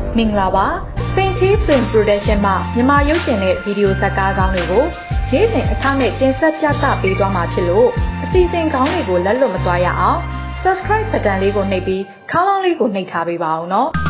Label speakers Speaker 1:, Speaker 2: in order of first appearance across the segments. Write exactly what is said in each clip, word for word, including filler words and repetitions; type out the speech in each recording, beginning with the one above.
Speaker 1: မင်္ဂလာပါစင်ချီ Film Production မှမြန်မာရုပ်ရှင်နဲ့ဗီဒီယိုဇာတ်ကားကောင်းတွေကိုနေ့စဉ်အခမဲ့တင်ဆက်ပြသပေးသွားမှာဖြစ်လို့အစီအစဉ်ကောင်းတွေကိုလက်လွတ်မသွားရအောင် Subscribe ဘတ်တန်လေးကိုနှိပ်ပြီးခေါင်းလောင်းလေးကိုနှိပ်ထားပေးပါအောင်နော်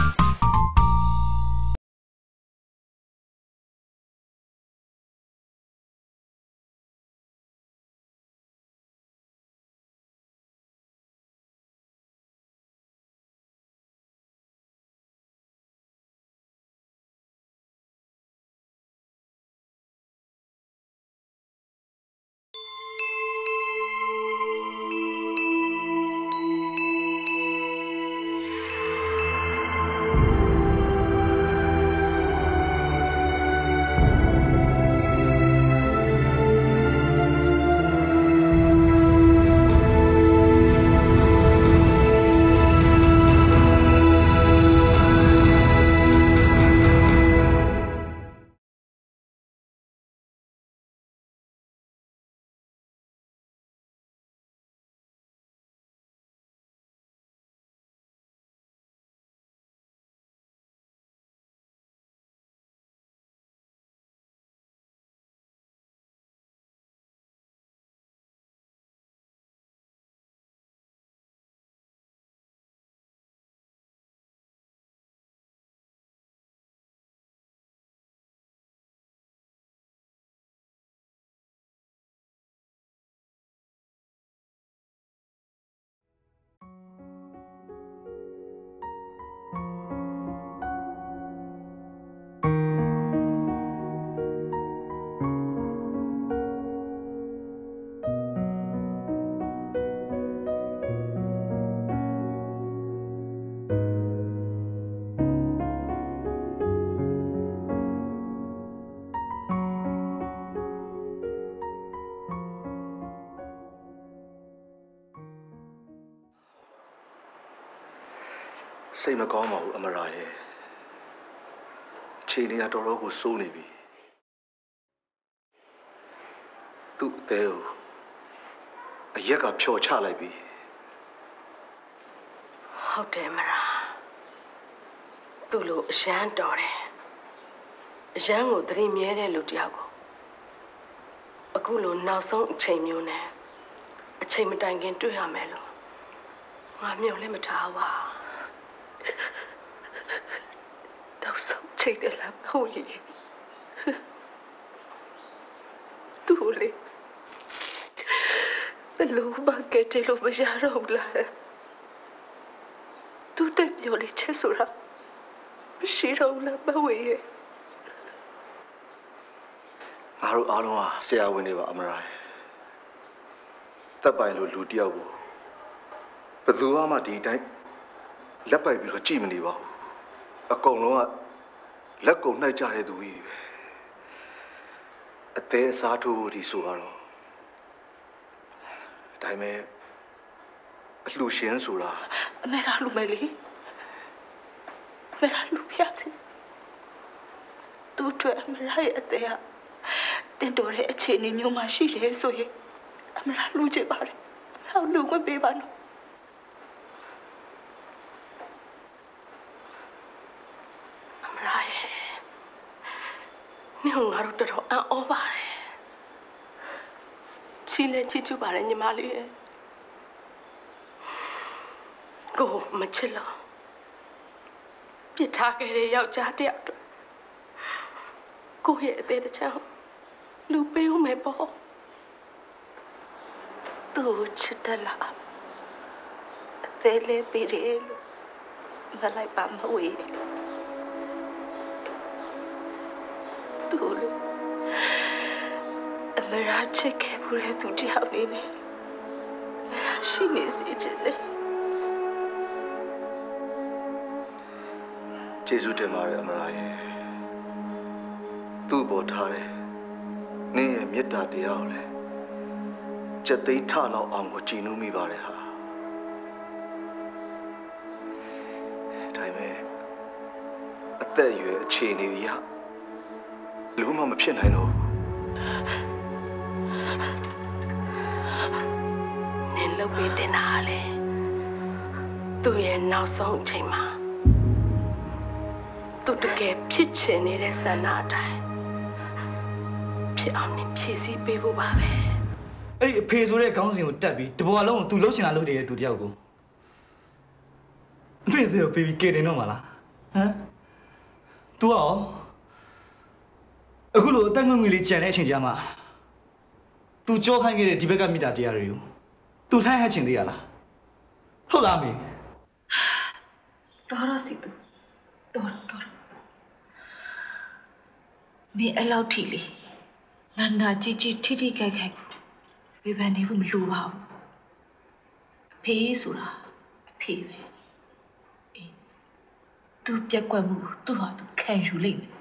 Speaker 2: စိတ်မကောင်းပါဘူးအမရာရဲ့အခြေအနေကတော်တော်ကိုစိုးနေပြီသူ့အသေးကိုအရက်ကဖြော်ချလိုက်ပြီ
Speaker 3: ဟုတ်တယ်အမရာသူ့လိုအရန်တော်တယ်အရန်ကိုသတိမြဲတဲ့လူတယောက်ကိုအခုလိုနောက်ဆုံးအချိန်မျိုးနဲ့အချိန်မတိုင်ခင်တွေ့ရမယ်လို့ငါမျှော်လင့်မထားပါတော့ဆုံးချိန်တယ်လားဟုတ်ရဲ့သူလေဘယ်လိုမှကဲတယ်လို့မရတော့ဘူးလားသူတက်ပြောလေချက်ဆိုတာမရှိတော့ဘူးလားမဝေးရဲ့
Speaker 2: ငါတို့အားလုံးဟာဆရာဝန်တွေပါအမရာတပ်ပိုင်လို့လူတယောက်ကိုဘယ်သူမှဒီတိုင်းလက်ပိုက်ပြီးတော့ကြည့်မနေပါဘူးအကုန်လုံးကလက်ကုန်နှိုက်ကြတဲ့သူကြီးပဲအသေးအစားထိုးဖို့ဒီဆိုတော့ဒါပေမဲ့အလှရှင်ဆိုတာ
Speaker 3: အမေရာလူမလေးအမေရာလူပြစီသူတို့အမေရာရဲ့အသေးကတင်တော်တဲ့အခြေအနေမျိုးမှရှိလေဆိုရင်အမေရာလူချင်ပါတယ်အမေရာလူခွင့်ပေးပါနော်你好，我都知道，俺熬吧嘞。起来起就把人家骂哩。go 没吃了，别查给人要加点的。go 也得的强，路背后没包，都吃的了，再来别人了，我来把马喂。သူ့လိုအမရာချစ်ခဲ့ဘူးတဲ့သူတယောက်နေနဲ့အမရာရှိနေစေချင်တယ်
Speaker 2: ကျေးဇူးတင်ပါတယ်အမရာရဲ့သူ့ပေါ်ထားတယ်နင်းရဲ့မေတ္တာတရားကိုလည်းစက်သိမ်းထလောက်အောင်ကိုကြည်နူးမိပါတယ်ဟာဒါပေမဲ့အသက်အရွယ်အခြေအနေအရလုံးဝမဖြစ်နိုင်တော့
Speaker 3: နင်လုပ်ပေးတင်တာလေသူ့ရဲ့နောက်ဆုံးအချိန်မှာသူတကယ်ဖြစ်ချင်နေတဲ့ဆန္ဒအတိုင်းဖြစ်အောင်နဲ့ဖြည့်ဆည်းပေးဖို့ပါပဲ
Speaker 4: အဲ့ဒီအဖေဆိုတဲ့ခေါင်းစဉ်ကိုတက်ပြီးတဘောလုံးကို तू လှုပ်ရှင်လာလှုပ်တယ်သူတယောက်ကိုအမေတို့ဘေဘီကေတင်တော့မလားဟမ် तू ရောအခုလိုအသက်ငွေငွေလေးကြံတဲ့အချိန်ကြာမှာ तू ကြောခိုင်းခဲ့တဲ့ဒီဘက်ကမိတာတရားတွေကို तू လှမ်းဟချင်သေးရလားဟုတ်လားမေ
Speaker 5: တော်တော်စီသူတော်တော်မင်းအဲ့လောက်ထိလေနာနာကြီးကြီးထိထိခိုက်ခိုက်ဝေဖန်နေဖို့မလိုပါဘူးအဖေဆိုတာအဖေပဲအေးသူပြက်ကွက်မှုသူ့ဟာသူခံယူလိမ့်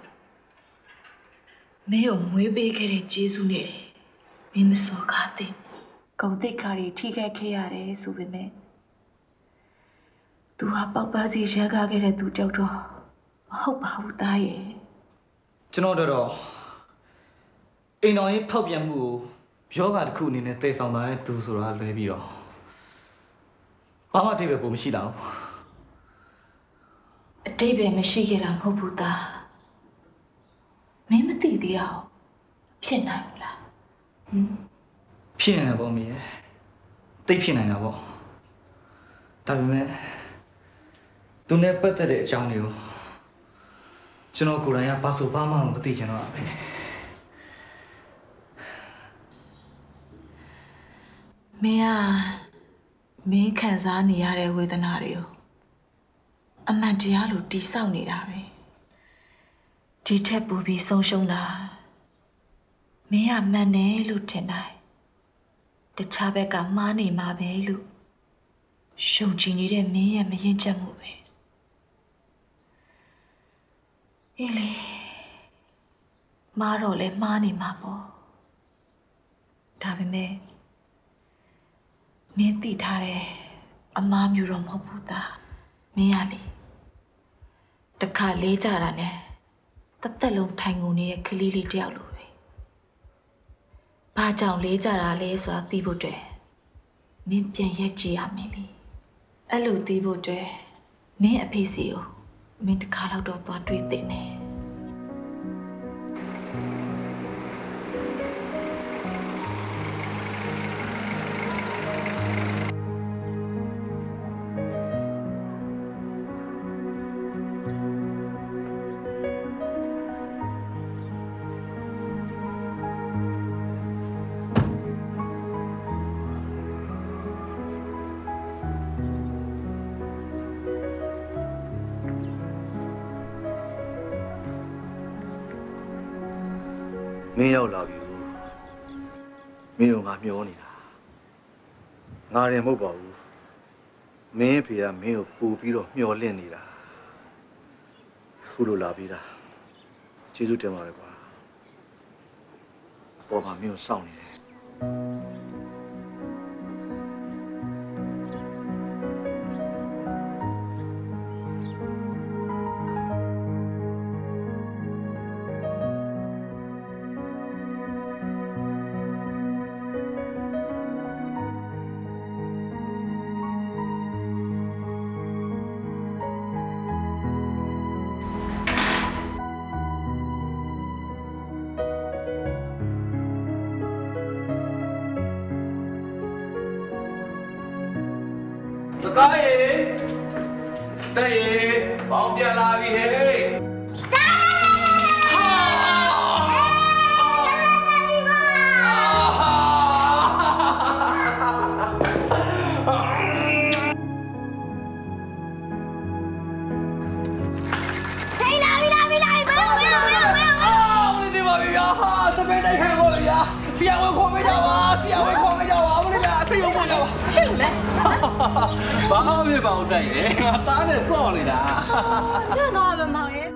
Speaker 5: မယ်မင်းကိုမွေးပေးခဲ့တဲ့ကျေးဇူးနဲ့မင်းမစော်ကားတဲ့ဂုံတိတ်ခါတွေထိခိုက်ခဲ့ရတယ်ဆိုပေမဲ့သူဟာပေါက်ပါစီရကားခဲ့တဲ့သူကြောက်တော့မဟုတ်ပါဘူးသားရဲ့
Speaker 4: ကျွန်တော်တို့တော့အိမ်တော်ရေးဖောက်ပြန်မှုကိုယောဂတစ်ခုအနေနဲ့တည်ဆောင်တဲ့သူဆိုတာလွဲပြီးတော့ဘာမှအတိတ်ပဲပုံမရှိတော့
Speaker 5: အတိတ်ပဲမရှိခဲ့တာမဟုတ်ဘူးသားမင်းမသိသေးတာဖြစ်နိုင်ဘူးလားဟင်
Speaker 4: ဖြစ်နိုင်တာပေါ့မင်းတိတ်ဖြစ်နိုင်တာပေါ့ဒါပေမဲ့သူနဲ့ပတ်သက်တဲ့အကြောင်းတွေကိုကျွန်တော်ကိုယ်တိုင်ကပါဆိုပါမှမသိချင်တော့ပါပဲ
Speaker 5: မင်းကမင်းခံစားနေရတဲ့ဝေဒနာတွေကိုအမှန်တရားလို့တိဆောက်နေတာပဲဒီထက်ပိုပြီးဆုံးရှုံးတာမင်းကမှန်တယ်လို့ထင်တယ်တခြားဘက်ကမှားနေမှာပဲလို့ရှုံကြည်နေတဲ့မင်းရဲ့မရင်ချက်မှုပဲအေးလေမားတော့လဲမှားနေမှာပေါ့ဒါပေမဲ့မင်းသိထားတယ်အမားမျိုးတော့မဟုတ်ဘူးသားမင်းရလေတခါလေးကြတာနဲ့တသက်လုံးထိုင်ငုံနေတဲ့ကလေးလေးတယောက်လိုပဲဘာကြောင့်လေးကြတာလဲဆိုတာသိဖို့အတွက်မင်းပြန်ရက်ကြည့်ရမယ်လေအဲ့လိုသိဖို့အတွက်မင်းအဖေစီကိုမင်းတခါတော့တော့သွားတွေ့သိနေ
Speaker 2: မင်းရောက်လာပြီမင်းကငါမျောနေတာငါရင်မဟုတ်ပါဘူးမင်းဖေကမင်းကိုပူပြီးတော့မျောလင့်နေတာခုလိုလာပြီးတာကျေးဇူးတင်ပါတယ်ကွာပေါ်မှာမင်းကိုစောင့်နေတယ်
Speaker 4: 大爷，大爷，帮我变拉比嘿！ဆရာဝန်ခေါ်ပေးကြပါဆရာဝန်ခေါ်ပေးကြပါဦးလေးလားစိတ်ရုံပို့ကြပါ
Speaker 5: ဖြစ်လို့လဲ
Speaker 4: ဘာမှမဖြစ်ပါဘူးတိုက်ရငါသားနဲ့စော့နေတာ
Speaker 5: ညတော့ပဲမောင်ရဲ့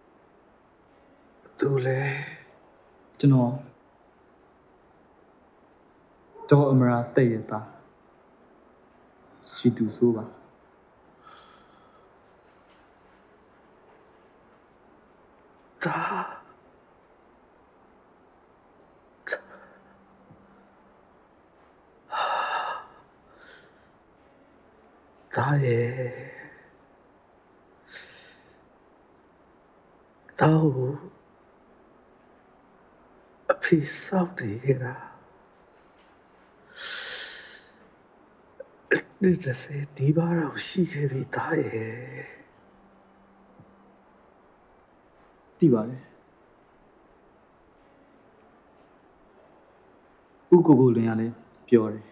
Speaker 2: သူလဲ
Speaker 4: ကျွန်တော်တော့အမရာတိတ်ရတာရှိသူဆိုပါ
Speaker 2: ဒါဒါရဲ့တော့အဖေစောက်တည်ခဲ့တာဒီတစေဒီဘာတော့ရှိခဲ့ပြီဒါရဲ့
Speaker 4: သိပါလေဥကိုကိုလင်းရလဲပြောတယ်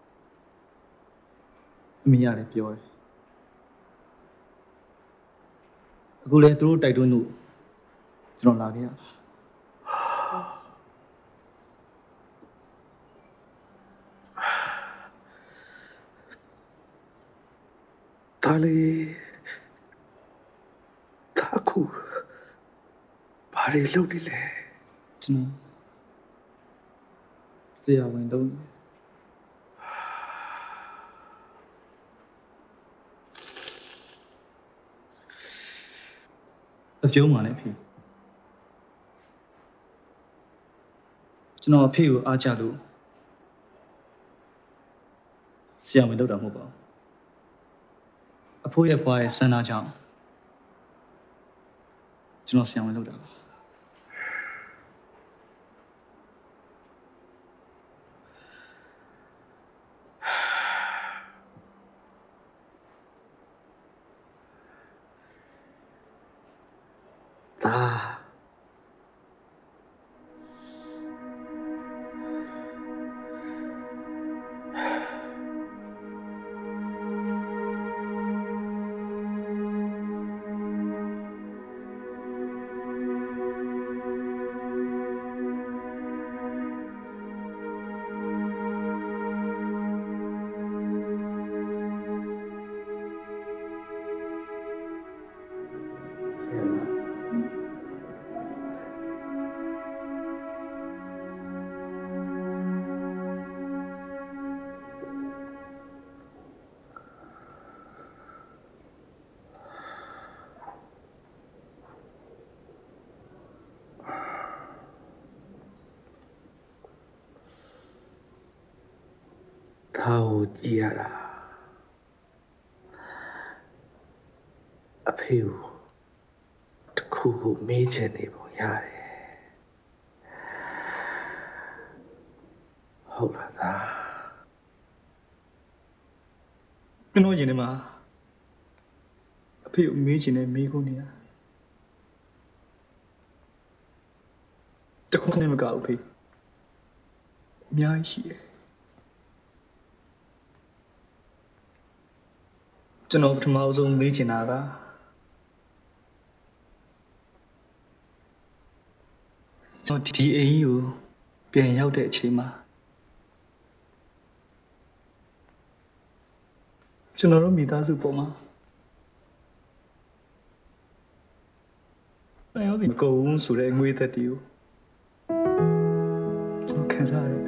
Speaker 4: အမေရလည်းပြောတယ်အခုလည်းသူတို့တိုက်တွန်းလို့ကျွန်တော်လာခဲ့ရ
Speaker 2: ဒါလေးဒါကူဘာတွေလုပ်နေလဲ
Speaker 4: ကျွန်တော်ဆရာဝန်တော့အပြုံးပါနဲ့ဖေကျွန်တော်အဖေကိုအားချလို့ဆရာဝန်လုပ်တာမဟုတ်ပါဘူးအဖိုးရဲ့ဖွားရဲ့ဆန္ဒကြောင့်ကျွန်တော်ဆရာဝန်လုပ်တာပါ
Speaker 2: ဒါဒါကိုကြည့်ရတာအဖေကိုတခုခုမေးချင်နေပုံရတယ်ဟုတ်လားသား
Speaker 4: ကျွန်တော်ရင်ထဲမှာအဖေကိုမေးချင်နေမေးခွန်းနေတာတခုနဲ့မကဘူးဖေအများကြီးရှိတယ်ကျွန်တော်ပထမဆုံးမေးချင်တာကကျွန်တော်ဒီအိမ်ကြီးကိုပြန်ရောက်တဲ့အချိန်မှာကျွန်တော်တို့မိသားစုပေါ်မှာတန်ရောစီမကုန်ဘူးဆိုတဲ့ငွေသက်တီကိုကျွန်တော်ခံစားရတယ်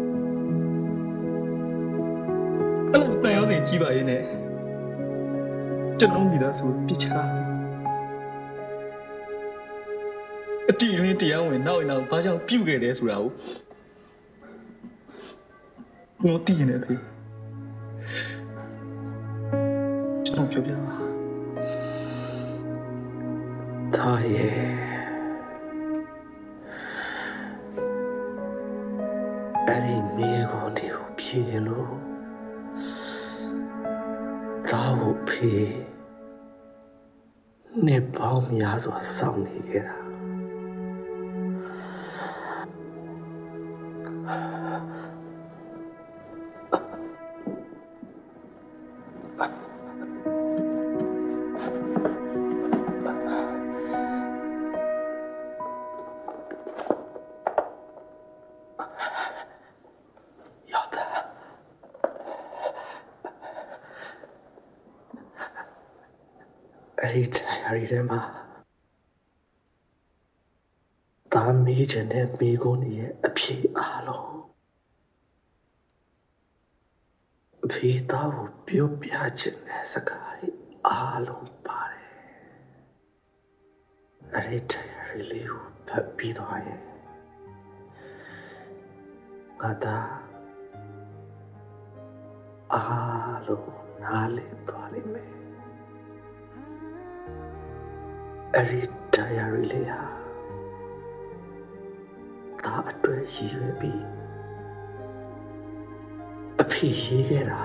Speaker 4: အဲ့လိုတန်ရောစီကြီးပါရဲ့နဲ့ကျွန်တော်မိသားစုပြစ်ချအတီလင်းတရားဝင်နောက်နောက်ဘာကြောင့်ပြုတ်ခဲ့လဲဆိုတာကိုကျွန်တော်သိနေတယ်ဖေကျွန်တော်ပြောပြပါ
Speaker 2: ဒါရဲ့အဲ့ဒီမိကိုဒီကိုဖြေချင်လို့ဒါကိုဖေးနေပေါင်းများစွာစောင့်နေခဲ့တာအဲ့ဒီတိုင်းရီထဲမှာဒါမေးချင်တဲ့မိကုန်းရဲ့အဖြေအားလုံး
Speaker 6: ဖေးသားကိုပြောပြချင်တဲ့စကားတွေအားလုံးပါတယ်အဲ့ဒီတိုင်းလေးကိုဖတ်ပြီးသွားရင်ငါသားအားလုံးနားလည်သွားလိမ့်မယ်အဲ့ဒီတိုင်းလေးဟာဒါအတွက်ရည်ရွယ်ပြီးအဖေရေးခဲ့တာ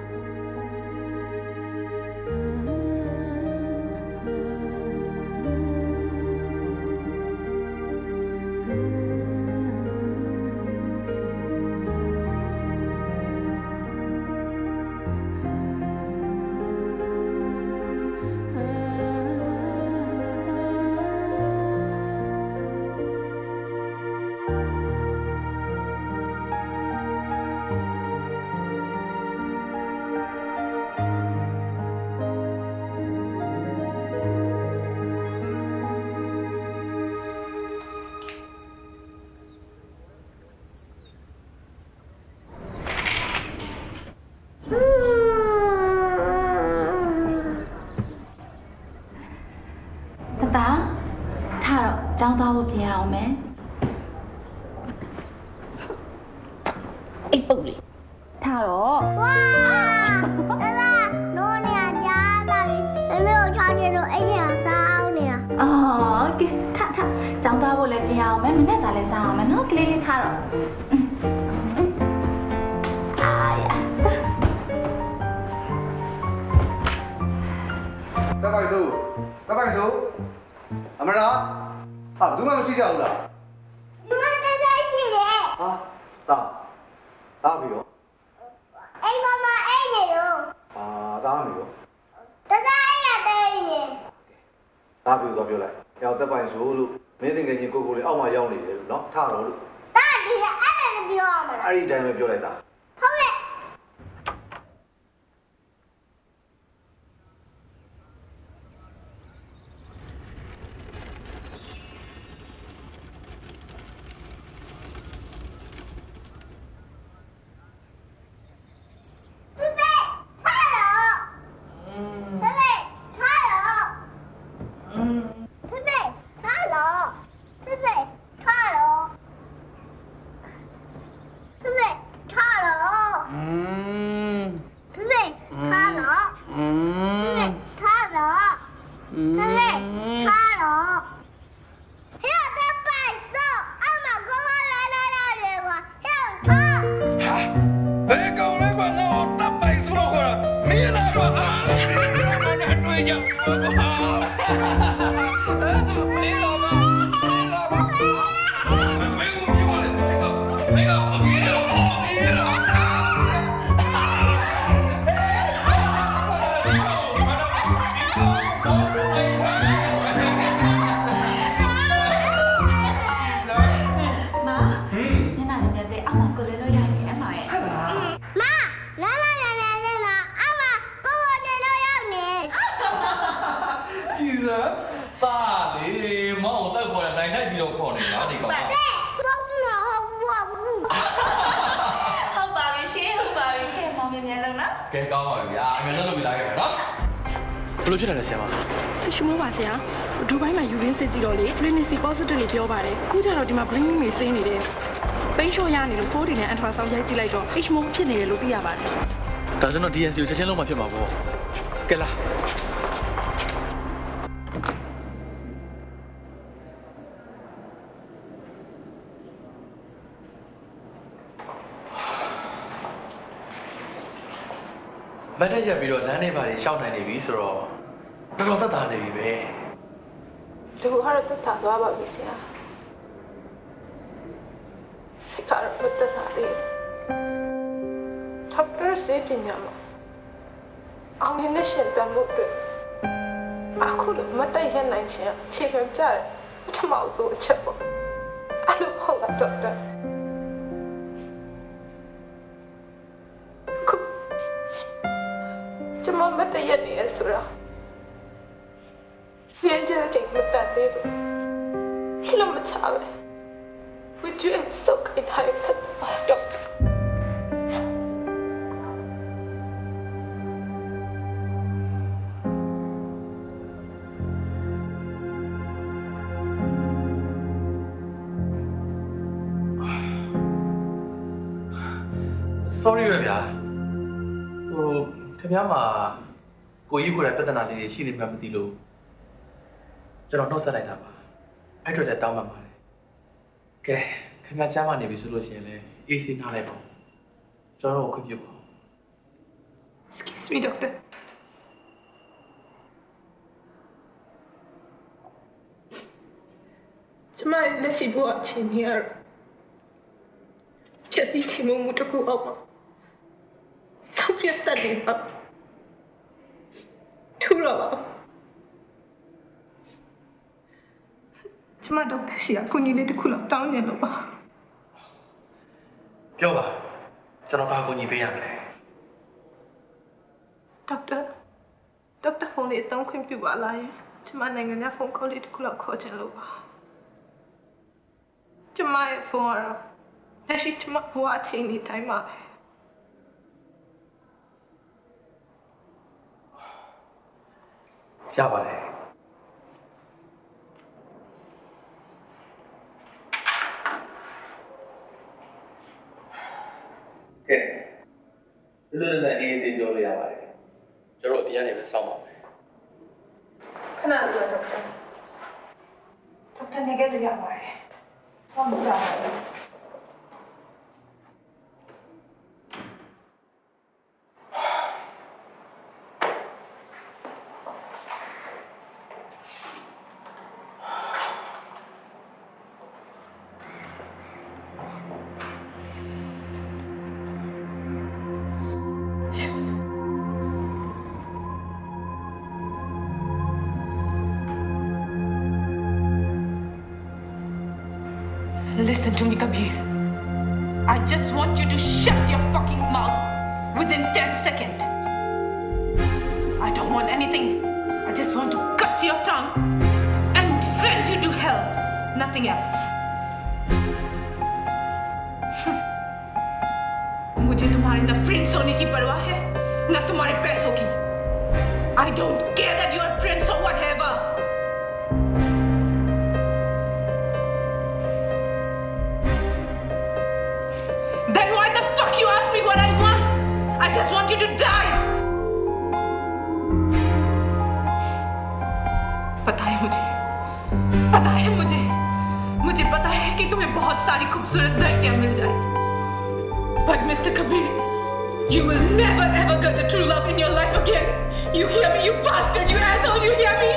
Speaker 6: ကျောင်းသားဖို့ပြင်အောင်မယ်အိတ်ပုတ်လေးထားတော့ဝါဒါဒါနိုးနေကြားလာပြီမမေကိုချာကျင်လို့အိတ်ညာစားအောင်နေတာအော်ကဲထားထားကျောင်းသားဖို့လည်းပြင်အောင်မယ်မနေ့စားလည်းစားအောင်မယ်နော်ကလေးလေးထားတော့အာရ
Speaker 2: တပိုက်စိုးတပိုက်စိုးအမရာဟာဘူးမှမရှိကြဘူးလားဒီမှာတက်တက်ရှိတယ်ဟာတာတာပြီရောအိမ်မမအိမ်နေရောဟာတာပြီရောတက်တက်အိမ်ရတဲ့အိမ်နေတာပြီဆိုပြောလိုက်ကြောက်တက်ပိုင်ဆိုလို့မင်းတင်ငယ်ချင်းကိုကိုလေးအောက်မှာရောက်နေတယ်လို့နော်ထားတော့လို့တာဒီအဲ့ဒါလည်းပြောရမှာလားအဲ့ဒီတိုင်းပဲပြောလိုက်တာဟုတ်ကဲ့
Speaker 7: ကဲကောင်းပါပြီဗျာအမြဲတမ်းလုပ်ပြီးလာခဲ့မယ်နော်ဘယ်လိုဖြစ်တယ်လဲဆရာမ
Speaker 8: ရှုံးပါဆရာဒူဘိုင်းမှာယူရင်းစစ်ကြည့်တော့လေ pregnancy positive လို့ပြောပါတယ်ခုကျတော့ဒီမှာ bring me မေးစင်းနေတယ်ပိတ်လျှော့ရနေလို့ four D နဲ့ ultrasound ရိုက်ကြည့်လိုက်တော့ H M O ဖြစ်နေတယ်လို့သိရပါတယ်
Speaker 7: ဒါဆိုတော့ D N C ကိုချက်ချင်းလုံးမှဖြစ်မှာပေါ့ကဲလားမတ်တက်ရက်ပြီးတော့လမ်းနေပါတွေရှောက်နိုင်နေပြီဆိုတော့တော်တော်သက်သာနေပြီပဲ
Speaker 3: လူကတော့သက်သာသွားပါပြီဆရာစိတ်ကတော့မသက်သာသေးဘူးဒေါက်တာဆေးပညာမှာအောင်ရင်းနဲ့ရှင်တမ်းလို့တွေ့အခုလိုမတ်တက်ရက်နိုင်ခြင်းအခြေခံကြတယ်ပထမဆုံးအချက်ပေါ့အဲ့လိုဟုတ်လားဒေါက်တာကျမမတည့်ရက်နေရဆိုတာရင်းကျတဲ့ချိန်မတတ်သေးဘူးလှမချပဲ Would you am so kind I accept my doctor
Speaker 7: sorry ပဲဗျာဟိုခင်ဗျားမှာကိုကြီးကိုယ်တိုင်ပြဿနာလေးတွေရှိနေမှမသိလို့ကျွန်တော်နှုတ်ဆက်လိုက်တာပါအဲ့အတွက်လည်းတောင်းပန်ပါတယ်ကဲခင်ဗျားကြားမနေပြီဆိုလို့ရှိရင်လည်းအေးဆေးနားလိုက်ပါကျွန်တော်ကိုခွင့်ပြုပါ
Speaker 8: Excuse me doctor ကျမလက်ရှိဘဝချင်းနေရဖြည့်စည်ချင်မှုတကူအောင်ပါဆောက်ပြတ်တယ်ပါထူတော့ပါကျမဒေါက်တာရှိအကူကြီးလေးတစ်ခုလောက်တောင်းနေလို့ပါ
Speaker 7: ပြောပါကျွန်တော်ဘာအကူကြီးပေးရမလဲ
Speaker 8: ဒေါက်တာဒေါက်တာဖုန်းလေးတောင်းခွင့်ပြုပါလားကျမနိုင်ငံခြားဖုန်းခေါ်လေးတစ်ခုလောက်ခေါ်ချင်လို့ပါကျမရဲ့ဖုန်းကတော့လက်ရှိကျမဘဝအချိန်ဒီတိုင်းမှာပဲ
Speaker 7: ရပါတယ်ကဲဒီလိုနဲ့အေးစေးပြောလို့ရပါတယ်ကျွန်တော်အပြင်ကနေပဲစောင့်ပါမယ်
Speaker 8: ခဏလေးတော့ဒေါက်တာဒေါက်တာနေခဲ့လို့ရပါတယ်ဘာမှမကြောက်ပါဘူးListen to me, Kabir. I just want you to shut your fucking mouth within ten seconds. I don't want anything. I just want to cut your tongue and send you to hell. Nothing else. मुझे तुम्हारे न prince होने की परवाह है, न तुम्हारे पैसों की. I don't care that you are prince or whatever. Then why the fuck you ask me what I want? I just want you to die. पता है मुझे, पता है मुझे, मुझे पता है कि तुम्हें बहुत सारी खूबसूरत लड़कियां मिल जाएगी. But Mister Kabir, you will never ever get a true love in your life again. You hear me, you bastard, you asshole, you hear me?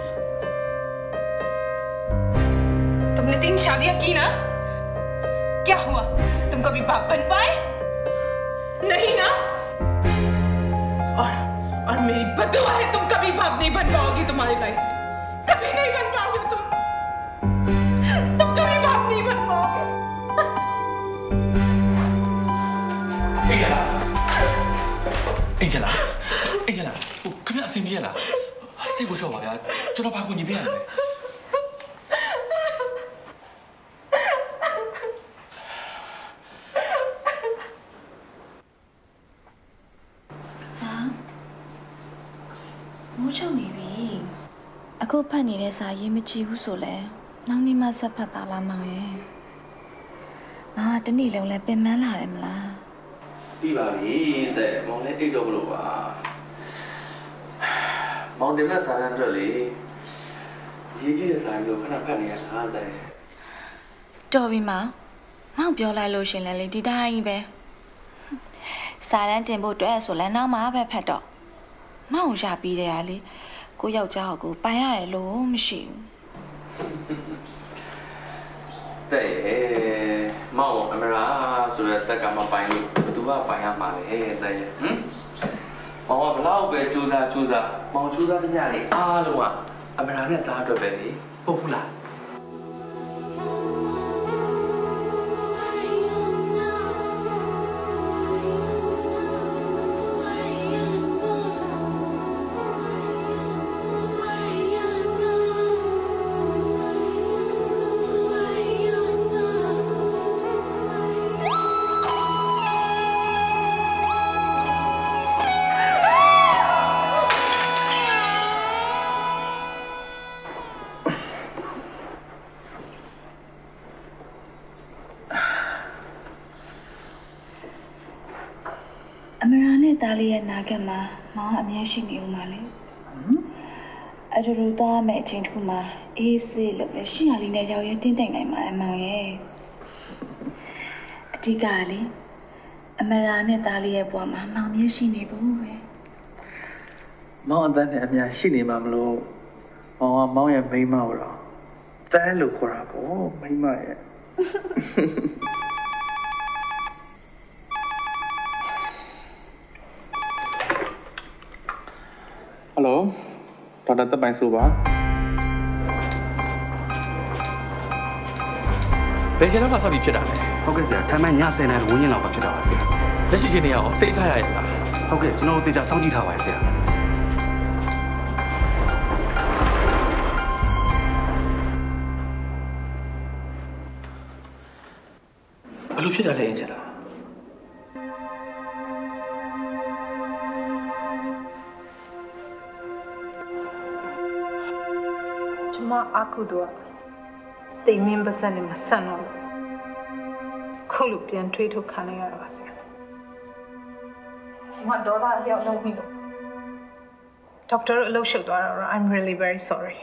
Speaker 8: तुमने तीन शादियां की ना? क्या हुआ? तुम कभी बाप बन पाए? नहीं ना? और और मेरी बददुआ है तुम कभी बाप नहीं बन पाओगी तुम्हारी लाइफ में. कभी नहीं बन पाओगे तुम. तुम कभी बाप नहीं बन पाओगे.
Speaker 7: Angela, Angela, Angela, oh, kami asin biar lah. Saya bosok apa ya? Coba aku ni biar lah.
Speaker 5: Muncul ni bi. Aku pan ni deh saya mesti usul le. Nang ni masa apa lama eh. Ah, tu ni leh pemen lah em lah.
Speaker 7: ပြီးပါပြီတဲ့မောင်လည်းအိတ်တော့မလို့ပါမောင်တင်မဲ့စာတမ်းအတွက်လေရေးကြည့်တဲ့စာမျိုးလို့ခဏဖတ်နေရတာတဲ့
Speaker 5: တော်ပြီမောင်မောင်ပြောလိုက်လို့ရှင်လဲလေဒီတိုင်းပဲစာတမ်းတင်ဖို့အတွက်ဆိုလဲနောက်မှပဲဖတ်တော့မောင်ရပြီးတဲ့ဟာလေကိုယောက်ျားကိုပိုင်ရတယ်လို့မရှိဘူး
Speaker 7: တဲ့မောင်အမရာဆိုတဲ့တက်ကမပိုင်လို့ဘသူကပိုင်ရမှာလေတဲ့ဟမ်မောင်ကဘလောက်ပဲစူးစမ်းစူးစမ်းမောင်စူးစမ်းတဲ့ညလေအားလုံးကအမရာနဲ့သားအတွက်ပဲလေဟုတ်ဘူးလား
Speaker 5: နဲ့သားလေးရဲ့နာကမှာမောင်ကအမြဲရှိနေဦးမှာလေအတူတူသွားမယ်အချိန်တစ်ခုမှာအေးဆေးလို့ပဲရှင်းရလေးနဲ့ရောက်ရဲတင်းတိမ်နိုင်မှာအမောင်ရဲ့အဓိကလေအမရာနဲ့သားလေးရဲ့ဘဝမှာမောင်မြဲရှိနေဖို့ပဲ
Speaker 7: မောင်အတန်းနဲ့အများရှိနေမှာမလို့မောင်ကမောင်ရဲ့မိန်းမတော့တန်းလို့ခေါ်တာပေါ့မိန်းမရဲ့ဟယ်လိုဒေါက်တာတပ်ပိုင်ဆိုပါဘယ်ချိန်လောက်မှစပြီးဖြစ်တာလဲ
Speaker 9: ဟုတ်ကဲ့ဆရာထိုင်မှညဆယ်နာရီဝန်းကျင်လောက်ကဖြစ်တာပါဆရာ
Speaker 7: လက်ရှိချိန်နေရအောင်စိတ်ချရရလား
Speaker 9: ဟုတ်ကဲ့ကျွန်တော်တို့တေချာစောင့်ကြည့်ထားပါဆရာ
Speaker 7: ဘယ်လိုဖြစ်တာလဲအင်ဂျင်လာ
Speaker 8: ကျမအခုတော့တိမ်မင်းပါစနဲ့မဆန်တော့ခုလိုပြန်ထွေးထုတ်ခံလိုက်ရတာပါဆရာကျမဒေါ်လာအရောက်လုံးပြီလို့ဒေါက်တာအလုပ်ရှုပ်သွားတော့ I'm really very sorry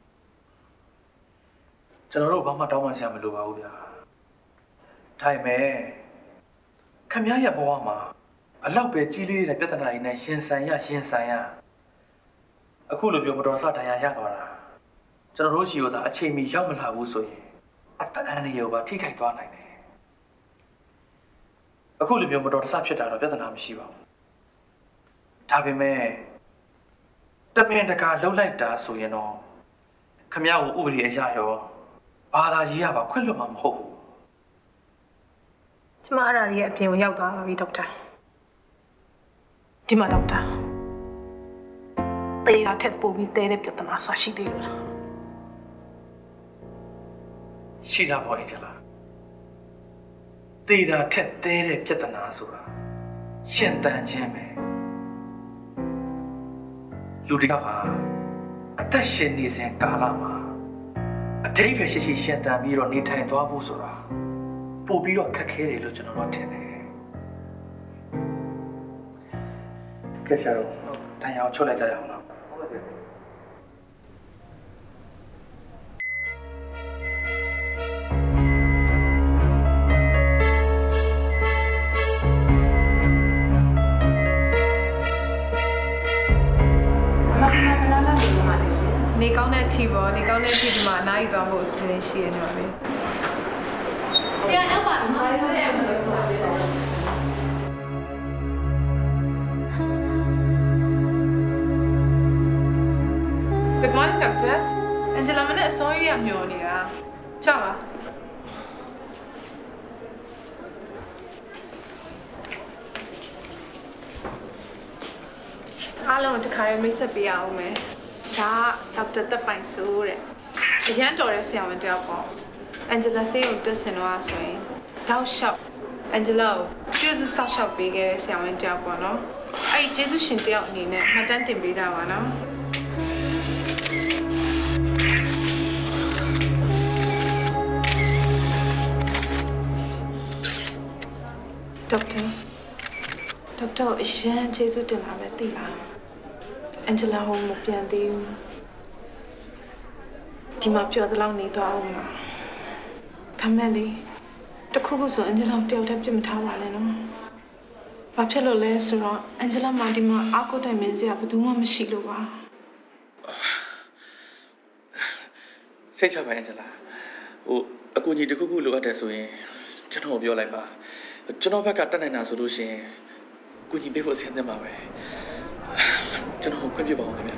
Speaker 7: ကျွန်တော်တို့ဘာမှတောင်းပန်စရာမလိုပါဘူးဗျာထိုင်မယ်ခမရရဲ့ဘဝမှာအလောက်ပဲကြီးလေးတဲ့ပြဿနာတွေနဲ့ရှင်ဆိုင်ရရှင်ဆိုင်ရအခုလိုပြောမတော်ဆတရားရသွားတာကျွန်တော်တို့ရှိရတာအချိန်မီရောက်မလာဘူးဆိုရင်အတန်းနေရောပါထိခိုက်သွားနိုင်တယ်အခုလိုမျိုးမတော်တဆဖြစ်တာတော့ပြဿနာမရှိပါဘူးဒါပေမဲ့တပင်တကာလှုပ်လိုက်တာဆိုရင်တော့ခမရကိုဥပဒေအရရောဘာသာရေးရပါခွင့်လွှတ်မှာမဟုတ်ဘူး
Speaker 8: ကျမအဲ့ဒါရဲ့အပြင်ကိုရောက်သွားပါပြီဒေါက်တာဒီမှာဒေါက်တာတေးရထက်ပိုပြီးတဲတဲ့ပြဿနာဆိုရှိသေးလို့လား
Speaker 7: ရှိတာပေါ့အင်ဂျလာတေးတာထက်တဲတဲ့ပြဿနာဆိုတာရှင်တန်ခြင်းပဲလူတယောက်ဟာအသက်ရှင်နေစဉ်ကာလမှာအတိတ်ပဲရှိရှိရှင်တန်ပြီးတော့နေထိုင်သွားဖို့ဆိုတာပို့ပြီးတော့ခက်ခဲတယ်လို့ကျွန်တော်တို့ထင်တယ်ကဲဆရာတို့တန်ရအောင်ချုပ်လိုက်ကြရအောင်နော်ဟုတ်ပါ့
Speaker 8: နေကောင်းတဲ့အထီပေါ့နေကောင်းတဲ့အထီဒီမှာအနားယူသွားဖို့အစီအစဉ်ရှိရနေပါလေတရားအပါမရှိသေးတယ် Good morning doctor Angela မနဲ့အစောကြီးရမျောနေတာကြောက်ပါအားလုံးတခါရမိတ်ဆက်ပေးရအောင်မယ်ဒါဒေါက်တာတပ်ပိုင်ဆိုတဲ့အရန်တော်တဲ့ဆရာဝန်တယောက်ပေါ့အန်ဂျလာဆေးကိုတက်ဆင်တော့ဆိုရင်တောက်လျှောက်အန်ဂျလာကိုကျေးဇူးဆောက်ရှောက်ပေးခဲ့တဲ့ဆရာဝန်တယောက်ပေါ့နော်အဲ့ဒီကျေးဇူးရှင်တယောက်အနေနဲ့မှတ်တမ်းတင်ပေးကြပါနော်ဒေါက်တာဒေါက်တာအရန်ကျေးဇူးတင်ပါပဲသိလားအန်ဂျလာဟိုမပြန်သေးဘူးဒီမှာပြောတဲ့လောက်နေတော့အောင်မှာဒါမဲ့လေတခုခုဆိုအန်ဂျလာတယောက်တည်းပြစ်မထားပါနဲ့နော်ဘာဖြစ်လို့လဲဆိုတော့အန်ဂျလာမဒီမှာအာကိုတိုင်မင်းစရာဘယ်သူမှမရှိလို့ပါ
Speaker 7: စိတ်ချပါအန်ဂျလာဟိုအကူကြီးတခုခုလိုအပ်တယ်ဆိုရင်ကျွန်တော်ပြောလိုက်ပါကျွန်တော်ဘက်ကတက်နိုင်တာဆိုလို့ရှိရင်ကူညီပေးဖို့အဆင်သင့်ပါပဲကျွန်တော်ခွင့်ပြုပါအောင်ခင်ဗျာ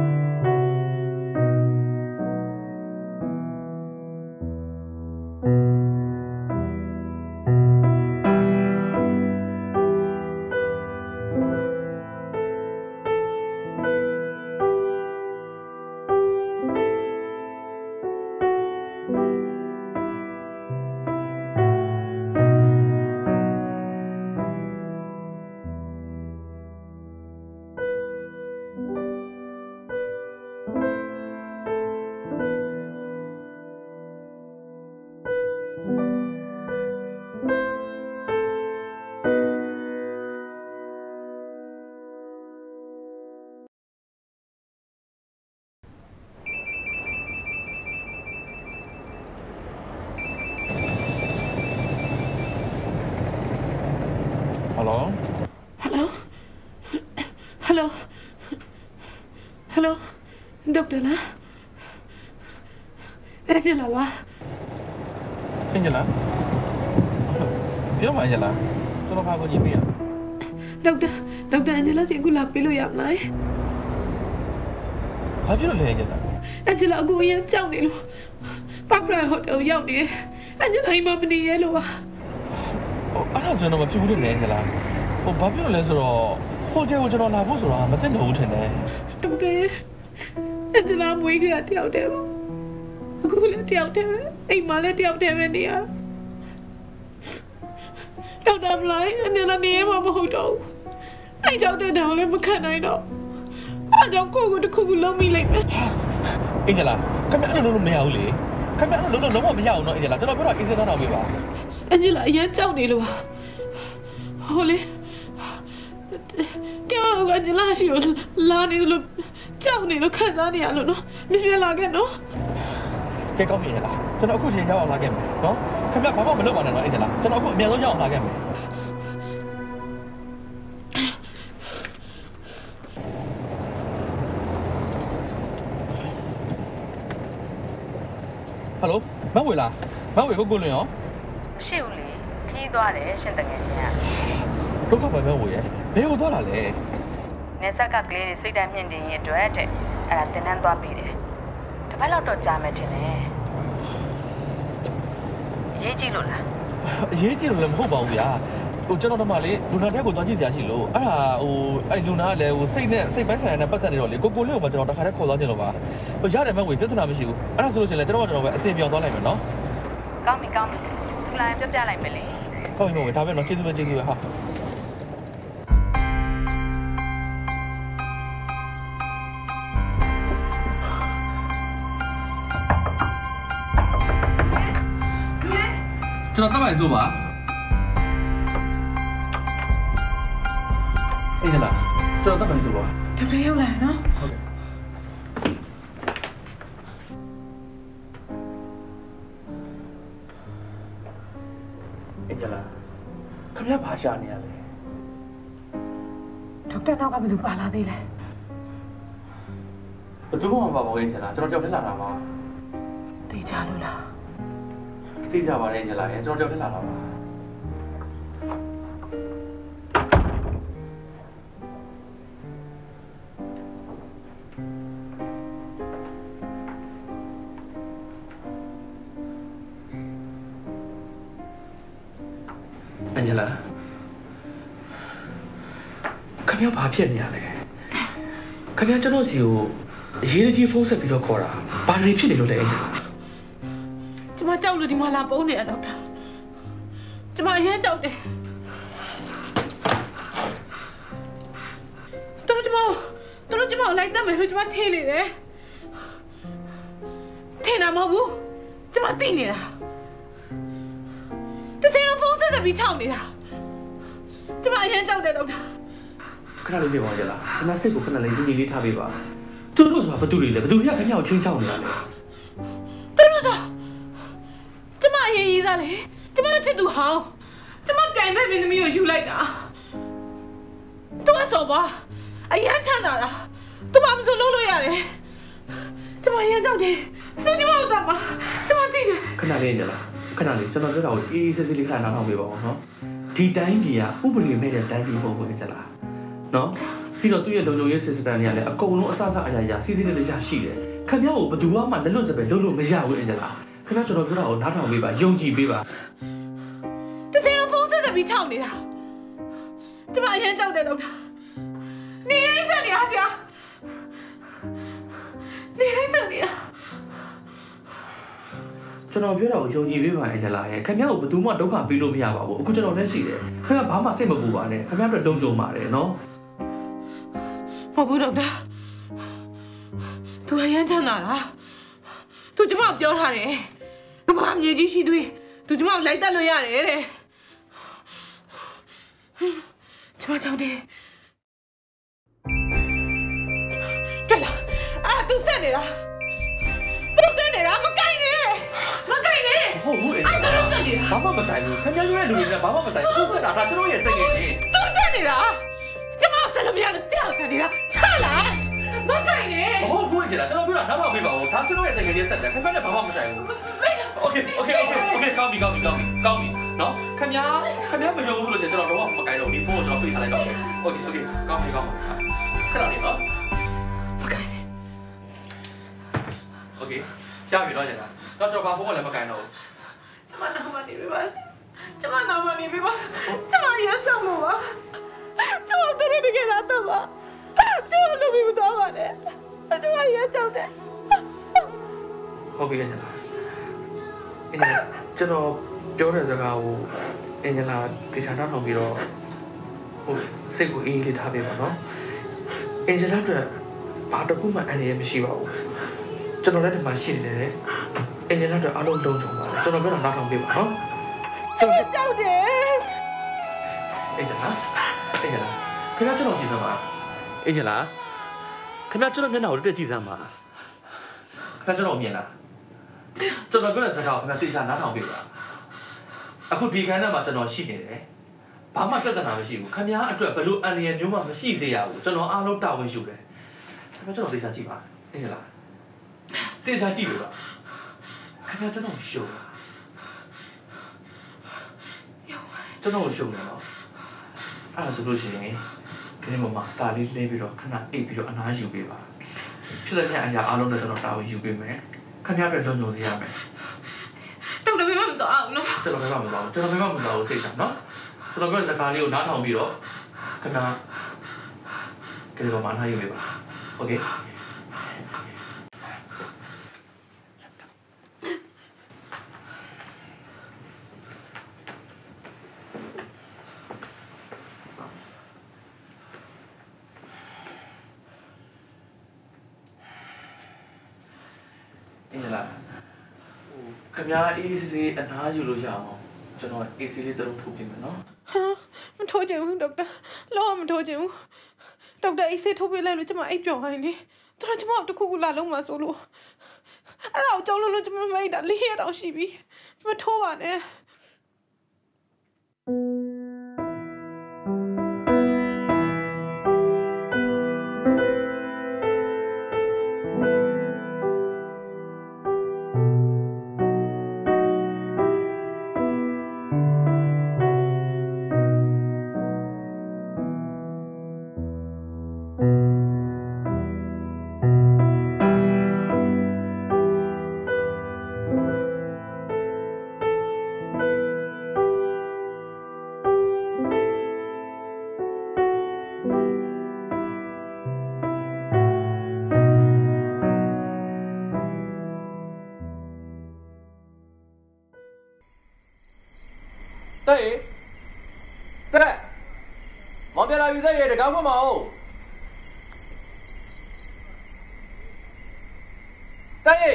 Speaker 10: you
Speaker 7: Hello
Speaker 8: Hello Hello Hello Doctor lah Angela lah
Speaker 7: Angelaပြောပါ Angela ကျွန်တော်ဘာကိုညီပေးရ
Speaker 8: Doctor Doctor Angela စီအခုလာပေးလို့ရမလား
Speaker 7: ဘာဖြစ်လို့လဲ Angela
Speaker 8: Angela အခုအရင်ကြောက်နေလို့ပါပရာဟိုတယ်ကိုရောက်နေတယ် Angela အိမ်မှာမနေရလို့ပါ
Speaker 7: ဟိုအဲ့ဒါဆိုတော့မဖြစ်ဘူးတဲ့ Angela ဟိုဘာဖြစ်လို့လဲဆိုတော့ဟိုတယ်ကိုကျွန်တော်လာဖို့ဆိုတာမသိတော့ဘူးထင်တယ်
Speaker 8: Doctor Angela မွေးကြတယောက်တည်းပါအခုလည်းတယောက်တည်းပဲအိမ်မှာလည်းတယောက်တည်းပဲနေရတော့တယ်မလားအန်ဂျလာနေမှာမဟုတ်တော့ဘူးအဲ့ကြောင့်တဲ့တောင်လည်းမခံနိုင်တော့အဲ့ကြောင့်ကိုကိုတခုခုလုံးမိလိုက်မယ်
Speaker 7: အင်ဂျလာခင်ဗျအဲ့လိုလုံးမရဘူးလေခင်ဗျအဲ့လိုလုံးလုံးဝမရအောင်နော်အင်ဂျလာကျွန်တော်ပြောတာအေးစက်တော့ပေးပါ
Speaker 8: အန်ဂျလာအရင်ကြောက်နေလို့ဟိုလေတယောက်ကအန်ဂျလာရှိကိုလာနေလို့ကြောက်နေလို့ခံစားနေရလို့နော်မစ်ပြလာခဲ့နော်
Speaker 7: ကဲကောင်းပြီလားကျွန်တော်အခုချိန်ရောက်အောင်လာခဲ့မယ်နော်ခင်ဗျဘာမှမလုပ်ပါနဲ့နော်အင်ဂျလာကျွန်တော်အခုအမြန်ဆုံးရောက်အောင်လာခဲ့မယ်ဟယ်လိုမဝေလားမဝေကိုကိုလွင်ရော
Speaker 10: မရှိဘူးလေခီးသွားတယ်ရှင်တငယ်ချင်းက
Speaker 7: ဒုက္ခပဲမဝေရဲ့ဘယ်ကိုသွားတာလဲ
Speaker 10: နေဆက်ကကလေးတွေစိတ်တိုင်းမြင့်တင်ရင်အတွက်တဲ့အဲ့ဒါတင်တန်းသွားပြီးတယ်တပတ်လောက်တော့ကြာမယ်ထင်တယ်အရေးကြီးလို့လား
Speaker 7: အရေးကြီးလို့လည်းမဟုတ်ပါဘူးဗျာဟိုကျွန်တော်တို့မှလေလူနာတဲ့ကိုသွားကြည့်စရာရှိလို့အဲ့ဒါဟိုအဲ့လူနာကလည်းဟိုစိတ်နဲ့စိတ်ပိုင်းဆိုင်ရာနဲ့ပတ်သက်နေတော့လေကိုကိုလေးကိုမှကျွန်တော်တခါတည်းခေါ်သွားကြလို့ပါဟိုရတယ်မဝေပြဿနာမရှိဘူးအဲ့ဒါဆိုလို့ရှိရင်လည်းကျွန်တော်ကကျွန်တော်ပဲအစင်ပြောင်းသွားလိုက်မယ်နော်
Speaker 10: ကောင်းပြီကောင်းပြီသူလာရင်ပြပြလိုက်မယ်လေ
Speaker 7: ဟုတ်ပြီမဝေဒါပဲနော်ကျေးဇူးပဲကျေးဇူးပဲဟာကျွန်တော်တက်ပါဆိုပါအေးလားကျွန်တော်တက်ပါဆိုပါ
Speaker 8: ဒေါက်တာရောက်လာနော်
Speaker 7: ဟုတ်ကဲ့အေးလားခင်ဗျားဘာရှာနေရလဲ
Speaker 8: ဒေါက်တာနောက်ကဘယ်သူပါလာသေးလဲ
Speaker 7: ဘယ်သူမှမပါပါဘူးအေးလားကျွန်တော်ကြောက်ထလာတာပါ
Speaker 8: သိကြလို့လား
Speaker 7: သိကြပါလေညလာရဲ့ကျွန်တော်ကြောက်ထလာတာပါအန်ဂျလာခင်ဗျားဘာဖြစ်နေရလဲခင်ဗျားကျွန်တော်စီကိုအရေးကြီးဖုန်းဆက်ပြီးတော့ခေါ်တာဘာတွေဖြစ်နေလို့လဲအန်ဂျလာ
Speaker 8: ကျမကြောက်လို့ဒီမှာလာပုံးနေရတော့တာကျမအရင်ကြောက်တယ်တော်ကျမတော်ကျမလိုက်တတ်မယ်လို့ကျမထင်နေတယ်ထင်တာမဟုတ်ဘူးကျမသိနေတာတချင်တော့ဖုန်းဆက်ပြီးချောင်းနေတာကျမအရင်ကြောက်တယ်တော့တာ
Speaker 7: ခဏလေးနေပါကြလားခဏစိတ်ကိုခဏလေးညီညီလေးထားပေးပါသူတို့ဆိုတာဘသူတွေလဲဘသူတွေကခင်ဗျားကိုချင်းချောင်းနေတာလဲ
Speaker 8: သူတို့ဆိုကျမအရင်ရေးစားလေကျမချစ်သူဟောင်းကျမပြိုင်မဲ့မင်းသမီးကိုယူလိုက်တာသူကဆိုပါအရင်ချမ်းသာတာသူမှမစိုးလို့လို့ရတယ်ကျမရမ်းကြောက်တယ်သူကျမတို့တာပါကျမသိတယ်
Speaker 7: ခဏလေးညလားခဏလေးကျွန်တော်ပြောတာကိုအေးအေးဆေးဆေးလေးခဏနားထောင်ပေးပါဦးနော်ဒီတိုင်းကြီးကဥပဒေမဲ့တဲ့တိုင်းကြီးပုံပေါ်ကြလားနော်ပြီးတော့သူ့ရဲ့လုံခြုံရေးစစ်စတန်တွေကလည်းအကုန်လုံးအဆအဆအရာရာစီးစီးလေးလေးရှိတယ်ခင်ဗျားကိုဘယ်သူမှလက်လွတ်စပယ်လုံးလို့မရဘူးအင်ဂျလာခင်ဗျားကျွန်တော်ပြောတာကိုနားထောင်ပေးပါယုံကြည်ပေးပါ
Speaker 8: တချင်တော့ဖုန်းဆက်ဆက်ပြီးချောင်းနေတာကျမအရင်ကြောက်တယ်တော့နေရိစက်နေရဆရာနေရိစက်နေရ
Speaker 7: ကျွန်တော်ပြောတာကိုယုံကြည်ပေးပါအင်ဂျလာရဲ့ခင်ဗျားကိုဘယ်သူမှဒုက္ခပေးလို့မရပါဘူးအခုကျွန်တော်လည်းရှိတယ်ခင်ဗျားဘာမှစိတ်မပူပါနဲ့ခင်ဗျားအတွက်လုံခြုံပါတယ်နော်
Speaker 8: မဟုတ်ဘူးဒေါက်တာသူအရင်ချမ်းသာလားသူကျမပြောထားတယ်ကမ္ဘာမြေကြီးရှိသွေးသူကျမကိုလိုက်တတ်လို့ရတယ်တဲ့ကျမကြောက်တယ်တွေ့လားအာသူဆက်နေတာသူဆက်နေတာမကိုင်နဲ့မကိုင်နဲ့
Speaker 7: ဟုတ်ဘူး
Speaker 8: အဲ့သူဆက်နေတာ
Speaker 7: ဘာမှမဆိုင်ဘူးခင်ဗျားပြောတဲ့လူတွေနဲ့ဘာမှမဆိုင်ဘူးသူဆက်တာဒါကျွန်တော်ရဲ့တကယ်ချင်း
Speaker 8: သူ
Speaker 7: ကြလားကျွန်တော်ပြောတာနောက်တော့ပြပါဦးဒါကျွန်တော်ရဲ့တကယ်ကြီးဆက်တယ်ခင်ဗျားနဲ့ဘာမှမဆိုင်ဘူးโอเคโอเคโอเคโอเคကောင်းပြီကောင်းပြီကောင်းပြီကောင်းပြီနော်ခင်ဗျားခင်ဗျားမယုံဘူးဆိုလို့ရှိရင်ကျွန်တော်တော့မကိုင်းတော့ဒီဖုန်းကိုကျွန်တော်ပြေးထားလိုက်တော့โอเคโอเคကောင်းပြီကောင်းပြီခဏလေးနော်မကိုင်းနဲ့โอเคရှားပြီတော့ကျန်တာတော့ကျွန်တော်ဘာဖုန်းကလည်းမကိုင်းတော့ဘူးကျမနာမနေပြီပါကျမနာမနေပြီပါကျမရကြောက်လို့ပါကျမတို့တကယ်လားတော့ပါကျမလူပြီးမသွားပါနဲ့ကျမရကြောက်တယ်ဟုတ်ပြီကျန်တာအင်းကျွန်တော်ပြောတဲ့စကားကိုအင်ဂျင်လာတေချာနောက်ထောင်ပြီးတော့ဟိုစိတ်ကိုအေးလေးထားပေးပါနော်အင်ဂျင်လာအတွက်ဘာတစ်ခုမှအန်ရမရှိပါဘူးကျွန်တော်လည်းဒီမှာရှိနေတယ်အင်ဂျင်လာအတွက်အားလုံးလုံးချုံပါကျွန်တော်ပြောတာနောက်ထောင်ပေးပါနော်ကျွန်တော်ကြောက်တယ်အင်ဂျင်လာအင်ဂျင်လာခင်ဗျာကျွန်တော်ကြည့်စမ်းပါအင်ဂျင်လာခင်ဗျာကျွန်တော်မျက်နှာကိုတက်ကြည့်စမ်းပါခင်ဗျာကျွန်တော်မြင်လားကျွန်တော်ပြောတဲ့စကားကိုခင်ဗျာတေချာနားထောင်ပေးပါအခုဒီခန်းထဲမှာကျွန်တော်ရှိနေတယ်ဘာမှပြဿနာမရှိဘူးခင်ဗျားအတွက်ဘယ်လိုအန်ရယ်မျိုးမှမရှိစေရဘူးကျွန်တော်အားလုံးတာဝန်ယူတယ်ခင်ဗျာကျွန်တော်တေချာကြည့်ပါသိချင်လားတေချာကြည့်လို့ပါခင်ဗျာကျွန်တော်ရှုံးကျွန်တော်ရှုံးတယ်နော်အဲ့ဒါဆိုလို့ရှိရင်ဒီနေ့မှတာလေးလေးပြီးတော့ခဏအိပ်ပြီးတော့အနားယူပေးပါဖြစ်တဲ့များအရာအားလုံးနဲ့ကျွန်တော်တာဝန်ယူပေးမယ်ခင်ဗျားအတွက်လုံခြုံစေရမယ်တော်တော်ပဲမတော့အောင်နော်ကျွန်တော်ပဲမတော့ကျွန်တော်ပဲမတော့စိတ်ချနော်ကျွန်တော်ပြောစကားလေးကိုနားထောင်ပြီးတော့ခင်ဗျာကလေးပေါ်မှာနားယူပေးပါโอเคအင်းလားခင်ဗျာအေးစီအနားယူလို့ရအောင်ကျွန်တော်အေးစီလေးတလုံးထုတ်ပြင်မယ်နော်ဟာမထိုးချင်ဘူးဒေါက်တာလောမထိုးချင်ဘူးဒေါက်တာအေးစီထုတ်ပြလိုက်လို့ကျမအိပ်ပျော်ခိုင်းလေသူတို့ကျမတခုခုလာလုံးမှာဆိုလို့အဲ့ဒါကိုကြောက်လို့လို့ကျမမိတ်တာလေးရတော့ရှိပြီမထိုးပါနဲ့တဲ့တဲ့မောင်ပြလာပြီတဲ့တကားဖွင့်မအောင်တဲ့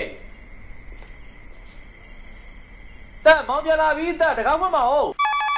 Speaker 7: တဲ့မောင်ပြလာပြီတဲ့တကားဖွင့်မအောင်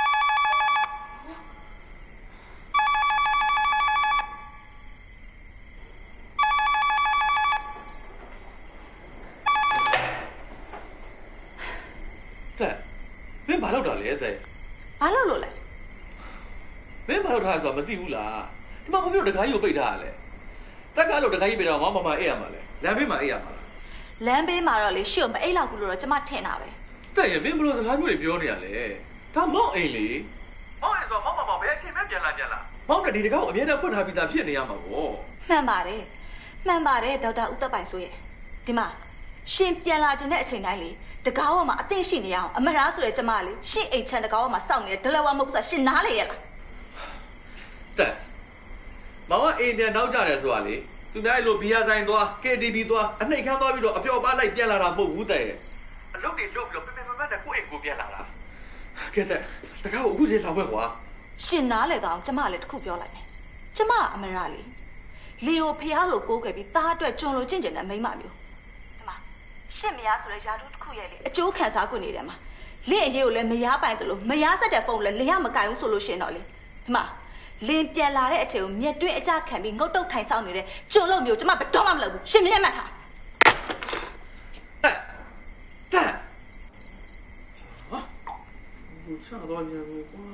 Speaker 7: တဲ့ဘယ်ဘာလုပ်တာလဲတဲ့ဘာလုပ်လို့လဲမင်းဘာလုပ်ထားဆိုမသိဘူးလားဒီမှာမပြောတခါကြီးကိုပိတ်ထားရလဲတက်ကားလို့တခါကြီးပိတ်တော့ငါမမအေးရမှာလဲလမ်းဘေးမှာအေးရမှာလားလမ်းဘေးမှာတော့လေရှေ့ကိုမအိတ်လောက်ဘူးလို့တော့ကျမထင်တာပဲတဲ့ရင်မင်းဘလို့စကားမျိုးတွေပြောနေရလဲဒါမောက်အိမ်လေမောက်အိမ်ဆိုမောက်မမောက်ဘယ်အချိန်မှပြန်လာပြန်လာမောက်တဲ့ဒီတကားကိုအမြဲတမ်းဖွင့်ထားပြီးသားဖြစ်နေရမှာပေါ့မှန်ပါတယ်မှန်ပါတယ်ဒေါက်တာဦးသက်ပိုင်ဆိုရဲ့ဒီမှာရှင်ပြန်လာခြင်းတဲ့အချိန်တိုင်းလေတကားဝမှာအသင့်ရှိနေရအောင်အမရာဆိုတဲ့ကျမလေးရှင့်အိမ်ချန်တကားဝမှာစောင့်နေတဲ့ဒလဝမဟုတ်ဘူးဆိုတာရှင်နားလေရလားတဲ့မောင်ကအိမ်ပြန်နောက်ကြတယ်ဆိုတာလေသူများလိုဘီယာဆိုင်သွား K T V သွားအနှိတ်ခမ်းသွားပြီးတော့အပျော်ပါလိုက်ပြန်လာတာမဟုတ်ဘူးတဲ့အလုပ်တွေလုပ်ပြီးတော့ပင်ပင်မမတ်တဲ့ကိုယ့်အိမ်ကိုပြန်လာတာကဲတဲ့တကားကိုအခုချိန်လာဝက်ကွာရှင်နားလေတော့ကျမလည်းတစ်ခုပြောလိုက်မယ်ကျမအမရာလေးလီယိုဖျားလို့ကိုးခဲ့ပြီးသားအတွက်ကျွန်လိုကျင့်ကျင်တဲ့မိန်းမမျိုးဒီမှာရှင့်မယားဆိုတဲ့ယာတုတစ်ခုရဲ့လေအကျိုးခံစားခွင့်နေတယ်မှာလင့်အရေးကိုလည်းမယားပိုင်တယ်လို့မယားဆက်တဲ့ဖုန်းလည်းလင်ရမကင်ဘူးဆိုလို့ရှင်တော့လေဒီမှာလင်ပြန်လာတဲ့အချိန်ကိုမျက်တွင်းအကြခံပြီးငုတ်တုတ်ထိုင်ဆောင်နေတဲ့ကျုံလို့မျိုးကျမဘယ်တော့မှမလုပ်ဘူးရှင်မျက်မှတ်ထားတက်တက်ဟာဘူချာတော့ညံနေကွာ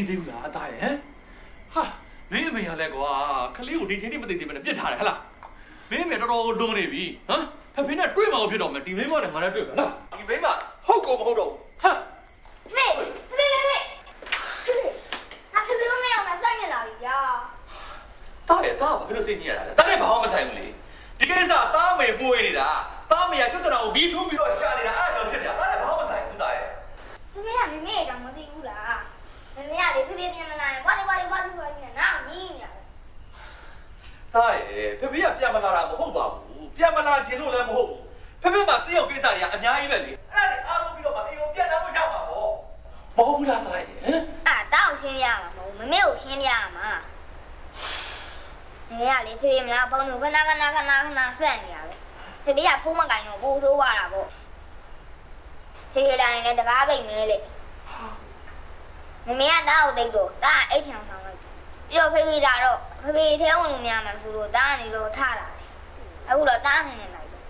Speaker 7: သေးဘူးလားအသားရဲ့ဟမ်ဟာမင်းအမေရလဲကွာခလေးကိုဒီချင်းနေမသိသေးဘဲနဲ့ပြစ်ထားတယ်ဟလားမင်းအမေတော်တော်လွန်နေပြီဟမ်ဖဖေနဲ့တွေ့မှာဖြစ်တော့မယ်ဒီမိမနဲ့ငါနဲ့တွေ့မယ်လားဒီမိမဟုတ်ကောမဟုတ်တော့ဟာ
Speaker 6: ဖေဖေဖေဖေအဖေဖေမအောင်ဆိုင်နေလာပြီကြာ
Speaker 7: တားရဲ့တားဘာဖြစ်လို့စိတ်ညစ်ရတာလဲတားနဲ့ဘာမှမဆိုင်ဘူးလေဒီကိစ္စတားမေပွေးနေတာတားမေရပြဿနာကိုဘီးထုံးပြီးတော့ရှာနေတာအဲ့ဒါကြောင့်ဖြစ်နေတာတားနဲ့ဘာမှမဆိုင်ဘူးတားရဲ့
Speaker 6: ဖေဖေကမမေတောင်မသိဘူးလားမမေကလေဖေဖေပြန်မလာရင်ဝါလေးဝါလေးဝါလေးဝါလေးနဲ့နောက်ညီးနေရတယ်
Speaker 7: တားရဲ့ဖေဖေကပြန်မလာတာမဟုတ်ပါဘူးပြန်မလာခြင်းလို့လည်းမဟုတ်ဘူးဖေဖေမှာစိတ်ရောက်ကိစ္စတွေကအများကြီးပဲလေအဲ့ဒါတွေအားလုံးပြီးတော့မအိမ်ကိုပြန်တော့မရောက်ပါဘူးမဟုတ်ဘူးလားတားရဲ့ဟမ်
Speaker 6: အာတောက်ရှင်းပြရမှာမဟုတ်မမေကိုရှင်းပြရမှာမမေကလေဖေဖေမလားဖုန်းကိုခဏခဏခဏခဏဆက်နေရပဲဖေဖေကဖုန်းမကင်တော့ပို့ဆိုးသွားတာပေါ့ဖေဖေတိုင်းလည်းတကားပိတ်နေလေမမေကတောက်သိတော့တာအိတ်ချောင်ဆောင်လိုက်ပြီးတော့ဖေဖေဒါတော့ဖေဖေထဲဝင်လို့မရမှာဆိုတော့တာကနေလို့ထလာတယ်အခုတော့တာနေနေလိုက်တယ်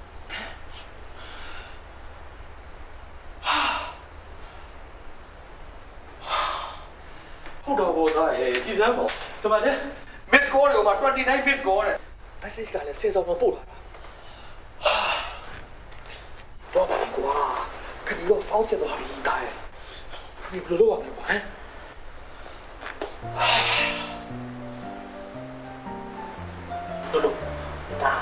Speaker 7: ဟုတ်တော့ဘောသားရဲ့ကြည်စမ်းပေါ့ဒီမှာလေ miss call တွေမှာ twenty-nine miss call တဲ့ message ကလည်းစေစောမပို့လာတာတော့ပါကွာခဏတော့ဖောက်ပြတော့ပြီသားရဲ့ဒီဘယ်လိုလုပ်ရမလဲကွာဟမ်လို့လို့ဒါ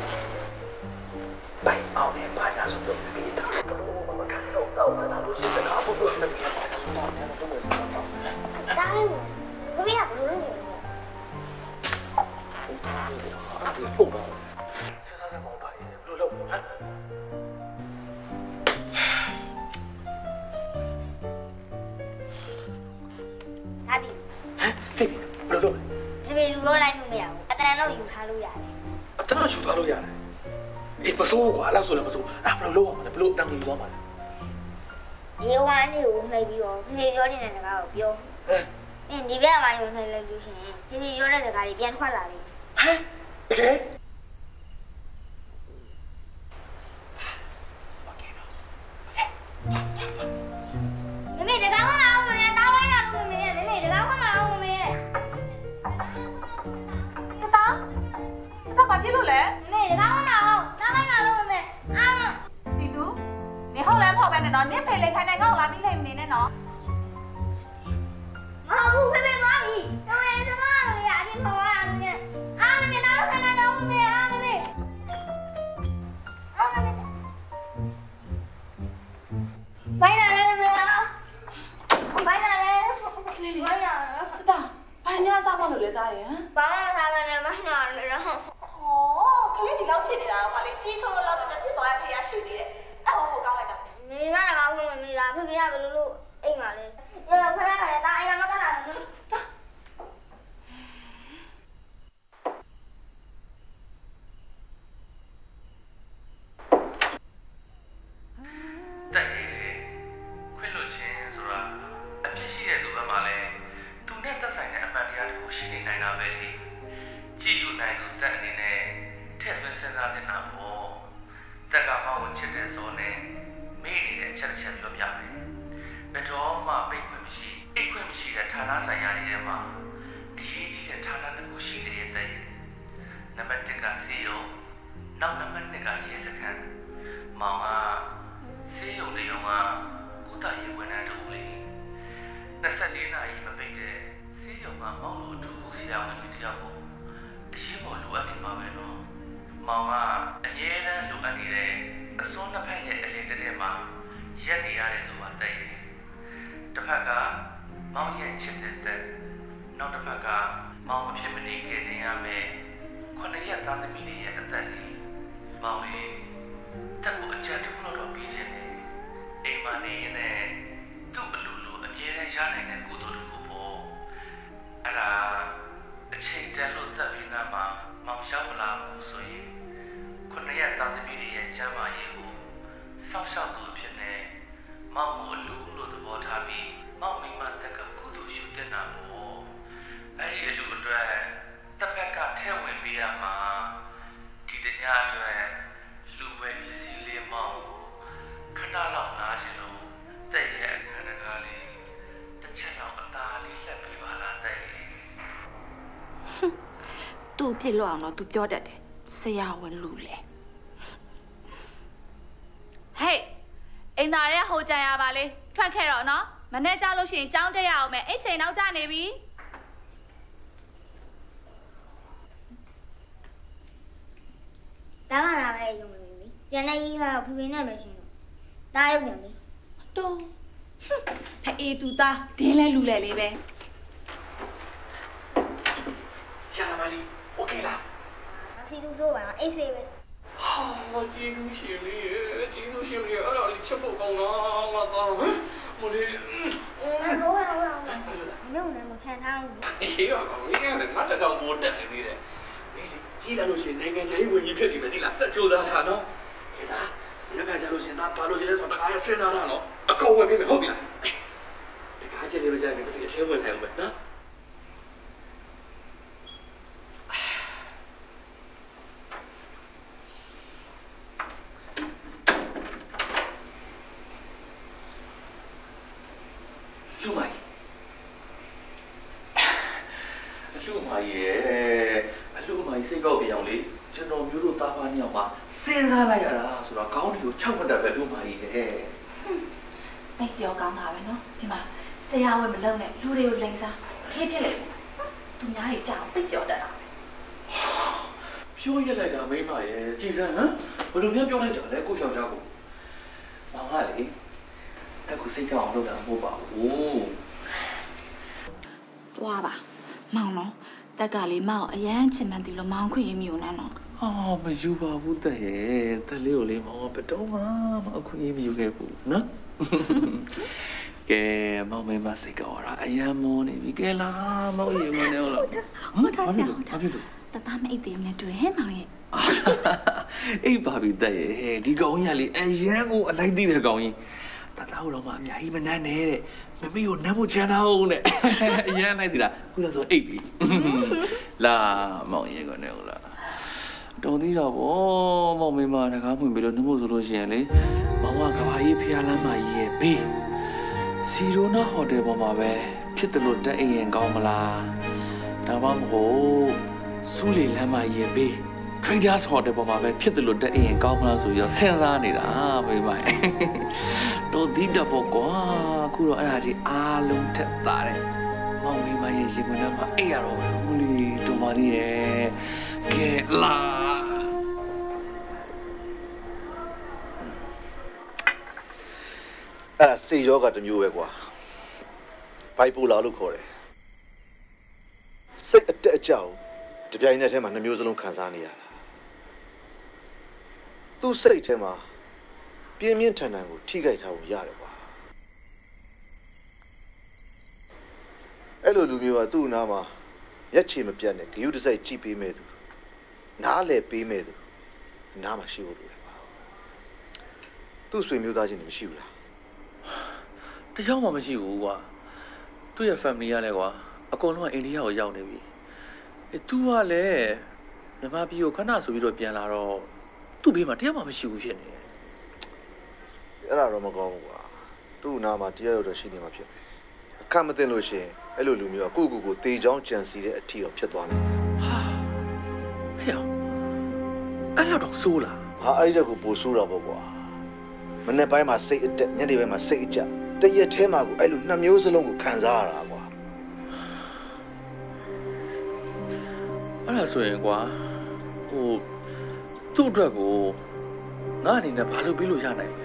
Speaker 7: ဘိုင်အောင်နဲ့ပါရဆိုတော့မိသားဘလို့မကန်တော့တော့တနာလို့ရှိတဲ့ကားဖို့တော့မပြရပါဘူးဆိုတော့လည်းမလုပ်ဘူးတော့
Speaker 6: တားဖေဖေကဘယ်လိုလုပ်လဲ
Speaker 7: အဲ့ဒါပို့ပါဆက်စားတဲ့မောင်ပါရဲ့ဘယ်လိုလုပ်လဲဟမ်
Speaker 6: ဟာဒီ
Speaker 7: ဟဲ့ဘယ်လိုလုပ်
Speaker 6: လဲဖေဖေလူလို့လိုက်လို့မရဘူးအတန်တော့ယူထားလို့ရတယ်
Speaker 7: အတန်တော့ယူထားလို့ရတယ်အေးပစိုးကွာအဲ့ဆိုလည်းပစိုးအဲ့ဘယ်လိုလုပ်ရမလဲဘယ်လိုအတန်ယူသွားမှာလဲ
Speaker 6: ဒီဝမ်းလေးကိုနှိပ်ပြီးတော့ဖေဖေပြောနေတဲ့စကားကိုပြောဟမ်အင်းဒီဘက်မှာယူနှိပ်လိုက်လို့ရှိရင်ဖေဖေပြောတဲ့စကားတွေပြန်ထွက်လာလိမ့်မယ်
Speaker 7: ဟမ်တကယ်
Speaker 6: မမေတကားမအောင်မမေတားဝိုင်းလာလို့မမေမမေတကားမအောင်မမေ
Speaker 8: တာတာဘာဖြစ်လို့လဲ
Speaker 6: မမေတကားမအောင်တားဝိုင်းလာလို့မမေအာ
Speaker 8: စီတူနေဟုတ်လဲဖောက်ပဲနဲ့နော်နင့်ဖေလေးခိုင်းနိုင်ကောင်းလားပြီးလိမ့်မနေနဲ့နော်
Speaker 6: မဟုတ်ဘူးဖေဖေသွားပြီတော်ရဲစကားလို့ရအရင်ပေါ်လာတယ်အာမမေတော့ဆန္ဒတော့မမေအာမမေအာမမေဘိုင်လာလည်းမမေလားဘိုင်လာလည်းဘိုင်လာ
Speaker 8: တာဘာညာစားမလို့လဲတာရဲ့ဟမ်
Speaker 6: ဘာမှစားမနေမနာလို့တော့
Speaker 8: ဩခလေးဒီလောက်ဖြစ်နေတာတော့မလေးကြီးထုတ်လို့လောက်နဲ့ပြစ်သွားဖေးရရှိနေတယ်အဲ့ဟိုကောင်းလိုက်တာ
Speaker 6: မေမကကောင်းလို့မေလားဖေဖေကဘယ်လိုလုပ်အိမ်မှာလဲရခဏခဏတာအိမ်မှာမကလာဘူး
Speaker 7: တိုက်ရဲခွင့်လွတ်ခြင်းဆိုတာအဖြစ်ရှိတဲ့သူဘက်မှာလဲသူနဲ့သက်ဆိုင်တဲ့အမှန်တရားတွေကိုရှိနေနိုင်တာပဲလေကြည်ယူနိုင်သူတက်အနေနဲ့ထည့်သွင်းစဉ်းစားနေတာပေါ့တက်ကမောက်ကိုချစ်တဲ့ဇောနဲ့မေ့နေတဲ့အချက်တစ်ချက်ပြောပြမယ်ဘယ်တော့မှပိတ်ခွင့်မရှိအိတ်ခွင့်မရှိတဲ့ဌာနဆိုင်ရာတွေထဲမှာအရေးကြီးတဲ့ဌာနတစ်ခုရှိတဲ့တဲ့နံပါတ်တစ်ကစီယုံနောက်နံပါတ်နှစ်ကရေစခန်းမောင်ကစေးရုံလေးရုံကကုသရေးဝန်ထမ်းတူလေးtwenty-fourနာရီမပိတ်တဲ့စေးရုံကမောင်တို့အထူးဆရာဝန်ကြီးတယောက်ကိုအရေးပေါ်လိုအပ်နေမှာပဲနော်မောင်ကအငြင်းတန်းလိုအပ်နေတဲ့အစွန်းနှစ်ဖက်ရဲ့အလင်းတစ်ထဲမှာရက်နေရတဲ့သူပါတဲ့တစ်ဖက်ကမောင်ရဲ့ချစ်တဲ့တဲ့နောက်တစ်ဖက်ကမောင်အဖြစ်မနေခဲ့နေရမယ်ခုနှစ်ရက်သားသမီးလေးရဲ့အသက်လေးမောင်လေးတက်ကိုအကြံတစ်ခုတော့ပြီးခြင်းတယ်အိမ်မနေရင်လည်းသူ့အလိုလိုအမြဲတမ်းရနိုင်တဲ့ကုသိုလ်တစ်ခုပေါ့အဲ့ဒါအချိန်တန်လို့တက်ပြီးနားမှာမောင်ရောက်လာဘူးဆိုရင်ခုနှစ်ရက်သားသမီးတွေရဲ့ကျမ်းမာရေးကိုစောင့်ရှောက်သူအဖြစ်နဲ့မောင်ကိုအလူလို့သဘောထားပြီးမောင်မိမတက်ကကုသိုလ်ရှုတင်တာပေါ့အဲ့ဒီအလူအတွက်တစ်ဖက်ကထဲဝင်ပေးရမှာဒီတညအတွက်လူပဲပစ္စည်းလေးမောင်ခဏလောက်နားချင်လို့တဲ့ရဲ့အခန်းတကားလေးတစ်ချက်လောက်အသာလေးလှက်ပြီး
Speaker 5: ပြစ်လို့အောင်တော့သူပြောတတ်တယ်ဆရာဝန်လူလေဟေးအိမ်သားရဲ့ဟိုကြံရပါလေထွက်ခဲ့တော့နော်မနေ့ကျလို့ရှိရင်ကြောင်းတက်ရအောင်မယ်အိတ်ချိန်နောက်ကျနေပြီ
Speaker 6: ဒါမှလာပဲရုံနေပြီကျန်တဲ့ကြီးကတော့ဖေဖေနဲ့ပဲရှင်လို့ဒါရုံနေပြီတော့ဟဲ့အေးသူသားဒင်းလဲလူလဲလေးပဲ
Speaker 7: ဆရာမလေးโอเคလား
Speaker 6: စီသူဆိုပါတော့အိတ်ဆေးပဲ
Speaker 7: ဟာကျေးဇူးရှင်လေးကျေးဇူးရှင်လေးအဲ့ဒါလေးချက်ဖို့ကောင်းတော့ငါတော့မလေး
Speaker 6: ဟုတ်ဟုတ်ဟုတ်မင်းလည်းမချန်ထားဘူး
Speaker 7: ဟေးကောင်ကြီးကငါတကောင်ပိုတက်နေသေးတယ်ကြီးလာလို့ရှိရင်နိုင်ငံခြားရေးဝန်ကြီးဖြစ်နေမယ်ဒီလားစက်ကြိုးစားတာနော်ခေတာရက်ကကြလို့ရှင်သားဘာလို့ကြလဲဆိုတော့တကားရစဉ်းစားတာနော်အကုန်ဝင်ပြီဟုတ်ပြီလားတကားချက်လေးပဲကြာနေတယ်အချင်းဝင်နိုင်အောင်ပဲနော်လူမိုင်းလူမိုင်းရဲ့လူမိုင်းစိတ်ကောက်ပြောင်လေကျွန်တော်မျိုးတို့သားပါနှစ်ယောက်မှာစဉ်းစားလိုက်ရတာဆိုတော့ခေါင်းတွေကို၆မှတ်တယ်ပဲလူမိုင်းရဲ့
Speaker 5: တိတ်ပြောကောင်းတာပဲနော်ဒီမှာဆရာဝန်မလုပ်နဲ့လူတွေကိုလိန်စားခေးဖြစ်လေသူများတွေကြောက်တိတ်ပြောတတ်တာ
Speaker 7: ပြောရလိုက်တာမိမရဲ့ကြည်စမ်းဟမ်ဘယ်လိုများပြောလိုက်ကြလဲကိုချောင်ချောက်ကိုမောင်ကလေတက်ကူစိတ်ကောက်အောင်လုပ်တာမဟုတ်ပါဘူး
Speaker 5: တွားပါမောင်နော်တက်ကလေးမောင်အရန်ချင်မှန်တယ်လို့မောင်ခွင့်ရမြူနေနော်
Speaker 7: ဟာမယူပါဘူးတက်ရဲ့တက်လေးကိုလေးမောင်ကဘယ်တော့မှမအခွင့်အရေးမယူခဲ့ဘူးနော်ကဲမောင်မေမစိတ်ကောက်ရတာအရန်မောနေပြီကဲလားမောင်ရေမနေလို့
Speaker 5: ဟုတ်တာဆရာဟုတ်တာတသားမအိတ်သေးနဲ့တွေ့ဟဲ့မောင်ရဲ့
Speaker 7: အိတ်ပါပြီတက်ရဲ့ဒီကောင်ကြီးကလေအရန်ကိုအလိုက်သိတဲ့ကောင်ကြီးတသားတော့မှအများကြီးမနှမ်းနဲ့တဲ့မမေကိုနမ်းဖို့ချမ်းသာအောင်တဲ့အရန်လိုက်သီလားခုလည်းဆိုအိတ်ပြီလာမောင်ရေကနေဟုတ်လားတော်သေးတော့ဗောမောင်မေမတကားဖွင့်ပြီးလို့နှမို့ဆိုလို့ရှိရင်လေမောင်ကကဘာကြီးဖျားလမ်းမကြီးရဲ့ဘေးစီရိုနာဟိုတယ်ပေါ်မှာပဲဖြစ်တယ်လို့တက်အိမ်ရင်ကောင်းမလားဒါမှမဟုတ်စူးလီလမ်းမကြီးရဲ့ဘေး Traders Hotel ပေါ်မှာပဲဖြစ်တယ်လို့တက်အိမ်ရင်ကောင်းမလားဆိုပြီးတော့စဉ်းစားနေတာမိမတော်သေးတော့ဗောကွာအခုတော့အဲ့ဒါကြီးအားလုံးထက်သားတယ်မောင်မိမရဲ့ရှင်မနာမှာအိပ်ရတော့ဟိုလီတော်ပါသေးရဲ့ကဲလာ
Speaker 2: အဲ့ဒါစေရောကတစ်မျိုးပဲကွာဘိုက်ပိုလာလို့ခေါ်တယ်စိတ်အတက်အကျကိုတပြိုင်နက်တည်းမှာနှမျိုးစလုံးခံစားနေရတာသူ့စိတ်ထဲမှာပြင်းပြင်းထန်ထန်ကိုထိခိုက်ထားဖို့ရတယ်ကွာအဲ့လိုလူမျိုးကသူ့နားမှာရက်ချေမပြတ်နဲ့ဂယုတစိုက်ကြည့်ပေးမဲ့သူနားလဲပေးမဲ့သူနားမှာရှိဖို့လိုတယ်ကွာသူ့ဆွေမျိုးသားချင်းတွေမရှိဘူးလား
Speaker 7: တယောက်မှမရှိဘူးကွာသူ့ရဲ့ family ကလည်းကွာအကုန်လုံးကအိန္ဒိယကိုရောက်နေပြီအဲသူကလည်းမြန်မာပြည်ကိုခဏဆိုပြီးတော့ပြန်လာတော့သူ့ဘေးမှာတယောက်မှမရှိဘူးဖြစ်နေတယ်
Speaker 2: အဲ့ဒါတော့မကောင်းဘူးကွာသူ့နားမှာတယောက်တော့ရှိနေမှာဖြစ်တယ်အခက်မသိလို့ရှိရင်အဲ့လိုလူမျိုးကကိုကိုကိုတေချောင်းကြံစီတဲ့အထီတော့ဖြစ်သွားမယ်
Speaker 7: ဟာဟဲ့အဲ့လောက်တော့ဆိုးလား
Speaker 2: ဟာအဲ့ဒီကပိုဆိုးတာပေါ့ကွာမနေ့ပိုင်းမှာစိတ်အတက်ညနေပိုင်းမှာစိတ်အကျတရက်ထဲမှာကိုအဲ့လိုနှစ်မျိုးစလုံးကိုခံစားရတာကွာ
Speaker 7: အဲ့ဒါဆိုရင်ကွာဟိုသူ့အတွက်ကိုငါအနေနဲ့ဘာလုပ်ပြီးလို့ရနိုင်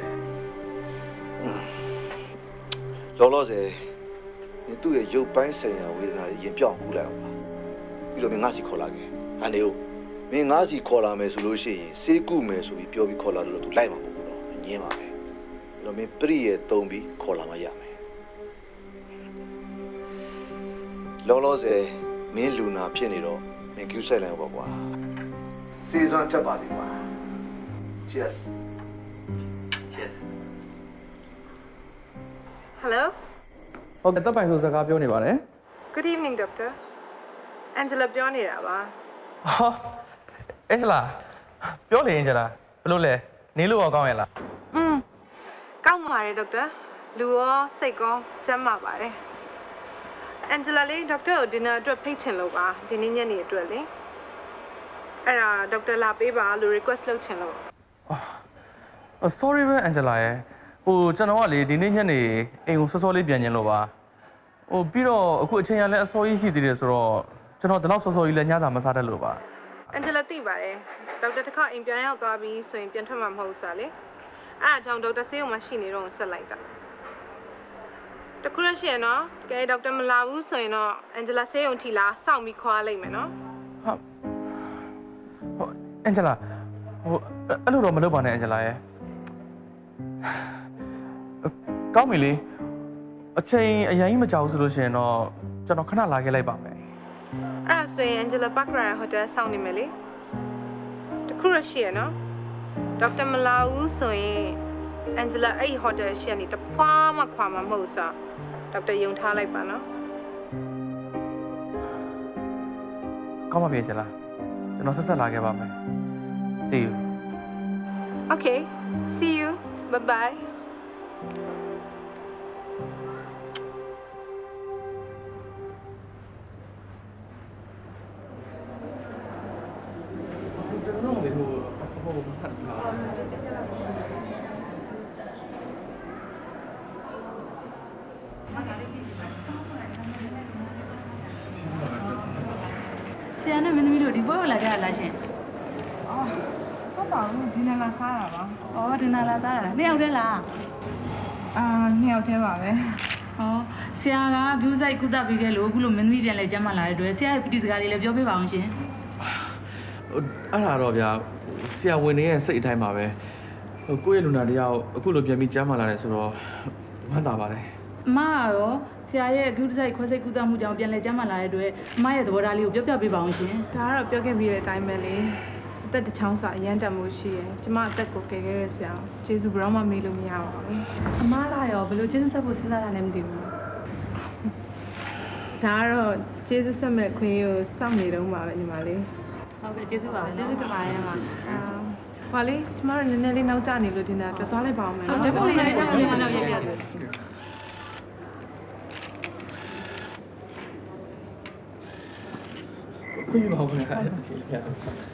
Speaker 2: လဲလောလောဆယ်သူ့ရဲ့ရုပ်ပိုင်းဆိုင်ရာဝေဒနာတွေရင်ပြောင်းမှုလိုက်အောင်ပါပြီးတော့မင်းငါစီခေါ်လာခဲ့အနေဦးမင်းငါစီခေါ်လာမယ်ဆိုလို့ရှိရင်စေးကုမယ်ဆိုပြီးပြောပြီးခေါ်လာလို့သူလိုက်မှာမဟုတ်ဘူးတော့ညင်းပါပဲပြီးတော့မင်းပြည့်ရဲ့တုံးပြီးခေါ်လာမှရမယ်လောလောဆယ်မင်းလူနာဖြစ်နေတော့မင်းကျူးဆိုင်လိုက်ပါကွာစေးစွမ်းချက်ပါလိမ့်ကွာ Cheers
Speaker 7: Cheers
Speaker 11: Hello
Speaker 12: ဟုတ်ကဲ့တပ်ပိုင်ဆိုစကားပြောနေပါတယ်
Speaker 11: Good evening doctor Angela ပြောနေတာပါ
Speaker 12: ဟာအန်ဂျလာပြောလေအန်ဂျလာဘယ်လိုလဲနေလို့ရောကောင်းရဲ့လား
Speaker 11: อืมကောင်းပါတယ် doctor လူရောစိတ်ကောကျန်းမာပါတယ် Angela လေး doctor ကို dinner အတွက်ဖိတ်ချင်လို့ပါဒီနေ့ညနေအတွက်လေအဲ့ဒါဒေါက်တာလာပေးပါလို့ request လုပ်ချင်လို့
Speaker 12: sorry ပဲ Angela ရဲ့ဟိုကျွန်တော်ကလေဒီနေ့ညနေအိမ်ကိုစောစောလေးပြန်ကျင်လို့ပါဟိုပြီးတော့အခုအချိန်ရလဲအစောကြီးရှိသေးတယ်ဆိုတော့ကျွန်တော်ဒီလောက်စောစောကြီးလဲညစာမစားတတ်လို့ပါ
Speaker 11: Angela သိပါတယ်ဒေါက်တာတစ်ခါအိမ်ပြန်ရောက်သွားပြီးဆိုရင်ပြန်ထွက်မှာမဟုတ်ဆိုတာလေအဲ့ဒါကြောင့်ဒေါက်တာဆေးရုံမှာရှိနေတော့ဆက်လိုက်တာတခုရရှိရနော်ကဲဒေါက်တာမလာဘူးဆိုရင်တော့ Angela ဆေးရုံထီလာစောင့်ပြီးခေါ်လိုက်မယ်နော်
Speaker 12: ဟုတ် Angela ဟိုအဲ့လိုတော့မလုပ်ပါနဲ့ Angela ရဲ့ကောင်းပြီလေအချိန်အရင်ကြီးမကြောက်ဆိုလို့ရှိရင်တော့ကျွန်တော်ခဏလာခဲ့လိုက်ပါမယ်
Speaker 11: အဲ့ဒါဆိုရင် Angela Parker Hotel စောင့်နေမယ်လေတခုရရှိရနော်ဒေါက်တာမလာဘူးဆိုရင် Angela အဲ့ဒီ hotel ရှိနေတဖွာမှခွာမှာမဟုတ်စားဒေါက်တာယုံထားလိုက်ပါနော်
Speaker 12: ကောင်းပါပြီ Angela ကျွန်တော်ဆက်ဆက်လာခဲ့ပါမယ် See you
Speaker 11: Okay see you bye bye
Speaker 10: ဆရာနဲ့မင်းသမီးတို့ဒီပွဲကိုလာကြရလားရှင်
Speaker 11: ။အော်ဟုတ်ပါဘူးဒီနေ့လာစားတာပါ
Speaker 10: ။အော်ဒီနေ့လာစားတာလားနှစ်ယောက်တည်းလား
Speaker 11: ။အာနှစ်ယောက်တည်းပါပဲ
Speaker 10: ။ဟောဆရာကဂူးဆိုင်ကုသပေးခဲ့လို့အခုလိုမင်းသမီးပြန်လဲကျမ်းမာလာတဲ့အတွက်ဆရာရဲ့ပီတီစကားလေးလည်းပြောပြပါအောင်ရှင်
Speaker 12: ။အဲ့ဒါတော့ဗျာဆရာဝန်နေရဲ့စိတ်အတိုင်းပါပဲ။ဟိုကိုယ့်ရဲ့လူနာတယောက်အခုလိုပြန်ပြီးကျမ်းမာလာတယ်ဆိုတော့ဝမ်းသာပါတယ်
Speaker 10: ။အမရောဆရာရဲ့ဂူးဆိုင်ခွဲစိတ်ကုသမှုကြောင့်ပြန်လဲကျမ်းမာလာတဲ့အတွက်အမရဲ့သဘောထားလေးကိုပြောပြပေးပါအောင်ရှင်
Speaker 11: ။ဒါကတော့ပြောခဲ့ပြီးတဲ့အတိုင်းပဲလေ။အသက်တစ်ချောင်းစာအရန်တက်မှုရှိရယ်။ကျမအသက်ကိုကယ်ခဲ့ရဆရာ။ကျေးဇူးဘယ်တော့မှမေးလို့မရပါဘူး
Speaker 10: ။အမလာရောဘယ်လိုကျေးဇူးဆက်ဖို့စဉ်းစားတာလဲမသိဘူး
Speaker 11: ။ဒါကတော့ကျေးဇူးဆက်မဲ့ခွင့်ကိုစောင့်နေတော့မှာပဲညီမလေး
Speaker 10: ။ဟုတ်ကဲ့ကျေးဇူးပါပဲ။ကျေးဇူးတင်ပါတယ်ပါ။အာ
Speaker 11: ဟောလေကျမတို့နည်းနည်းလေးနောက်ကျနေလို့ဒီနေ့အတွက်သွားလိုက်ပါအောင်မယ်
Speaker 10: နော်။ဟုတ်တယ်ကိုလေးလေးနောက်လေးနောက်ရပြတယ်။
Speaker 12: ခွင့်ပြုပါဦးခင်ဗျာအဲ့ဒါကြည့်ရတယ်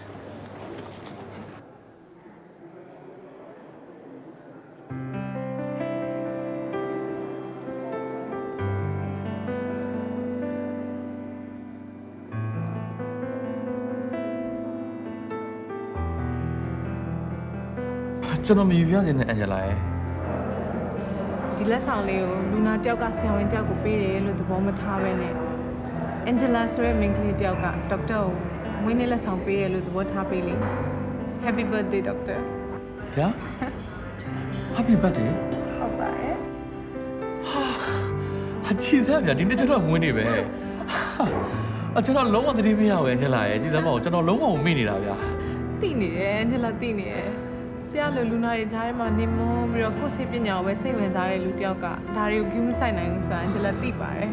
Speaker 12: ကျွန်တော်မြည်ပြစင်နဲ့အန်ဂျလာရဲ့
Speaker 11: ဒီလက်ဆောင်လေးကိုလူနာတယောက်ကဆရာဝန်တယောက်ကိုပေးတယ်လို့သဘောမထားပဲနဲ့အန်ဂျလာဆိုတဲ့မိန်းကလေးတယောက်ကဒေါက်တာကိုမွေးနေ့လက်ဆောင်ပေးတယ်လို့သဘောထားပေးလေ Happy birthday doctor
Speaker 12: ဗျာ Happy birthday
Speaker 11: ဟုတ်ပါရဲ့
Speaker 12: ဟာအချီစားဗျာဒီနေ့ကျွန်တော်မွေးနေ့ပဲအကျွန်တော်လုံးဝသတိမရဘူးအန်ဂျလာရဲ့ကြည်စမ်းမအောင်ကျွန်တော်လုံးဝမေ့နေတာဗျာ
Speaker 11: သိနေတယ်အန်ဂျလာသိနေတယ်ဆရာလိုလူနာတွေကြားထဲမှာနေမွန်းပြီးတော့ကိုယ်စိတ်ပညာကိုပဲစိတ်ဝင်စားတဲ့လူတယောက်ကဒါတွေကိုဂူးမဆိုင်နိုင်ဘူးဆိုတာအန်ဂျလာသိပါတယ်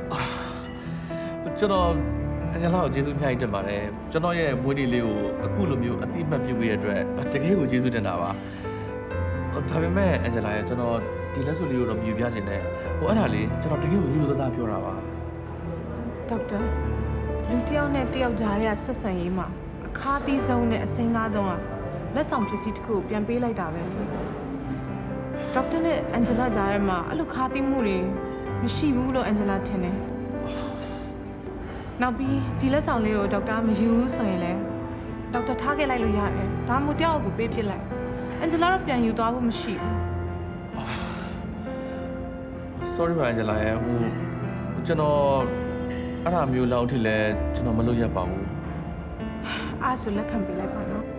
Speaker 12: ကျွန်တော်အန်ဂျလာကိုကျေးဇူးများကြီးတင်ပါတယ်ကျွန်တော်ရဲ့မွေးနေ့လေးကိုအခုလိုမျိုးအတိအမှတ်ပြုပေးတဲ့အတွက်တကယ်ကိုကျေးဇူးတင်တာပါဒါပေမဲ့အန်ဂျလာရဲ့ကျွန်တော်ဒီလက်စွပ်လေးကိုတော့မြူပြခြင်းနဲ့ဟိုအဲ့ဒါလေးကျွန်တော်တကယ်ကိုရိုးရိုးသားသားပြောတာပါ
Speaker 11: ဒေါက်တာလူတယောက်နဲ့တယောက်ကြားထဲကဆက်ဆံရေးမှာအခါသီးဆုံးနဲ့အစိမ်းကားဆုံးကလက်ဆောင်ပစ္စည်းတစ်ခုကိုပြန်ပေးလိုက်တာပဲလေဒေါက်တာနဲ့အန်ဂျလာကြားထဲမှာအဲ့လိုခါသီးမှုတွေမရှိဘူးလို့အန်ဂျလာထင်တယ်နောက်ပြီးဒီလက်ဆောင်လေးကိုဒေါက်တာမယူဘူးဆိုရင်လည်းဒေါက်တာထားခဲ့လိုက်လို့ရတယ်ဒါမှမဟုတ်တယောက်ကိုပေးပစ်လိုက်အန်ဂျလာတော့ပြန်ယူသွားဖို့မရှိဘူး
Speaker 12: sorry ပါအန်ဂျလာရဲ့ဟိုကျွန်တော်အဲ့ဒါမျိုးလောက်ထိလဲကျွန်တော်မလုပ်ရပါဘူး
Speaker 11: အားဆိုလက်ခံပေးလိုက်ပါနော်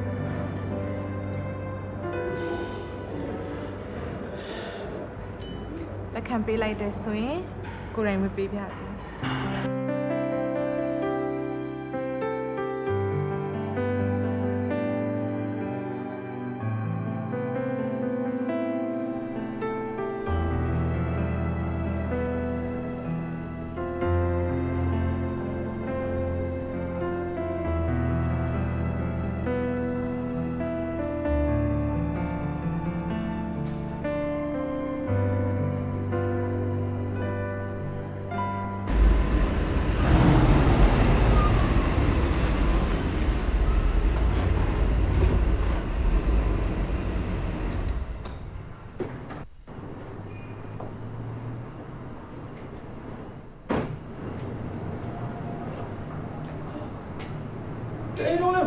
Speaker 11: လက်ခံပေးလိုက်တဲ့ဆိုရင်ကိုယ်တိုင်မပေးပြစေ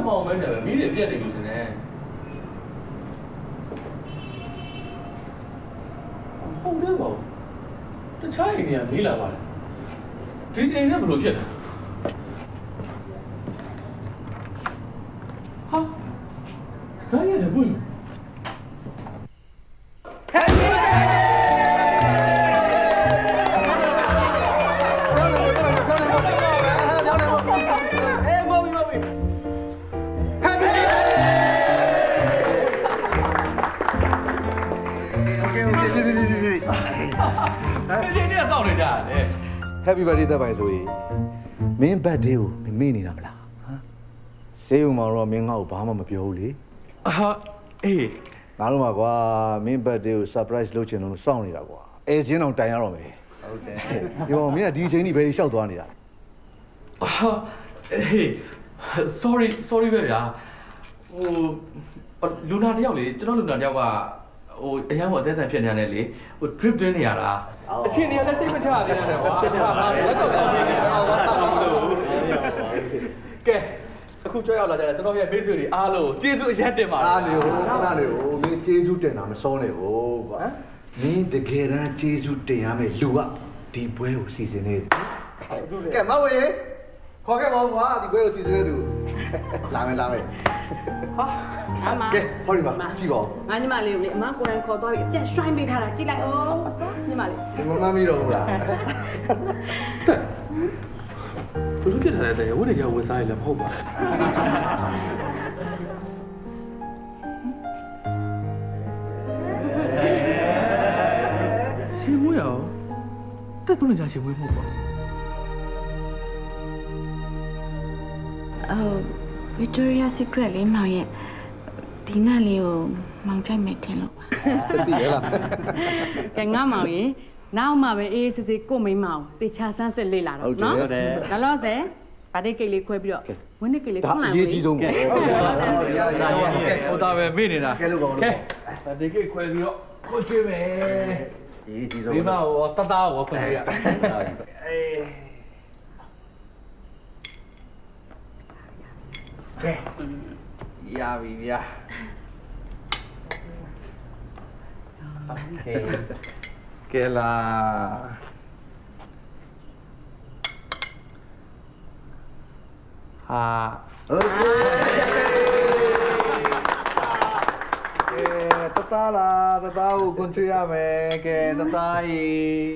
Speaker 12: မောင်မဲတယ်မီးတွေပြက်နေပြီစနေဟုတ်တယ်ပေါ့တခြားအိမ်တွေကမီးလာပါတယ်ဒီအိမ်ကဘယ်လိုဖြစ်လဲဟာဒါရတဲ့ဘူး
Speaker 2: Happy birthday တဲ့ပိုင်ဆိုရင်မင်း birthday ကိုမမေ့နေတာမလားဟမ်ဆေးဥမှာတော့မင်းငါ့ကိုဘာမှမပြောဘူးလေဟာအေးငါတို့မှာကွာမင်း birthday ကို surprise လုပ်ချင်လို့စောင့်နေတာကွာအဲစင်းအောင်တိုင်ရတော့မယ်ဟုတ်တယ်ဒီကောင်မင်းကဒီအချိန်ကြီးဘယ်လျှောက်သွားနေတာဟာအေး sorry sorry ပဲဗျာဟိုလူနာတယောက်လေကျွန်တော်လူနာတယောက်ကဟိုအရန်ကအသက်အသက်ဖြစ်နေရတယ်လေဟို drip သွင်းနေရတာအချင်းနေရလက်စိတ်မချသေးတယ်ကွာလက်ကောက်ကောက်နေတယ်ဟာဝါတာမလို့ကဲအခုကြောက်ရောက်လာကြတယ်ကျွန်တော်ရဲ့မိတ်ဆွေတွေအားလုံးကျေးဇူးအရန်တင်ပါတယ်အားနေဟိုခဏနေဟိုမင်းကျေးဇူးတင်တာမစောနေဟိုကွာမင်းတကယ်တမ်းကျေးဇူးတင်ရမယ်လူကဒီပွဲကိုစီစဉ်နေတယ်ကဲမဝေခေါ်ခဲ့ပါဦးကွာဒီပွဲကိုစီစဉ်နေသူလာမယ်လာမယ်ဟာအမကဲဟောဒီမှာကြည့်ပါဦးငါညီမလေးကိုလေအမကိုယ်တိုင်ခေါ်သွားပြီးအပြက်ရွှိုင်းပေးထားတာကြည့်လိုက်အောင်ညီမလေးမမမီးတော့ဘူးလားဘယ်လိုဖြစ်ထားလဲတဲ့ဝိနေချာဝင်စားရလည်းမဟုတ်ပါဘူးရှင်မွေးရောတက်တူနေချာရှင်မွေးမဟုတ်ပါ
Speaker 13: အော် Victoria Secret လေးမောင်ရဲ့ဒီနက်လေးကိုမောင်ကြိုက်မယ်ထင်လို့ပါတည်ရလားကဲငါမောင်ရင်နောက်မှပဲအေးစစ်စစ်ကိုမိမအောင်တေချာဆန်းစစ်လေးလာတော့နော်ဟုတ်တယ်ဒါလို့ဆယ်ဗာတိတ်ကိတ်လေးခွဲပြီးတော့ဝင်းနစ်ကိတ်လေးထွန်းလိုက်ရေးကြီးဆုံးပေါ့ဟုတ်တယ်ဟုတ်တယ်ဟိုတာပဲမေ့နေတာကဲလို့ပါကဲဗာတိတ်ကိတ်ခွဲပြီးတော့ကိုချွေးမယ်ရေးကြီးဆုံးဒီမှာဟောတသားဟောခွဲရအေးကဲရပြီဗျာโอเคကဲလာဟာโอเคကဲတသားလာတသားကိုကွန်ချွေးရမယ်ကဲတသားကြီး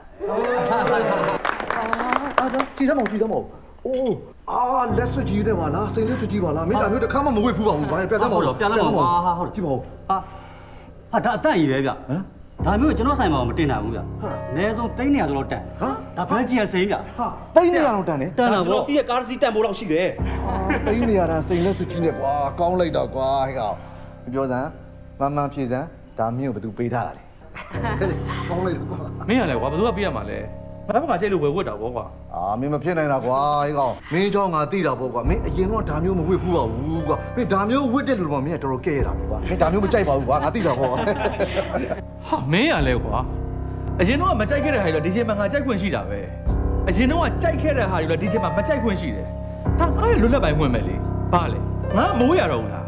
Speaker 13: အာတော့ကြည့်စမ်းမကြည့်စမ်းမအိုးအာလက်စွပ်ကြီးတယ်ပါလားစိန်လက်စွပ်ကြီးပါလားမင်းတာမျိုးတစ်ခါမှမဝေ့ဖူးပါဘူးဘာပြတ်စမ်းပါဦးပြတ်စမ်းပါဦးဟာဟုတ်ကြည့်ပါဦးဟာဟာဒါအတန့်ကြီးပဲဗျဟမ်ဒါမျိုးကျွန်တော်ဆိုင်မှာမတင်နိုင်ဘူးဗျဟုတ်လားအနည်းဆုံးတိန်းနေရဆိုတော့တန်ဟာဒါဘန်းကြီးရစိန်ဗျဟာတိန်းနေရတော့တန်တယ်တန်တာပေါ့ကျွန်တော်စီးရဲ့ကားစီးတန်ဖို့တော့ရှိတယ်တိန်းနေရတာစိန်လက်စွပ်ကြီးနဲ့ကွာကောင်းလိုက်တော့ကွာဟဲ့ကောင်မပြောစမ်းမမှန်ဖြေစမ်းဒါမျိုးဘယ်သူပေးထားတာလဲကောင်းလိုက်တော့ကွာမင်းရလဲကွာဘယ်သူကပေးရမှာလဲဘာမှမကြိုက်လို့ဝယ်ဝတ်တာပေါ့ကွာအာမင်းမဖြစ်နိုင်တာကွာဟဲ့ကောင်မင်းเจ้าငါသိတာပေါ့ကွာမင်းအရင်တော့ဒါမျိုးမဝတ်ဖူးပါဘူးကွာမင်းဒါမျိုးဝတ်တဲ့လူတော့မင်းကတော်တော်ကဲရတာကွာမင်းဒါမျိုးမကြိုက်ပါဘူးကွာငါသိတာပေါ့ဟာမင်းရလဲကွာအရင်တော့မကြိုက်ခဲ့တဲ့ဟာတွေဒီချိန်မှာငါကြိုက်ခွင့်ရှိတာပဲအရင်တော့ကြိုက်ခဲ့တဲ့ဟာတွေလည်းဒီချိန်မှာမကြိုက်ခွင့်ရှိတယ်ဒါငါရဲ့လွတ်လပ်ပိုင်ဝင်မယ်လေဘာလဲငါမဝတ်ရတော့ဘူးလား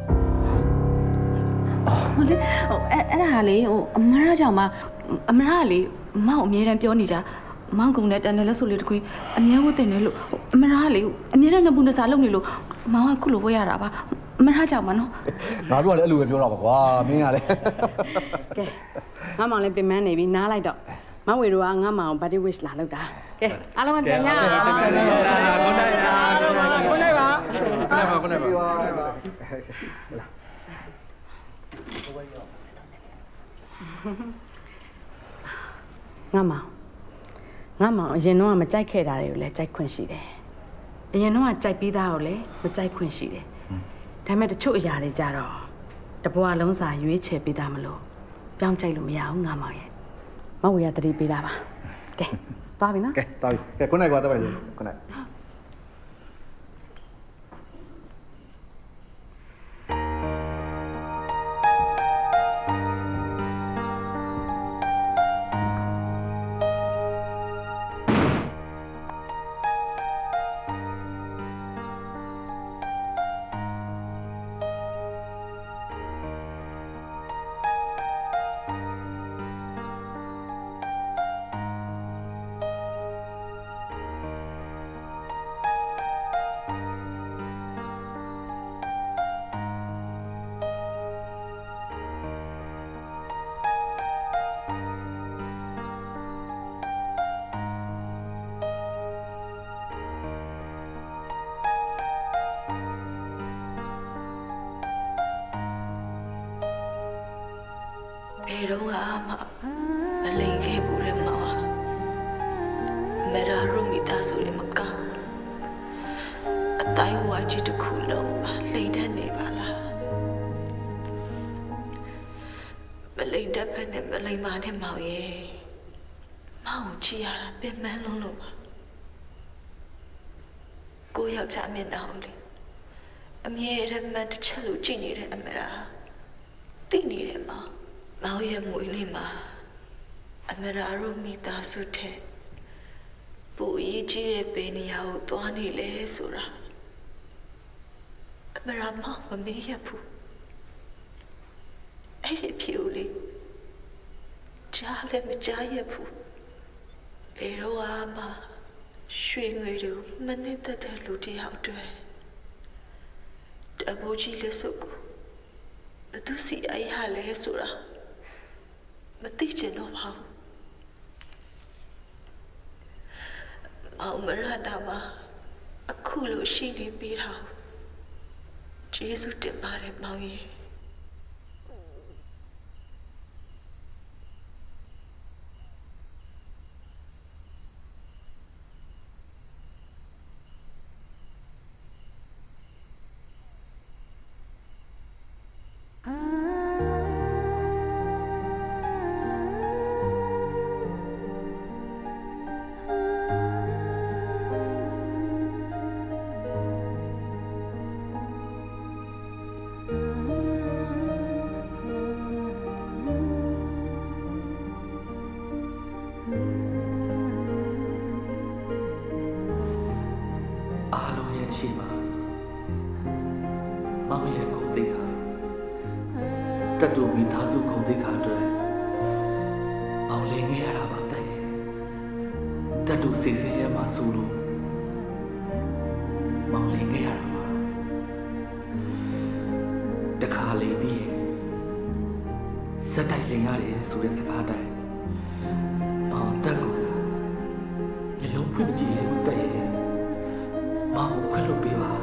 Speaker 13: ဟိုလေဟိုအဲ့အဲ့ဒါလေဟိုအမရကြောင့်မအမရကလေမောင်အမြဲတမ်းပြောနေကြမောင်ကုံနဲ့တန်တယ်လို့ဆိုလေတခွေအမြဲဝတ်တင်တယ်လို့အမရကလေအမြဲတမ်းနဘူးနစားလုပ်နေလို့မောင်ကခုလိုဝတ်ရတာပါအမရကြောင့်မနော်ငါတို့ကလည်းအဲ့လိုပဲပြောတာပါကွာမင်းကလည်းကဲငါမောင်လည်းပြင်ပန်းနေပြီနားလိုက်တော့မဝေတို့ကငါမောင် birthday wish လာလုပ်တာကဲအားလုံးပြန်ညပါကိုနိုင်ပါကိုနိုင်ပါကိုနိုင်ပါကိုနိုင်ပါငါမောင်ငါမောင်အရင်တော့မကြိုက်ခဲ့တာတွေကိုလည်းကြိုက်ခွင့်ရှိတယ်အရင်တော့ကြိုက်ပြီးသားကိုလည်းမကြိုက်ခွင့်ရှိတယ်ဒါပေမဲ့တချို့အရာတွေကြတော့တဘွားလုံးစာရွေးချယ်ပေးသားမလို့ပြောင်းကြိုက်လို့မရဘူးငါမောင်ရဲ့မဝေရတတိပေးတာပါကဲသွားပြီနော်ကဲသွားပြီကဲခုနကသွားပါလေခုနက
Speaker 5: ယ်တော့မှမလိမ်ခဲ့ဘူးတဲ့မောင်အမေရာရူမီတာဆိုရမကအတိုင်းဝိုင်းကြီးတစ်ခုလုံးလိမ်တတ်နေပါလားမလိမ်တတ်ဖက်နဲ့မလိမ်ပါနဲ့မောင်ရဲ့မောင်ချီရတာပြင်မှန်းလုံးလို့ပါကိုယောက်ျားမျက်နှာကိုလေအမြဲတမ်းမှတစ်ချက်လို့ကြည့်နေတဲ့အမေရာသိနေတယ်မောင်မောင်ရဲ့မွေးလေးမှာအမေရာတို့မိသားစုတဲ့ပူရေးကြီးတဲ့ပင်နေရာကိုတွားနေလဲဆိုတာအမေရာမောင်မမေ့ရဘူးအဲ့ဒီဖြူလေးကြားလည်းမကြားရဘူးဘယ်တော့မှရွှေငွေတို့မနစ်သက်တဲ့လူတယောက်တွေတဘူကြီးလက်စုပ်ကိုဘသူစီအိုင်ဟာလဲဆိုတာမသိချင်တော့ပါဘူးအောင်မရတာမှာအခုလိုရှိနေပြီးတော့ကျေးဇူးတင်ပါတယ်မောင်ကြီးတတူမိသားစုကုန်သိခါအတွက်အောင်လင်းခဲ့ရတာပါတဲ့တတူစိတ်ဆင်းရဲမှဆိုလို့မောင်လင်းခဲ့ရတာပါတခါလေးပြီးစက်တိုက်လင်းရတယ်ဆိုတဲ့စကားတိုင်းမောင်တက်ကိုညလုံးဖွင့်ကြည့်ရတဲ့မောင်ခွင့်လို့ပေးပါ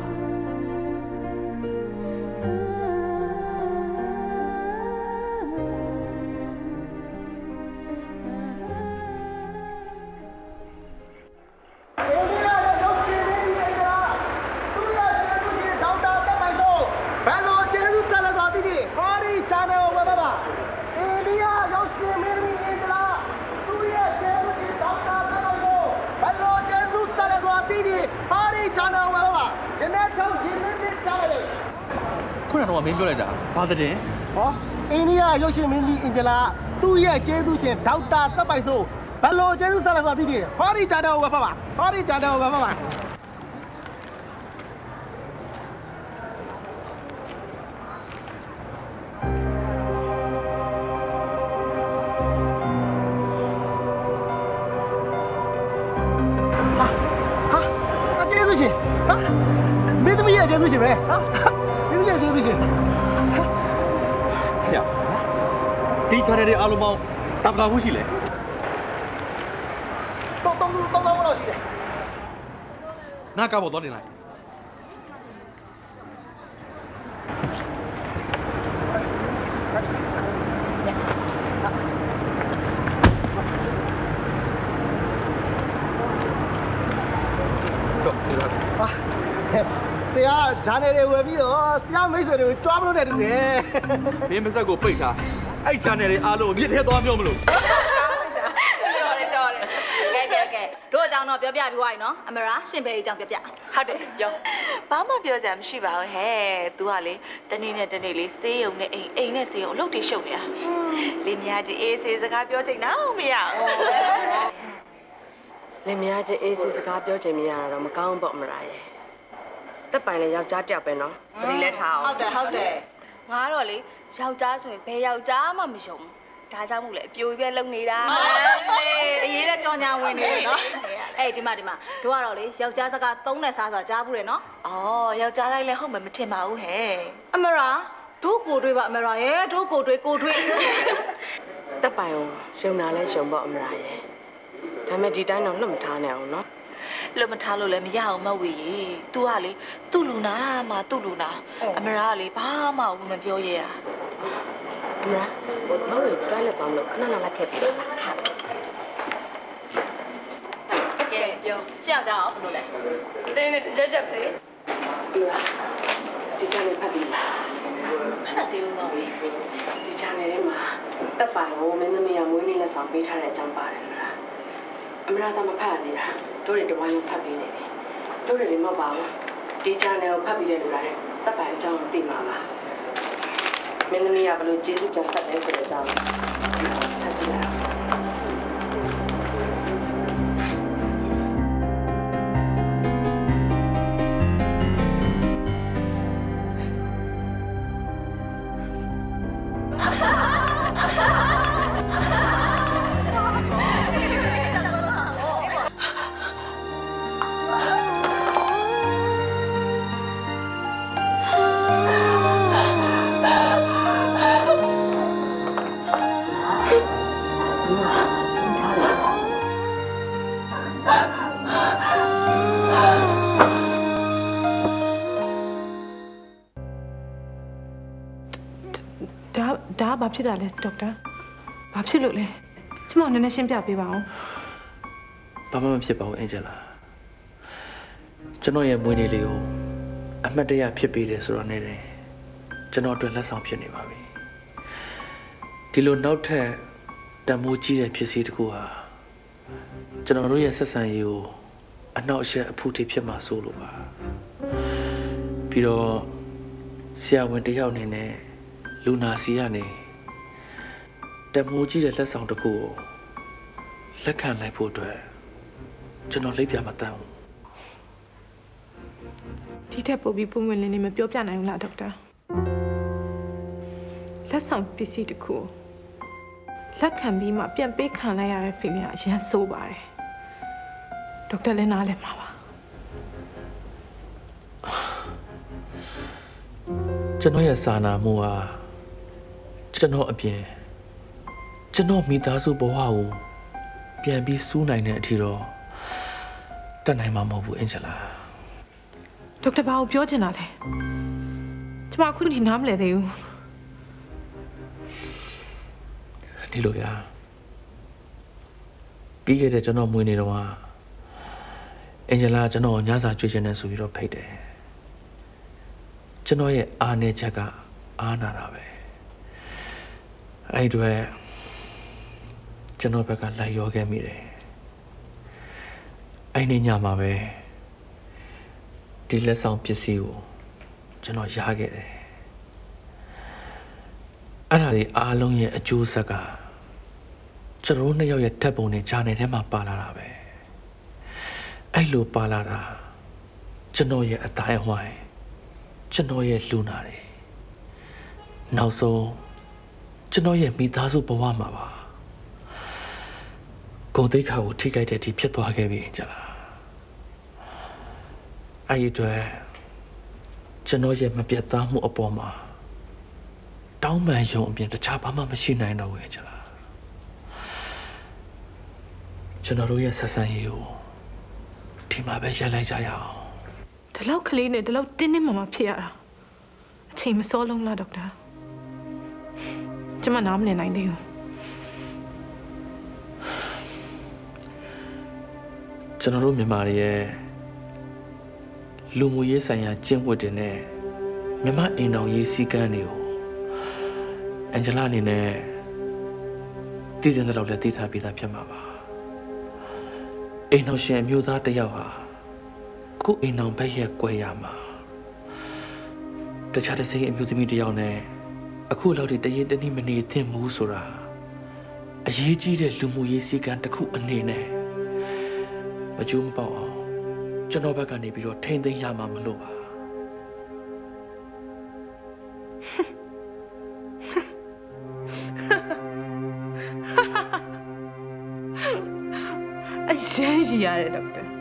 Speaker 5: ခုနကတော့မင်းပြောလိုက်တာဘာတဲ့ဟောအိန္ဒိယရုပ်ရှင်မင်းကြီးအင်ဂျလာသူ့ရဲ့ကျေးဇူးရှင်ဒေါက်တာတပ်ပိုက်ဆိုဘယ်လိုကျေးဇူးဆက်လဲဆိုတာသိချင်ဟောဒီဂျာတယ်ကိုပဲဖတ်ပါဟောဒီဂျာတယ်ကိုပဲဖတ်ပါဟာဟာကျေးဇူးရှင်ဟာမင်းသမီးရဲ့ကျေးဇူးရှင်ပဲဟာမင်းသမီးရဲ့ကျေးဇူးရှင်ဟဲ့ဒီချာတဲ့အားလုံးပေါင်းတောက်ကဘူးရှိလဲတော့တော့တော့တော့လို့ရှိတယ်နားကပေါ်တော့နေလိုက်ဆရာဂျာနယ်တွေဝယ်ပြီးတော့ဆရာမိတ်ဆွေတွေကိုကြွားမလို့တဲ့တူတယ်မင်းမဆက်ကိုပိတ်ထားအဲ့ဂျာနယ်တွေအားလုံးမြစ်ထဲသွားမျိုးမလို့တော်တယ်တော်တယ်ကဲကဲကဲတို့အကြောင်းတော့ပြောပြပြီးသွားပြီနော်အမရာရှင်ဘယ်အကြောင်းပြောပြဟုတ်တယ်ပြောဘာမှပြောစရာမရှိပါဘူးဟဲ့ तू ကလေတနေ့နဲ့တနေ့လေးစေးရုံနဲ့အိမ်အိမ်နဲ့စေးရုံအလုပ်တွေရှုပ်နေတာလေးမြားကြီးအေးစေးစကားပြောချင်တာမရဘူးလေးမြားကြီးအေးစေးစကားပြောချင်မရတာတော့မကောင်းပေါ့အမရာရဲ့တက်ပိုင်လေယောက်ျားတယောက်ပဲနော်ပရိလဲထားအောင်ဟုတ်တယ်ဟုတ်တယ်ငါတော့လေယောက်ျားဆိုရင်ဘယ်ယောက်ျားမှမယုံဒါကြောင့်မို့လဲအပြိုပြဲလုံနေတာအရေးတဲ့ကြောင်ညာဝင်နေတယ်နော်အေးဒီမှာဒီမှာတို့ကတော့လေယောက်ျားစကားသုံးတဲ့စားဆိုတာကြားဘူးတယ်နော်အော်ယောက်ျားတိုင်းလည်းဟုတ်မှမထင်ပါဘူးဟဲ့အမရာတို့ကိုတွေးပါအမရာရဲ့တို့ကိုတွေးကိုတွေးတက်ပိုင်အောင်ရှုံတာလဲရှုံပေါ့အမရာရဲ့ဒါပေမဲ့ဒီတိုင်းတော့လွတ်မထားနိုင်အောင်နော်လွတ်မထားလို့လည်းမရအောင်မဝေကြီး तू ကလေသူ့လူနာမှသူ့လူနာအမရာကလေဘာမှမပြောရဲတာ
Speaker 3: အမလားဟိုတော့တွေတွိုင်းလက်သွားလို့ခဏလောက်လိုက်ခဲ့ပြီလားကဲပြောရှင်းအောင်ကြအောင်ဘယ်လိုလဲတင်းနဲ့ကြက်ကြက်ပဲပြောတာဒီချမ်းလေးဖတ်ပြီးလားဖတ်သေးဦးတော့ပြီဒီချမ်းလေးထဲမှာတက်ပိုင်ကိုမင်းသမီးကမွေးနေ့လက်ဆောင်ပေးထားတဲ့အကြောင်းပါတယ်မလားအမလားတော့မဖတ်ရသေးတာတို့တွေတဝိုင်းလုံးဖတ်ပြီးနေပြီတို့တွေလည်းမဟုတ်ပါဘူးဒီချမ်းလေးကိုဖတ်ပြီးတဲ့လူတိုင်းတက်ပိုင်အကြောင်းကိုသိမှာပါမင်းသမီးကဘယ်လိုကျေးဇူးပြန်ဆက်လဲဆိုတဲ့အကြောင်းဖတ်ကြည့်ရအောင်ဘာဖြစ်တာလဲဒေါက်တာဘာဖြစ်လို့လဲကျမနည်းနည်းရှင်းပြပေးပါဦးဘာမှမဖြစ်ပါဘူးအင်ဂျယ်လာကျွန်တော်ရဲ့မွေးနေ့လေးကိုအမှတ်တရဖြစ်ပေးတယ်ဆိုတော့နေတယ်ကျွန်တော်အတွက်လက်ဆောင်ဖြစ်နေပါပြီဒီလိုနောက်ထပ်တန်မိုးကြီးတဲ့ဖြစ်စီတစ်ခုဟာကျွန်တော်တို့ရဲ့ဆက်ဆံရေးကိုအနောက်အရှက်အဖူးထိဖြစ်မှာစိုးလို့ပါပြီးတော့ဆရာဝန်တယောက်အနေနဲ့လူနာစီကနေတမိုးကြီးတဲ့လက်ဆောင်တစ်ခုကိုလက်ခံလိုက်ဖို့အတွက်ကျွန်တော်လိပ်ပြမတတ်ဘူးဒီထက်ပိုပြီးပုံမှန်လေးနေမပြောပြနိုင်ဘူးလားဒေါက်တာလက်ဆောင်ပစ္စည်းတစ်ခုလက်ခံပြီးမှပြန်ပေးခံလိုက်ရတဲ့ feeling ကအရင်ဆိုးပါတယ်ဒေါက်တာလည်းနားလည်မှာပါကျွန်တော်ရဲ့စာနာမှုဟာကျွန်တော်အပြင်ကျွန်တော်မိသားစုဘဝကိုပြန်ပြီးစူးနိုင်တဲ့အထိတော့တတ်နိုင်မှာမဟုတ်ဘူးအင်ဂျလာဒေါက်တာဘာကိုပြောချင်တာလဲကျမအခုထိနားမလည်သေးဘူးဒီလိုရပြီးခဲ့တဲ့ကျွန်တော်မွေးနေ့တော့အင်ဂျလာကျွန်တော်ညစာကြွေးချင်တယ်ဆိုပြီးတော့ဖိတ်တယ်ကျွန်တော်ရဲ့အားနည်းချက်ကအားနာတာပဲအဲ့တွေကျွန်တော်ဘက်ကလိုက်ရောခဲ့မိတယ်အဲ့ဒီညမှာပဲဒီလက်ဆောင်ပစ္စည်းကိုကျွန်တော်ရခဲ့တယ်အဲ့ဒါဒီအားလုံးရဲ့အကျိုးဆက်ကကျွန်တော်နှစ်ယောက်ရဲ့ဓာတ်ပုံနဲ့ဂျာနယ်ထဲမှာပါလာတာပဲအဲ့လိုပါလာတာကျွန်တော်ရဲ့အတိုင်းအဝိုင်းကျွန်တော်ရဲ့လူနာတွေနောက်ဆုံးကျွန်တော်ရဲ့မိသားစုဘဝမှာပါဂုဏ်သိက္ခာကိုထိခိုက်တဲ့အထိဖြစ်သွားခဲ့ပြီကြာအဲ့ဒီတော့ကျွန်တော်ရဲ့မပြတ်သားမှုအပေါ်မှာတောင်းပန်ရုံအပြင်တခြားဘာမှမရှိနိုင်တော့ဘူးကြာကျွန်တော်တို့ရဲ့ဆက်ဆံရေးကိုဒီမှာပဲရပ်လိုက်ကြရအောင်ဒီလောက်ကလေးနဲ့ဒီလောက်တင်းတင်းမာမာဖြစ်ရတာအချိန်မစောလုံးလားဒေါက်တာကျမနားမလည်နိုင်သေးဘူးကျွန်တော်တို့မြန်မာတွေရဲ့လူမှုရေးဆိုင်ရာကျင့်ဝတ်တွေနဲ့မြန်မာအိမ်တော်ရေးစည်းကမ်းတွေကိုအန်ဂျလာအနေနဲ့တည်တဲ့လောက်လည်းသိထားပြီးသားဖြစ်မှာပါအိမ်တော်ရှင်အမျိုးသားတစ်ယောက်ဟာကိုယ်အိမ်တော်ဘက်ရဲ့ကွယ်ရမှာတခြားတစ်စိမ်အမျိုးသမီးတစ်ယောက်နဲ့အခုလောက်တည်းတည်းမနေသင့်ဘူးဆိုတာအရေးကြီးတဲ့လူမှုရေးစည်းကမ်းတစ်ခုအနေနဲ့မကြိုးမပေါက်အောင်ကျွန်တော်ဘက်ကနေပြီးတော့ထိမ့်သိမ်းရမှာမလို့ပါအရင်ရရတယ်ဒေါက်တာ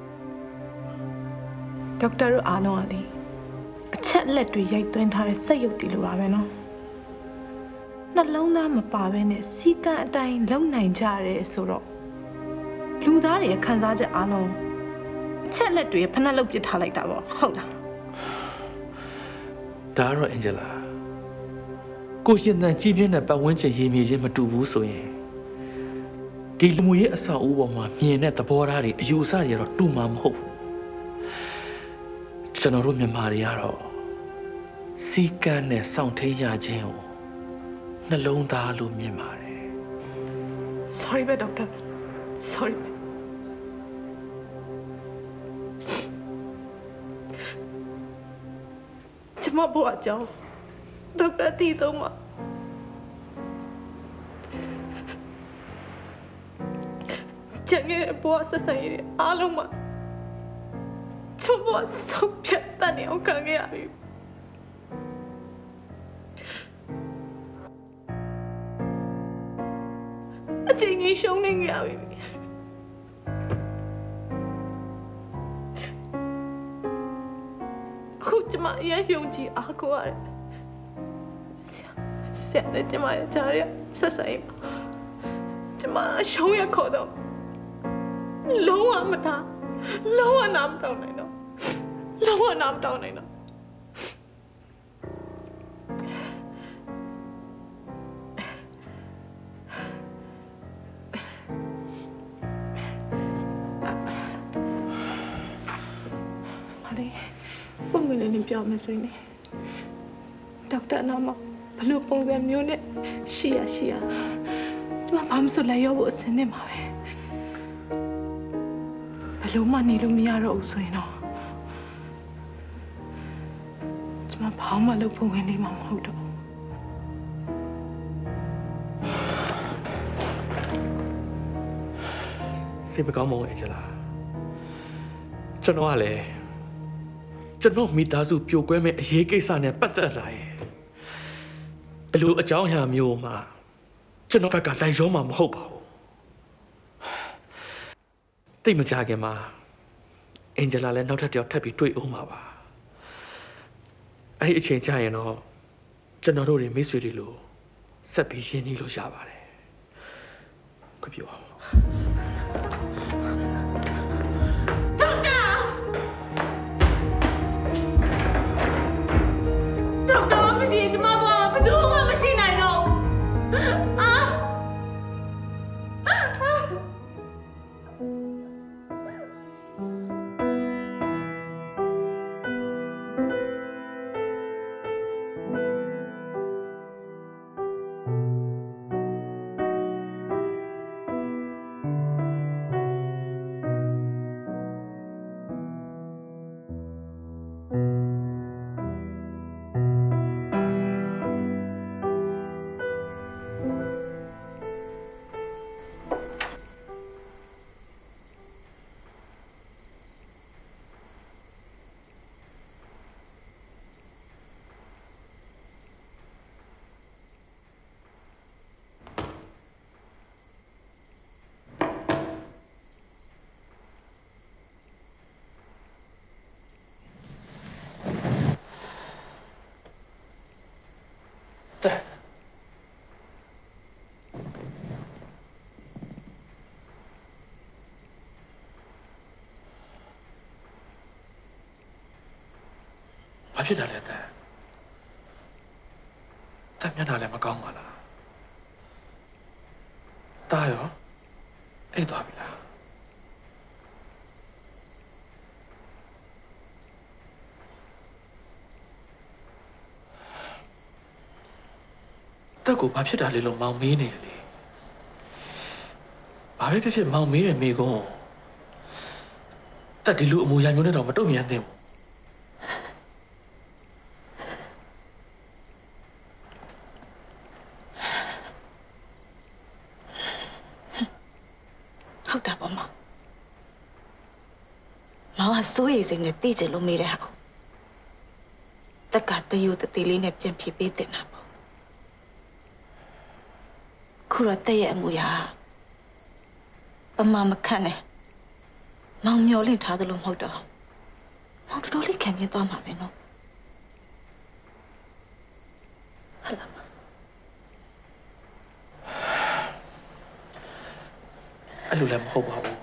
Speaker 3: ဒေါက်တာတို့အားလုံးကလေအချက်လက်တွေရိုက်သွင်းထားတဲ့စက်ရုပ်တီလိုပါပဲနော်နှလုံးသားမပါဘဲနဲ့စီကံအတိုင်းလုံနိုင်ကြရဲဆိုတော့လူသားတွေခန်းစားချက်အားလုံးအချက်လက်တွေဖနှက်လုတ်ပစ်ထားလိုက်တာပေါ့ဟုတ်လားဒါကတော့အင်ဂျလာ
Speaker 12: ကိုရှင်တန်ကြီးပြင်းတဲ့ပတ်ဝန်းကျင်ရေမြေချင်းမတူဘူးဆိုရင်ဒီလူမျိုးရဲ့အဆောက်အဦပေါ်မှာမြင်တဲ့သဘောထားတွေအယူအဆတွေတော့တူမှာမဟုတ်ဘူးကျွန်တော်တို့မြန်မာတွေကတော့စီကံနဲ့စောင့်ထိန်ရခြင်းကိုနှလုံးသားလို့မြင်ပါတယ်
Speaker 11: Sorry ပဲ doctor Sorry ကျမဘွားကြောင့်ဒေါက်တာတီဆုံးမှာကျန်ခဲ့တဲ့ဘွားဆက်ဆံရေးအားလုံးမှာကျမဘွားဆုံးဖြတ်တတ်နေအောင်ခံခဲ့ရပြီအချိန်ကြီးရှုံးနေကြပြီခုကျမအရင်ယုံကြည်အားကိုရတယ်ဆရာနဲ့ကျမရဲ့ကြားရဆက်ဆိုင်ကျမရှုံးရခေါ်တော့လုံးဝမထားလုံးဝနားမတောင်းနိုင်တော့လုံးဝနားမတောင်းနိုင်တော့ပုံမှန်လေးပြောမယ်ဆိုရင်ဒေါက်တာနာမဘလို့ပုံစံမျိုးနဲ့ရှိရရှိရဒီမှာဘာမှမဆိုလဲရောဖို့အစင်းနေမှာပဲဘလို့မှနေလို့မရတော့ဘူးဆိုရင်တော့ဒီမှာဘာမှလုပ်ဖို့ဝင်နေမှာမဟုတ်တော့
Speaker 12: စိတ်မကောင်းပါဘူးအင်ဂျလာကျွန်တော်ကလည်းကျွန်တော်မိသားစုပြိုကွဲမဲ့အရေးကိစ္စနဲ့ပတ်သက်လာရင်ဘလို့အကြောင်းအရာမျိုးမှာကျွန်တော်ဘက်ကလိုက်ရောမှာမဟုတ်ပါဘူးတိတ်မကြခင်မှာအင်ဂျလာလည်းနောက်ထပ်တစ်ယောက်ထပ်ပြီးတွေ့အောင်ပါပါအဲ့ဒီအချိန်ကျရင်တော့ကျွန်တော်တို့တွေမိတ်ဆွေတွေလို့ဆက်ပြီးရင်းနှီးလို့ရပါတယ်ခွပြောအောင်ဘာဖြစ်တာလဲတဲ့တမျက်နှာလည်းမကောင်းပါလားတားရောအိတ်သွားပြီလားတက်ကိုဘာဖြစ်တာလဲလို့မောင်မေးနေတယ်လေဘာပဲဖြစ်ဖြစ်မောင်မေးတဲ့မိကုန်းတက်ဒီလူအမူအရာမျိုးနဲ့တော့မတုံ့ပြန်သင့်ဘူး
Speaker 5: ဟုတ်တာပေါ့မမောင်ကစိုးရိမ်စိတ်နဲ့တိကျလို့မေးတဲ့ဟာတက်ကတယူတတိလေးနဲ့ပြန်ဖြေပေးတင်တာပေါ့ခုတော့တက်ရဲ့အမူအရာပမာမခန့်နဲ့မောင်မျောလင့်ထားသလိုမဟုတ်တော့မောင်တော်တော်လေးခံပြသွားမှာပဲနော်ဟလာမအဲ့လိုလည်းမဟုတ်ပါဘူး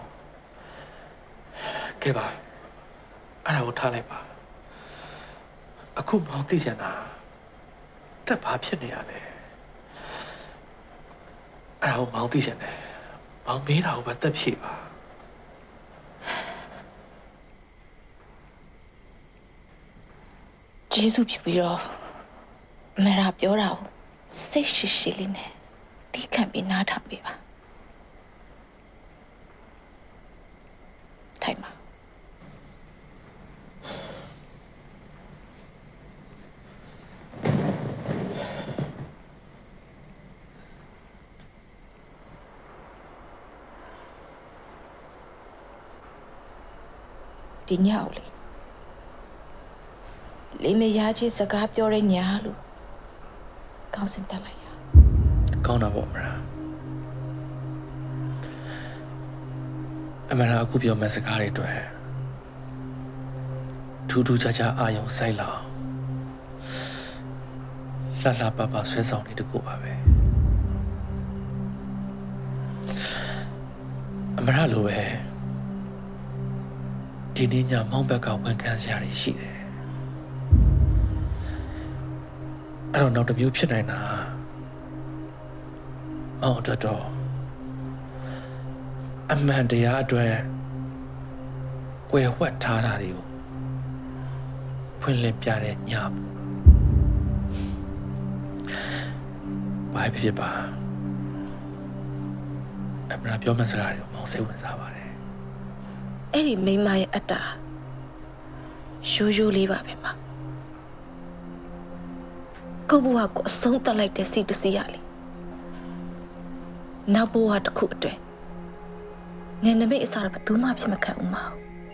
Speaker 5: ကဲပါအဲ့ဒါကိုထားလိုက်ပါအခုမောင်သိချင်တာတက်ဘာဖြစ်နေရလဲ
Speaker 7: အဲ့ဒါကိုမောင်သိချင်တယ်မောင်မေးတာကိုပဲတက်ဖြေပါ
Speaker 5: ကျေးဇူးပြုပြီးတော့အမေရာပြောတာကိုစိတ်ရှိရှိလေးနဲ့တီးခံပြီးနားထောင်ပေးပါထိုင်ပါဒီညောက်လေလေးမရချင်းစကားပြောတဲ့ညာလို့ကောင်းစင်တက်လိုက်ရ
Speaker 7: ကောင်းတာပေါ့မလားအမရာအခုပြောမယ့်စကားတွေအတွက်ထူးထူးခြားခြားအာရုံစိုက်လာလှလှပပဆွဲဆောင်နေတကူပါပဲအမရာလိုပဲဒီနေ့ညမောင်ဘက်ကဝန်ခံစရာတွေရှိတယ်အဲ့တော့နောက်တစ်မျိုးဖြစ်နိုင်တာမောင်အတွက်တော့အမှန်တရားအတွက်ကွယ်ဝှက်ထားတာတွေကိုဖွင့်လင်းပြတဲ့ညဘာဖြစ်ပါအမှန်ပြောမှစကားတွေကိုမောင်စိတ်ဝင်စားပါတယ်
Speaker 5: အဲ့ဒီမိမရဲ့အတ္တရိုးရိုးလေးပါပဲမှာကိုဘွားကိုအဆုံးတက်လိုက်တဲ့စီတစီရလေနောက်ဘွားတစ်ခုအတွက်နင်နမိတ်အစားတော့ဘယ်သူမှဖြစ်မခံဘူးမဟုတ်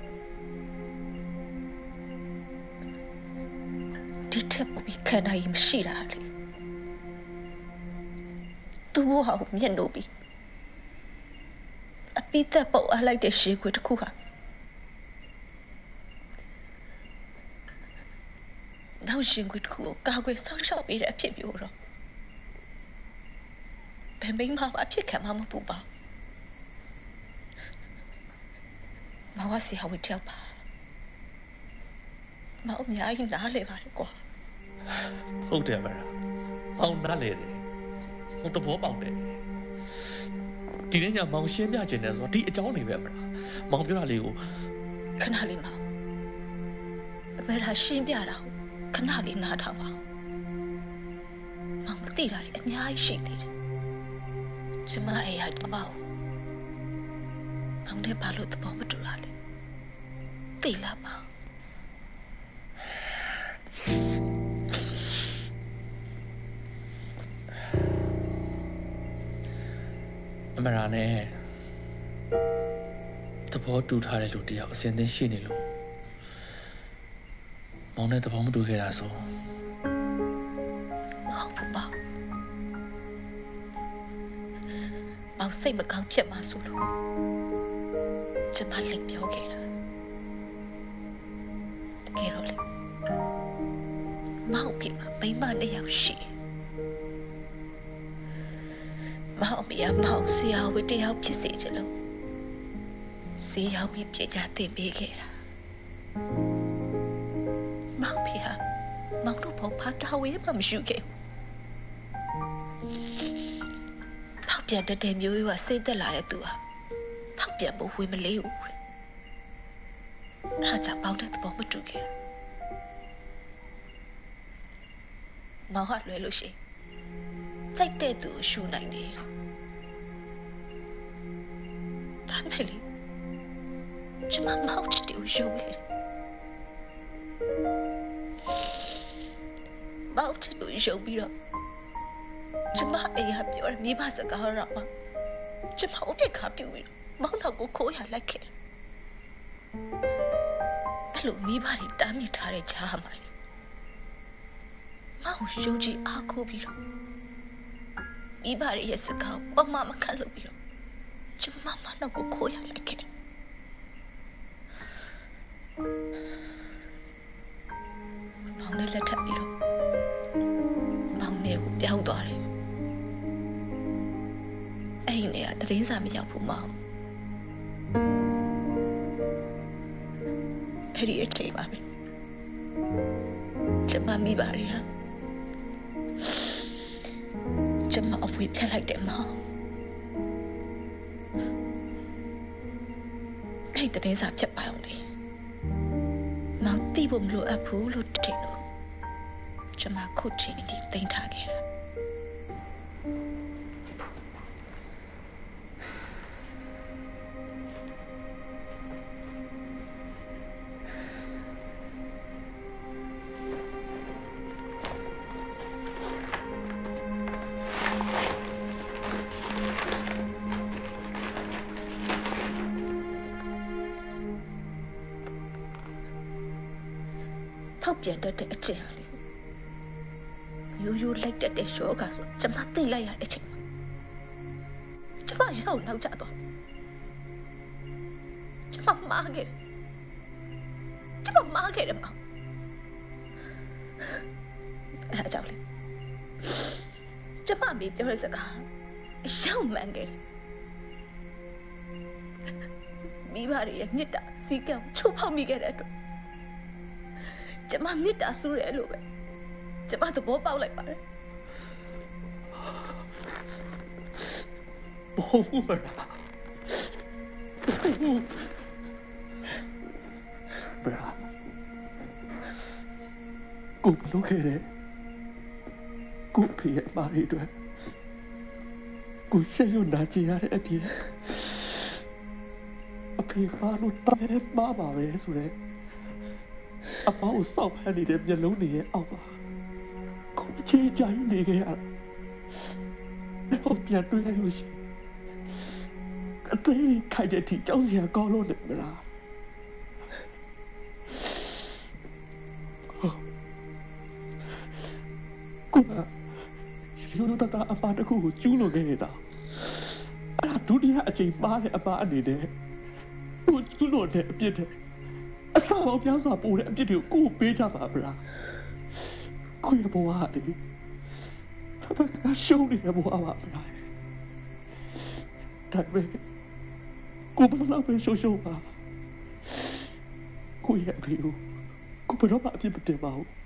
Speaker 5: ဒီထက်ပြီးခံနိုင်မရှိတာလေသူဘွားကိုမျက်နှာပြီးအပိသက်ပုတ်အားလိုက်တဲ့ရှေးခွေတစ်ခုဟာနောက်ရှင်ခွေတစ်ခုကိုကာကွယ်ဆောက်ရှောက်ပေးတဲ့အဖြစ်မျိုးတော့ဘယ်မိမမှအဖြစ်ခံမှမပူပါမဝစီဟာဝတ်တော့ပါမအများကြီးနားလေပါလေကွာ
Speaker 12: ဟုတ်တယ်မလားမောင်နားလေတယ်ဟိုတဘောပေါက်တယ်ဒီနေ့ညမောင်ရှင်းပြခြင်းတယ်ဆိုတော့ဒီအကြောင်းနေပဲမလားမောင်ပြောတာလေးကို
Speaker 5: ခဏလေးမောင်အမေရာရှင်းပြတာခဏလေးနားထောင်ပါမောင်မသိတာလေအများကြီးရှိသေးတယ်ကျမအေးဟာတပေါမောင်လည်းဘာလို့တဘောမတူတာလဲသိလားမောင်
Speaker 7: အမရာနဲ့သဘောတူထားတဲ့လူတယောက်အစင်သင်းရှိနေလို့မောင်နဲ့သဘောမတူခဲ့တာဆို
Speaker 5: ဟုတ်ပါပါမောင်စိတ်မကောင်းဖြစ်မှာဆိုလို့ကျမလည်းပြောခဲ့တာတကယ်တော့လေမောင်ပြမှာမိမတစ်ယောက်ရှိမောင်မရမောင်ဆရာဝတ္တရားဖြစ်စေချင်လို့ဆရာဝိပညာသင်ပေးခဲ့တာမောင်ဖေဟာမောင်တို့ဘောဖာတာဝေးမှမရှိခဲ့ဖောက်ပြန်တဲ့မျိုးရွာစိတ်သက်လာတဲ့သူဟာဖောက်ပြန်ဖို့ဝေးမလေးဘူးအားကြောင့်ပေါင်းတဲ့သဘောမတူခဲ့မောင်ဟာလွယ်လို့ရှိစိတ်တဲ့သူရှူနိုင်တယ်ဒါမဲ့လေကျမမောက်တူရှူခဲ့မောက်တူရှူပြီးတော့ကျမအေးဟာပြောတယ်မိဘစကားတော့မှကျမအပြစ်ခါပြူပြီးမောက်တော့ကိုခိုးရလိုက်ခဲ့အဲ့လိုမိဘတွေတားမြစ်ထားတဲ့ဂျားမှာလေမောက်ရှူကြည့်အားကိုပြီးတော့မိဘရဲ့စကားပမမခံလို့ပြီးတော့ကျမမတော့ကိုခိုးရလိုက်ခဲ့မောင်နဲ့လက်ထပ်ပြီးတော့မောင်နဲ့ကိုပြောင်းသွားတယ်အဲ့ဒီနေရာတရင်းစာမရောက်ဘူးမောင်အဲ့ဒီအချိန်ပါပဲကျမမိပါရဟာကျမအဝေးဖြတ်လိုက်တယ်မောင်အဲ့တတင်းစာဖြတ်ပါအောင်လေမောင်တိဖို့မလိုအပ်ဘူးလို့ထင်လို့ကျမခုချင်းဒီတိတ်ထားခဲ့တာဖောက်ပြန်တတ်တဲ့အချက်ဟာလေရိုးရိုးလိုက်တတ်တဲ့ရှောကဆိုကျမသိလိုက်ရတဲ့အချိန်မှာကျမရောက်လောက်ကြတော့ကျမမားခဲ့တယ်ကျမမားခဲ့တယ်မအဲ့ဒါကြောင့်လေကျမမေပြောတဲ့စကားအရောက်မှန်ခဲ့တယ်မိဘတွေရဲ့မြစ်တာစီကံချိုးဖောက်မိခဲ့တဲ့အတွက်ကျမမြစ်တာဆူရဲလို့ပဲကျမသဘောပေါက်လိုက်ပါတယ်
Speaker 12: ဘောဘူးမလားဘူးဘရာကိုဘလို့ခဲ့တယ်ကိုဖေးအမားတွေအတွက်ကိုရှက်ရွနာကြရတဲ့အပြင်အဖေဖားလို့တည်းမှားပါပဲဆိုတဲ့အဖေကိုစောက်ဖမ်းနေတဲ့မျက်လုံးတွေရဲ့အောက်ပါကိုချေကြိုင်းနေခဲ့ရတာတော့ပြန်တွေ့လိုက်လို့ရှိအသေးခိုက်တဲ့ထိကြောက်စရာကောင်းလို့နေမလားကိုကယူလို့တတာအဖာတခုကိုကျူးလို့ခဲ့ရတာအဲ့ဒါဒုတိယအချိန်ပါတဲ့အဖာအနေနဲ့ကိုကျူးလို့တဲ့အပြစ်တဲ့အဆောက်အပြောင်းစွာပို့တဲ့အပြစ်တွေကိုကိုပေးကြပါဗလားကိုရဲ့ဘဝဟာလေဘာရှုံးနေတဲ့ဘဝပါဗလားဒါပေမဲ့ကိုဘယ်လောက်ပဲရှုံးရှုံးပါကိုရဲ့အဖေကိုကိုဘယ်တော့မှအပြစ်မတင်ပါဘူး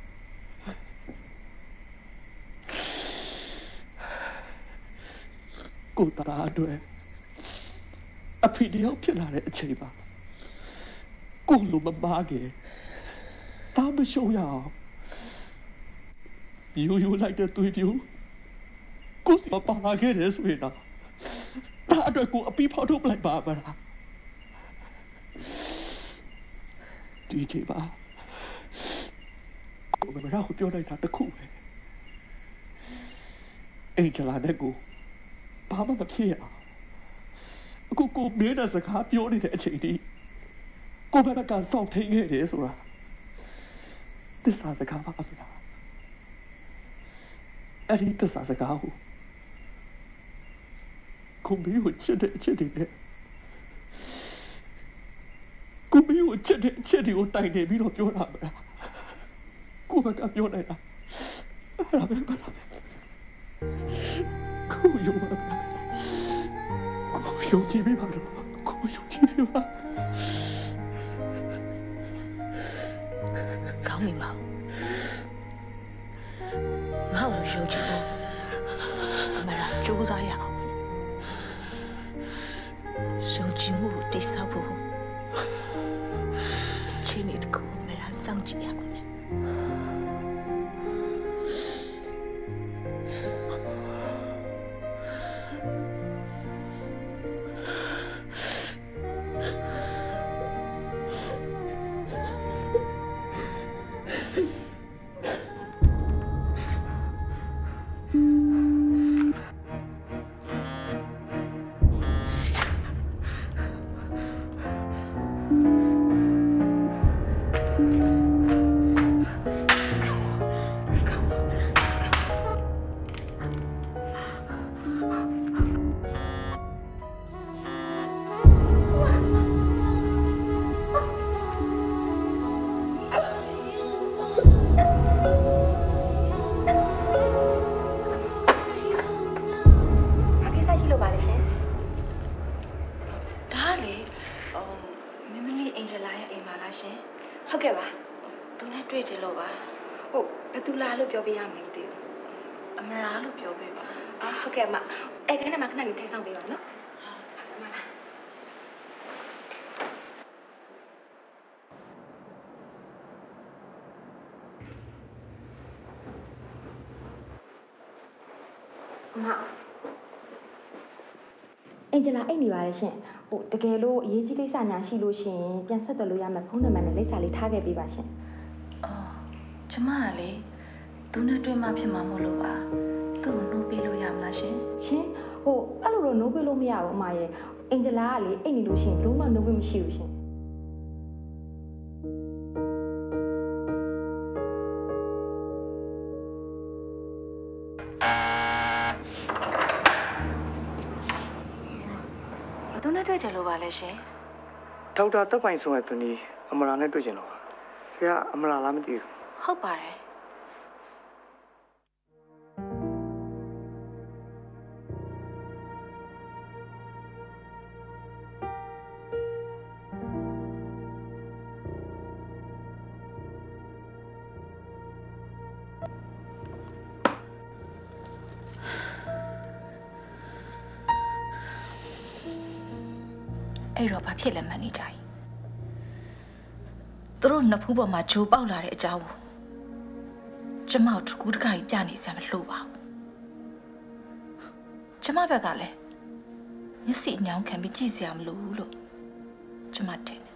Speaker 12: ကိုတရာအတွက်အဖေတယောက်ဖြစ်လာတဲ့အချိန်ပါကိုလိုမမားခဲ့တာမရှုံးရအောင်ယူယူလိုက်တဲ့သွေးပြူကိုစီမပါလာခဲ့တယ်ဆိုရင်တော့ဒါအတွက်ကိုအပီးဖောက်ထုတ်ပလိုက်ပါပါလားဒီချိန်ပါကိုမရဟုတ်ပြောလိုက်တာတခုပဲအိတ်ချလာတဲ့ကိုဘာမှမဖြစ်ရအောင်အခုကိုမင်းတဲ့စကားပြောနေတဲ့အချိန်ဒီကိုဘက်ကစောင့်ထိန်ခဲ့တယ်ဆိုတာသစ္စာစကားပါဆိုတာအဲ့ဒီသစ္စာစကားကိုကိုမင်းကိုချစ်တဲ့အချက်တွေနဲ့ကိုမင်းကိုချစ်တဲ့အချက်တွေကိုတိုင်တယ်ပြီးတော့ပြောတာမလားကိုဘက်ကပြောနေတာအဲ့ဒါပဲပါလားကိုယုံပါလားကိုယုံကြည်ပြီပါတော့ကိုယုံကြည်ပြီပါ
Speaker 5: ကောင်းပြီမောင်မောင်ရုံချဖို့အမရာကြိုးစားရအောင်ရုံချမှုကိုတိဆောက်ဖို့ချင်းနေတကူမလားစောင့်ကြည့်ရအောင်
Speaker 10: ပြောပြရမယ်တည်းအမရာလို့ပြောပေးပါအာဟုတ်ကဲ့အမအဲ့ခဏမှခဏနေထိုင်ဆောင်ပေးပါနော်
Speaker 14: မအင်ဂျလာအိတ်နေပါလေရှင်ဟိုတကယ်လို့အရေးကြီးကိစ္စညာရှိလို့ရှင်ပြန်ဆက်သွယ်လို့ရမယ်ဖုန်းနံပါတ်နဲ့လိပ်စာလေးထားခဲ့ပေးပါရှင်
Speaker 5: အော်ကျမကလေသူနဲ့တွေ့မှဖြစ်မှာမဟုတ်လို့ပါသူ့ကိုနှိုးပေးလို့ရမလားရှင်
Speaker 14: ရှင်ဟိုအဲ့လိုတော့နှိုးပေးလို့မရဘူးအမရဲ့အင်ဂျလာကလေအိတ်နေလို့ရှင်ဘလို့မှနှိုးပေးမရှိဘူးရှင်
Speaker 5: သူနဲ့တွေ့ကြလို့ပါလဲရှင်
Speaker 15: ဒေါက်တာတပ်ပိုင်ဆုံးရဲ့သူနီးအမရာနဲ့တွေ့ကြလို့ခင်ဗျာအမရာလားမသိဘူး
Speaker 5: ဟုတ်ပါတယ်အဲ့တော့ဘာဖြစ်လဲမနေကြ යි သူတို့နှစ်ဖူးပေါ်မှာဂျိုးပေါက်လာတဲ့အကြောင်းကိုကျမတို့ကူတခါကြီးပြနေစမ်းမလို့ပါဘူးကျမဘက်ကလည်းမျက်စိညောင်းခံပြီးကြည့်စရာမလိုဘူးလို့ကျမထင်တယ်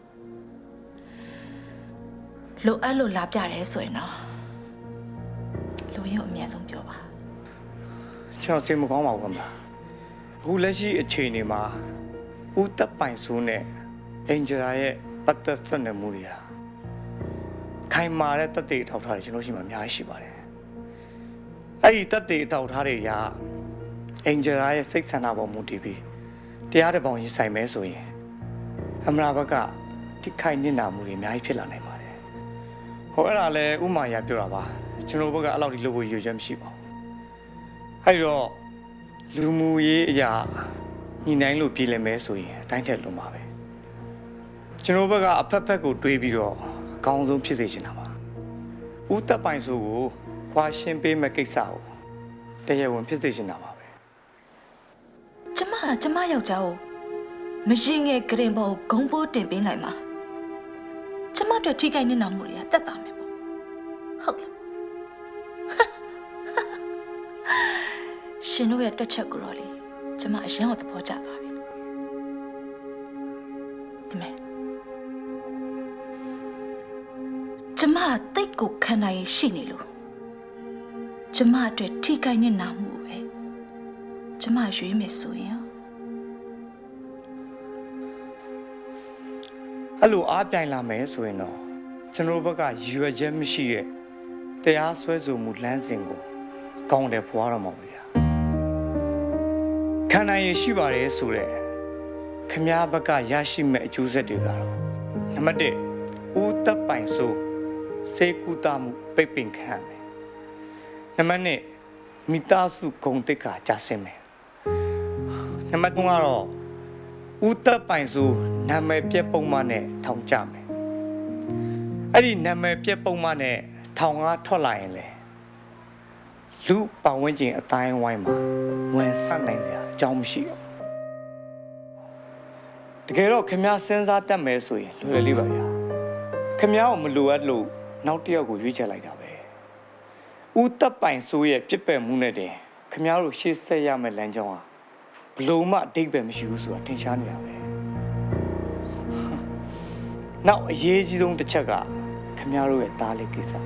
Speaker 5: လိုအပ်လို့လာပြတယ်ဆိုရင်တော့လူရင်းကိုအမြဲဆုံးပြောပါ
Speaker 15: ကျွန်တော်စိတ်မကောင်းပါဘူးခင်ဗျာအခုလက်ရှိအချိန်တွေမှာဦးတပ်ပိုင်ဆိုးနဲ့အင်ဂျလာရဲ့ပတ်သက်ဆက်နွယ်မှုတွေဟာခိုင်မာတဲ့တပ်တွေထောက်ထားတယ်ကျွန်တော်ရှိမှအများကြီးရှိပါတယ်အဲ့ဒီတပ်တွေထောက်ထားတွေကအင်ဂျလာရဲ့စိတ်ဆန္ဒပေါ်မူတည်ပြီးတရားတဲ့ပေါင်းရင်ဆိုင်မဲဆိုရင်အမရာဘက်ကတိခိုင်နစ်နာမှုတွေအများကြီးဖြစ်လာနိုင်ပါတယ်ဟိုအဲ့ဒါလဲဥမာရပြောတာပါကျွန်တော်ဘက်ကအဲ့လောက်ထိလုပ်ဖို့ရည်ရွယ်ချက်မရှိပါဘူးအဲ့တော့လူမှုရေးအရာညီနိုင်လို့ပြည်လည်မဲဆိုရင်အတိုင်းထက်လွန်ပါပဲကျွန်တော်ဘက်ကအဖက်ဖက်ကိုတွေးပြီးတော့အကောင်းဆုံးဖြစ်စေချင်တာပါဦးတပ်ပိုင်ဆိုကိုခွာရှင်းပေးမဲ့ကိစ္စကိုတရားဝင်ဖြစ်စေချင်တာပါပဲ
Speaker 5: ကျမကကျမယောက်ျားကိုမရင်ငယ်ဂရင်ဘောကိုဂုံးပိုးတင်ပေးနိုင်မှာကျမတို့ထိခိုက်နေတာမှုတွေကတက်တာမယ်ပေါ့ဟုတ်လားရှင်တို့ရဲ့တက်ချက်ကိုတော့လေကျမအရင်ကသဘောကျသွားပြီဒီမဲ့ကျမတိတ်ကိုခံနိုင်ရှိနေလို့ကျမအတွက်ထိခိုက်နေနာမှုပဲကျမရွေးမယ်ဆိုရင်
Speaker 15: အဲ့လိုအားပြိုင်လာမယ်ဆိုရင်တော့ကျွန်တော်ဘက်ကရွယ်ချက်မရှိတဲ့တရားစွဲဆိုမှုလမ်းစဉ်ကိုကောင်းတယ်ဖွားတော့မှာဗျာခံနိုင်ရရှိပါတယ်ဆိုတဲ့ခမည်းဘက်ကရရှိမဲ့အကျိုးဆက်တွေကတော့နံပါတ်တစ်ဦးတပ်ပိုင်ဆိုစေကူတာမှုပိတ်ပင်ခံမယ်နံပါတ်နှစ်မိသားစုဂုဏ်သိက္ခာကျဆင်းမယ်နံပါတ်သုံးကတော့ဦးတပ်ပိုင်ဆိုနာမည်ပြက်ပုံမှန်နဲ့ထောင်ကြမယ်အဲ့ဒီနာမည်ပြက်ပုံမှန်နဲ့ထောင်ကထွက်လာရင်လေလူပတ်ဝန်းကျင်အတိုင်းဝိုင်းမှာဝင်ဆက်နိုင်စရာအကြောင်းမရှိဘူးတကယ်တော့ခင်ဗျားစဉ်းစားတတ်မယ်ဆိုရင်လွယ်လွယ်လေးပါဗျာခင်ဗျားကိုမလိုအပ်လို့နောက်တစ်ယောက်ကိုရွေးချယ်လိုက်တာပဲဦးတပ်ပိုင်ဆိုးရဲ့ပြစ်ပယ်မှုနဲ့တင်ခင်ဗျားတို့ရှေ့ဆက်ရမယ့်လမ်းကြောင်းဟာဘလို့မှအတိတ်ပဲမရှိဘူးဆိုတာထင်ရှားနေတာပဲနောက်အရေးကြီးဆုံးတစ်ချက်ကခင်ဗျားတို့ရဲ့သားလေးကိစ္စ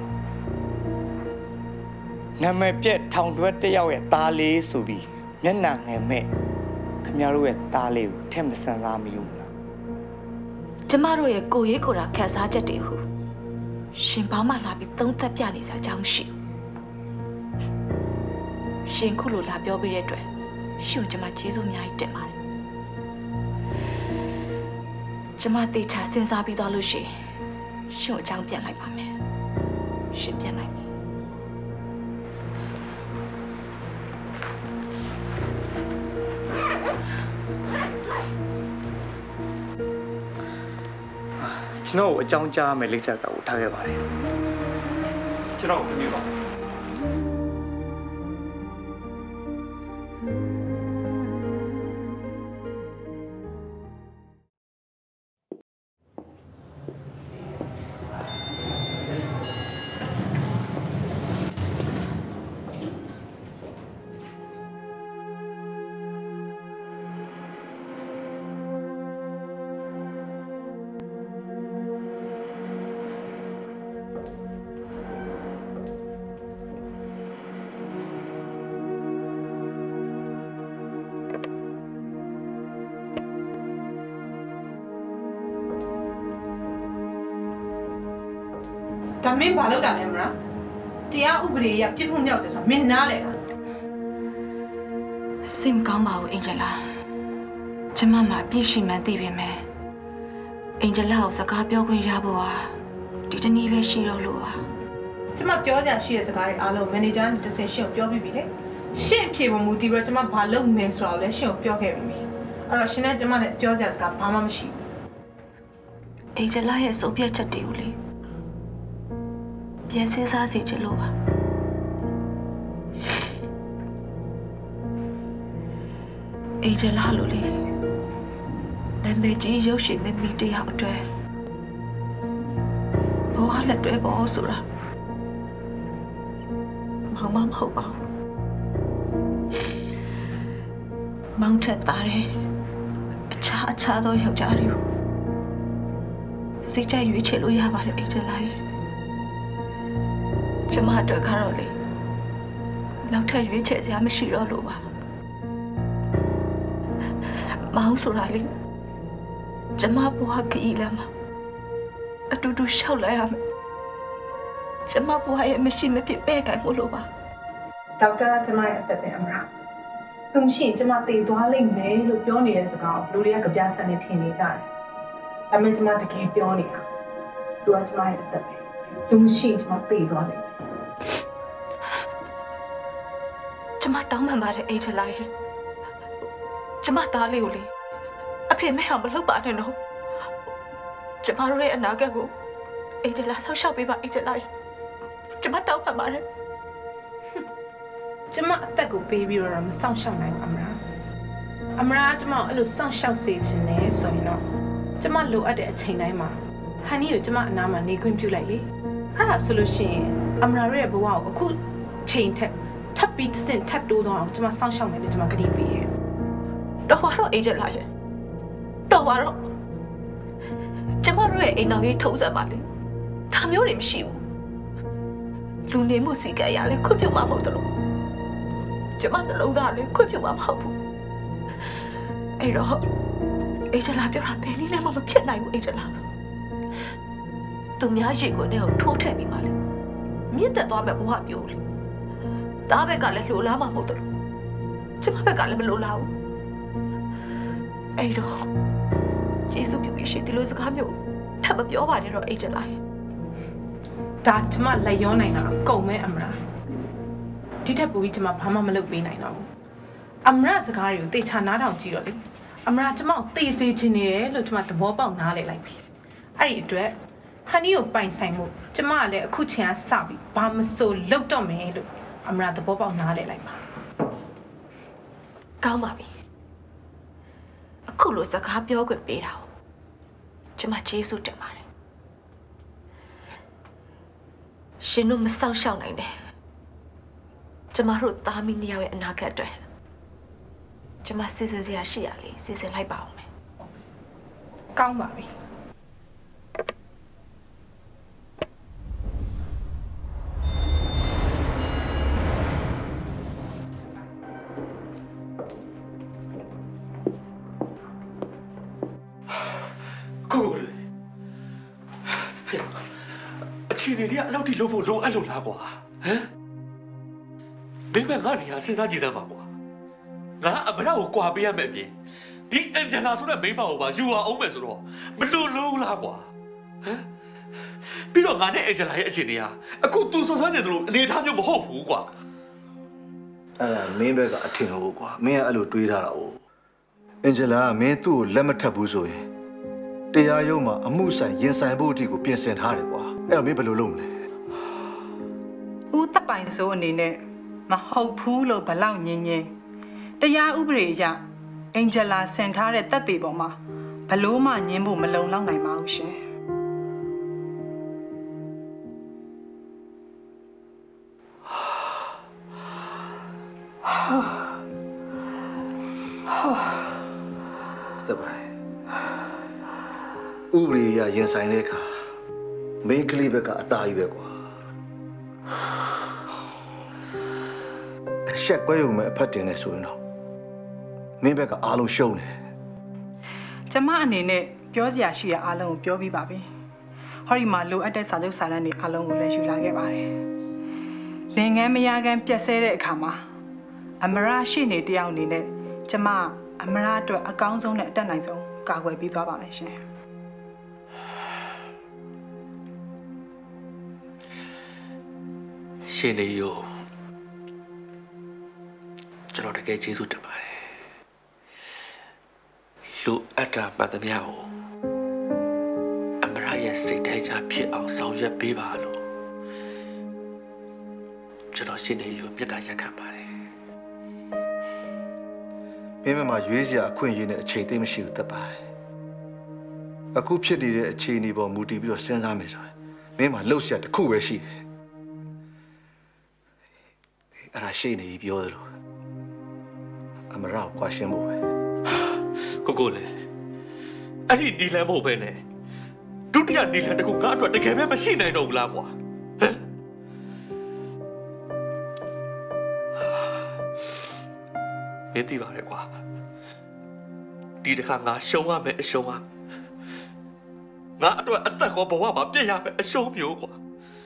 Speaker 15: နာမည်ပြက်ထောင်တွဲတစ်ယောက်ရဲ့သားလေးဆိုပြီးမျက်နှာငယ်မဲ့ခင်ဗျားတို့ရဲ့သားလေးကိုထက်မဆန်းစားမိဘူးလား
Speaker 5: ကျမတို့ရဲ့ကိုရေးကိုတာခက်စားချက်တွေဟုရှင်ဘာမှလာပြီးသုံးသက်ပြနေစရာအကြောင်းမရှိဘူးရှင်ခုလိုလာပြောပြတဲ့အတွက်ရှင်ကျမကျေးဇူးအများကြီးတင်ပါတယ်ကျမတေချာစဉ်းစားပြီးသွားလို့ရှိရင်ရှင်အကြောင်းပြန်လိုက်ပါမယ်ရှင်ပြန်လိုက်ပြီ
Speaker 15: ကျွန်တော်အကြောင်းကြားမယ်လိပ်စာကိုထားခဲ့ပါတယ်ကျွန်တော်မမြင်ပါဘူး
Speaker 11: ဒါမင်းဘာလုပ်တာလဲမလားတရားဥပဒေရပြစ်မှုမြောက်တယ်ဆိုတာမင်းနားလဲလား
Speaker 5: စင်ကောင်းပါဘူးအင်ဂျလာကျမမှာပြည့်ရှိမှန်းသိပေမဲ့အင်ဂျလာကိုစကားပြောခွင့်ရဖို့ဟာဒီတနည်းပဲရှိတော့လို့ပါ
Speaker 11: ကျမပြောကြရှိတဲ့စကားတွေအားလုံးမန်နေဂျာနဲ့တစ်ဆင့်ရှင်းကိုပြောပြီးပြီလေရှင်းဖြေဖို့မူတည်ပြီးတော့ကျမဘာလုပ်မယ်ဆိုတာကိုလည်းရှင်းကိုပြောခဲ့ပြီးပြီအဲ့တော့ရှင်နဲ့ကျမနဲ့ပြောကြစကားဘာမှမရှိဘူး
Speaker 5: အင်ဂျလာရဲ့ဆုံးဖြတ်ချက်တွေကိုလေပြန်စဉ်းစားစီချင်လို့ပါအင်ဂျလာလိုလေနာမည်ကြီးရုပ်ရှင်မင်းသမီးတယောက်အတွက်ဘောဟာလက်တွဲပေါ်ဆိုတာမမမဟုတ်ပါဘူးမောင်ထက်သားတယ်အခြားအခြားသောယောက်ျားတွေကိုစိတ်ကြရွေးချယ်လို့ရပါတယ်အင်ဂျလာရဲ့ကျမတို့ကတော့လေနောက်ထပ်ရွေးချယ်စရာမရှိတော့လို့ပါမောင်ဆိုတာလေကျမဘဝခရီးလမ်းမှာအတူတူရှောက်လိုက်ရမယ်ကျမဘဝရဲ့မရှိမဖြစ်ပဲကံမို့လို့ပါ
Speaker 11: ဒေါက်တာကကျမရဲ့အသက်ပဲအမလားသူမရှိရင်ကျမတည်သွားလိမ့်မယ်လို့ပြောနေတဲ့စကားကိုလူတွေကကြပြဆန်နေထင်နေကြတယ်ဒါပေမဲ့ကျမတကယ်ပြောနေတာသူကကျမရဲ့အသက်ပဲသူမရှိရင်ကျမတည်သွားလိမ့်မယ်
Speaker 5: ကျမတောင်းပန်ပါတယ်အိတ်ချလိုက်ရဲ့ကျမသားလေးကိုလေအဖေမဲအောင်မလုပ်ပါနဲ့နော်ကျမတို့ရဲ့အနာဂတ်ကိုအိတ်ချလာဆောက်ရှောက်ပေးပါအိတ်ချလိုက်ကျမတောင်းပန်ပါတယ်
Speaker 11: ကျမအသက်ကိုပေးပြီးတော့မဆောင်ရှောက်နိုင်ဘူးအမရာအမရာကျမအဲ့လိုဆောင်ရှောက်စေချင်တယ်ဆိုရင်တော့ကျမလိုအပ်တဲ့အချိန်တိုင်းမှာဟန်နီကိုကျမအနားမှာနေခွင့်ပြုလိုက်လေအဲ့ဒါဆိုလို့ရှိရင်အမရာရဲ့ဘဝကိုအခုချိန်ထက်ထပ်ပြီးတစ်ဆင့်ထပ်တိုးသွားအောင်ကျမစောင့်ရှောက်မယ်လို့ကျမကတိပေးရဲ့
Speaker 5: တော့ဘာတော့အေဂျင့်လာရဲ့တော့ဘာတော့ကျမတို့ရဲ့အိမ်တော်ကြီးထုံးစံပါလေဒါမျိုးတွေမရှိဘူးလူနေမှုစီကံရလဲခွင့်ပြုမှာမဟုတ်တော့ကျမတလုံးသားလဲခွင့်ပြုမှာမဟုတ်ဘူးအဲ့တော့အေဂျင့်လာပြောတာဘယ်နည်းနဲ့မှမဖြစ်နိုင်ဘူးအေဂျင့်လာသူများရေကိုနဲ့ကိုထိုးထည့်နေပါလေမြင့်တက်သွားမဲ့ဘဝမျိုးလေဒါဘက်ကလည်းလှိုလားမှာမဟုတ်တော့ကျမဘက်ကလည်းမလှိုလားဘူးအဲ့တော့ကျေးဇူးပြုပြီးရှင်ဒီလိုစကားမျိုးထပ်မပြောပါနဲ့တော့အိတ်ချလိုက်
Speaker 11: ဒါကျမလက်ရောနိုင်တာအကုန်ပဲအမရာဒီထက်ပိုပြီးကျမဘာမှမလုပ်ပေးနိုင်တော့ဘူးအမရာစကားတွေကိုတေချာနားထောင်ကြည့်တော့လေအမရာကျမကိုတေစေချင်နေတယ်လို့ကျမသဘောပေါက်နားလည်လိုက်ပြီအဲ့ဒီအတွက်ဟန်နီကိုပိုင်ဆိုင်မှုကျမကလည်းအခုချိန်ကစပြီးဘာမဆိုလုပ်တော့မယ်လို့အမရာသဘောပေါက်နားလည်လိုက်ပါ
Speaker 5: ကောင်းပါပြီအခုလိုစကားပြောခွင့်ပေးတာကျမကျေးဇူးတင်ပါတယ်ရှင်တို့မဆောက်ရှောက်နိုင်တယ်ကျမတို့သားမီးနှစ်ယောက်ရဲ့အနာဂတ်အတွက်ကျမစီစဉ်စရာရှိရလေစီစဉ်လိုက်ပါအောင်မယ်
Speaker 11: ကောင်းပါပြီ
Speaker 12: ကိုလေအခြေအနေတွေကအဲ့လောက်ထိလုပ်ဖို့လိုအပ်လို့လားကွာဟမ်ဘယ်မှာငါနေရာစဉ်းစားကြည့်စမ်းပါကွာငါအမရကိုကွာပေးရမယ်အပြင်ဒီအန်ဂျလာဆိုတဲ့မိန်းမကိုပါယူအောင်မယ်ဆိုတော့မလိုလုံးလားကွာဟမ်ပြီးတော့ငါနဲ့အန်ဂျလာရဲ့အခြေအနေကအခုသူစုံစမ်းနေတယ်လို့အနေထားမျိုးမဟုတ်ဘူးကွာ
Speaker 2: အဲ့ဒါမင်းဘက်ကအထင်ဟုတ်ကွာမင်းကအဲ့လိုတွေးထားတာ哦အန်ဂျလာကမင်းသူ့ကိုလက်မထပ်ဘူးဆိုရင်တရားရုံးမှာအမှုဆိုင်ရင်ဆိုင်ဖို့အထိကိုပြင်ဆင်ထားတယ်ကွာအဲ့တော့မင်းဘယ်လိုလုပ်မလဲ
Speaker 16: ဦးတပ်ပိုင်စိုးအနေနဲ့မဟုတ်ဘူးလို့ဘလောက်ညင်းညင်းတရားဥပဒေအရအင်ဂျလာဆင်ထားတဲ့တပ်တွေပေါ်မှာဘလို့မှညင်းဖို့မလုံလောက်နိုင်ပါဘူးရှင်
Speaker 2: တပိုင်ဥပဒေရရင်ဆိုင်တဲ့အခါမင်းကလေးဘက်ကအသားကြီးပဲကွာအဆက်ကွဲရုံမဲ့အဖတ်တင်နေဆိုရင်တော့မင်းဘက်ကအားလုံးရှုံးတယ်
Speaker 16: ကျမအနေနဲ့ပြောစရာရှိတဲ့အားလုံးကိုပြောပြီးပါပြီဟဟောဒီမှာလိုအပ်တဲ့စာချုပ်စာတမ်းတွေအလုံးကိုလည်းယူလာခဲ့ပါတယ်လင်ငန်းမယားကန်ပြက်ဆဲတဲ့အခါမှာအမရရှိနေတယောက်အနေနဲ့ကျမအမရအတွက်အကောင်းဆုံးနဲ့အတက်နိုင်ဆုံးကာကွယ်ပေးသွားပါမယ်ရှင်
Speaker 12: ရှင်နေရောကျွန်တော်တကယ်ကျေးဇူးတင်ပါတယ်လူအပ်တာမှတ်သမျှကိုအမရရဲ့စိတ်ထဲချဖြစ်အောင်ဆောင်ရွက်ပေးပါလို့ကျွန်တော်ရှင်နေရောမြတ်တာရက်ခံပါတယ်
Speaker 2: မင်းမမှာရွေးစရာအခွင့်အရေးနဲ့အခြေသိမရှိဘူးတက်ပါအခုဖြစ်နေတဲ့အခြေအနေပေါ်မူတည်ပြီးတော့စဉ်းစားမယ်ဆိုရင်မင်းမှာလှုပ်ရှားတစ်ခုပဲရှိတယ်အဲ့ဒါရှိနေပြောသလိုအမရကိုကွာရှင်းဖို့ပဲ
Speaker 12: ကိုကိုလေအဲ့ဒီနီလန်မဟုတ်ပဲနဲ့ဒုတိယနီလန်တကူငါအတွက်တကယ်ပဲမရှိနိုင်တော့ဘူးလားကွာဟမ်မင်းသိပါတယ်ကွာဒီတစ်ခါငါရှုံးရမယ်အရှုံးကငါအတွက်အသက်ကောဘဝမှာပြည့်ရမယ်အရှုံးမျိုးကွာ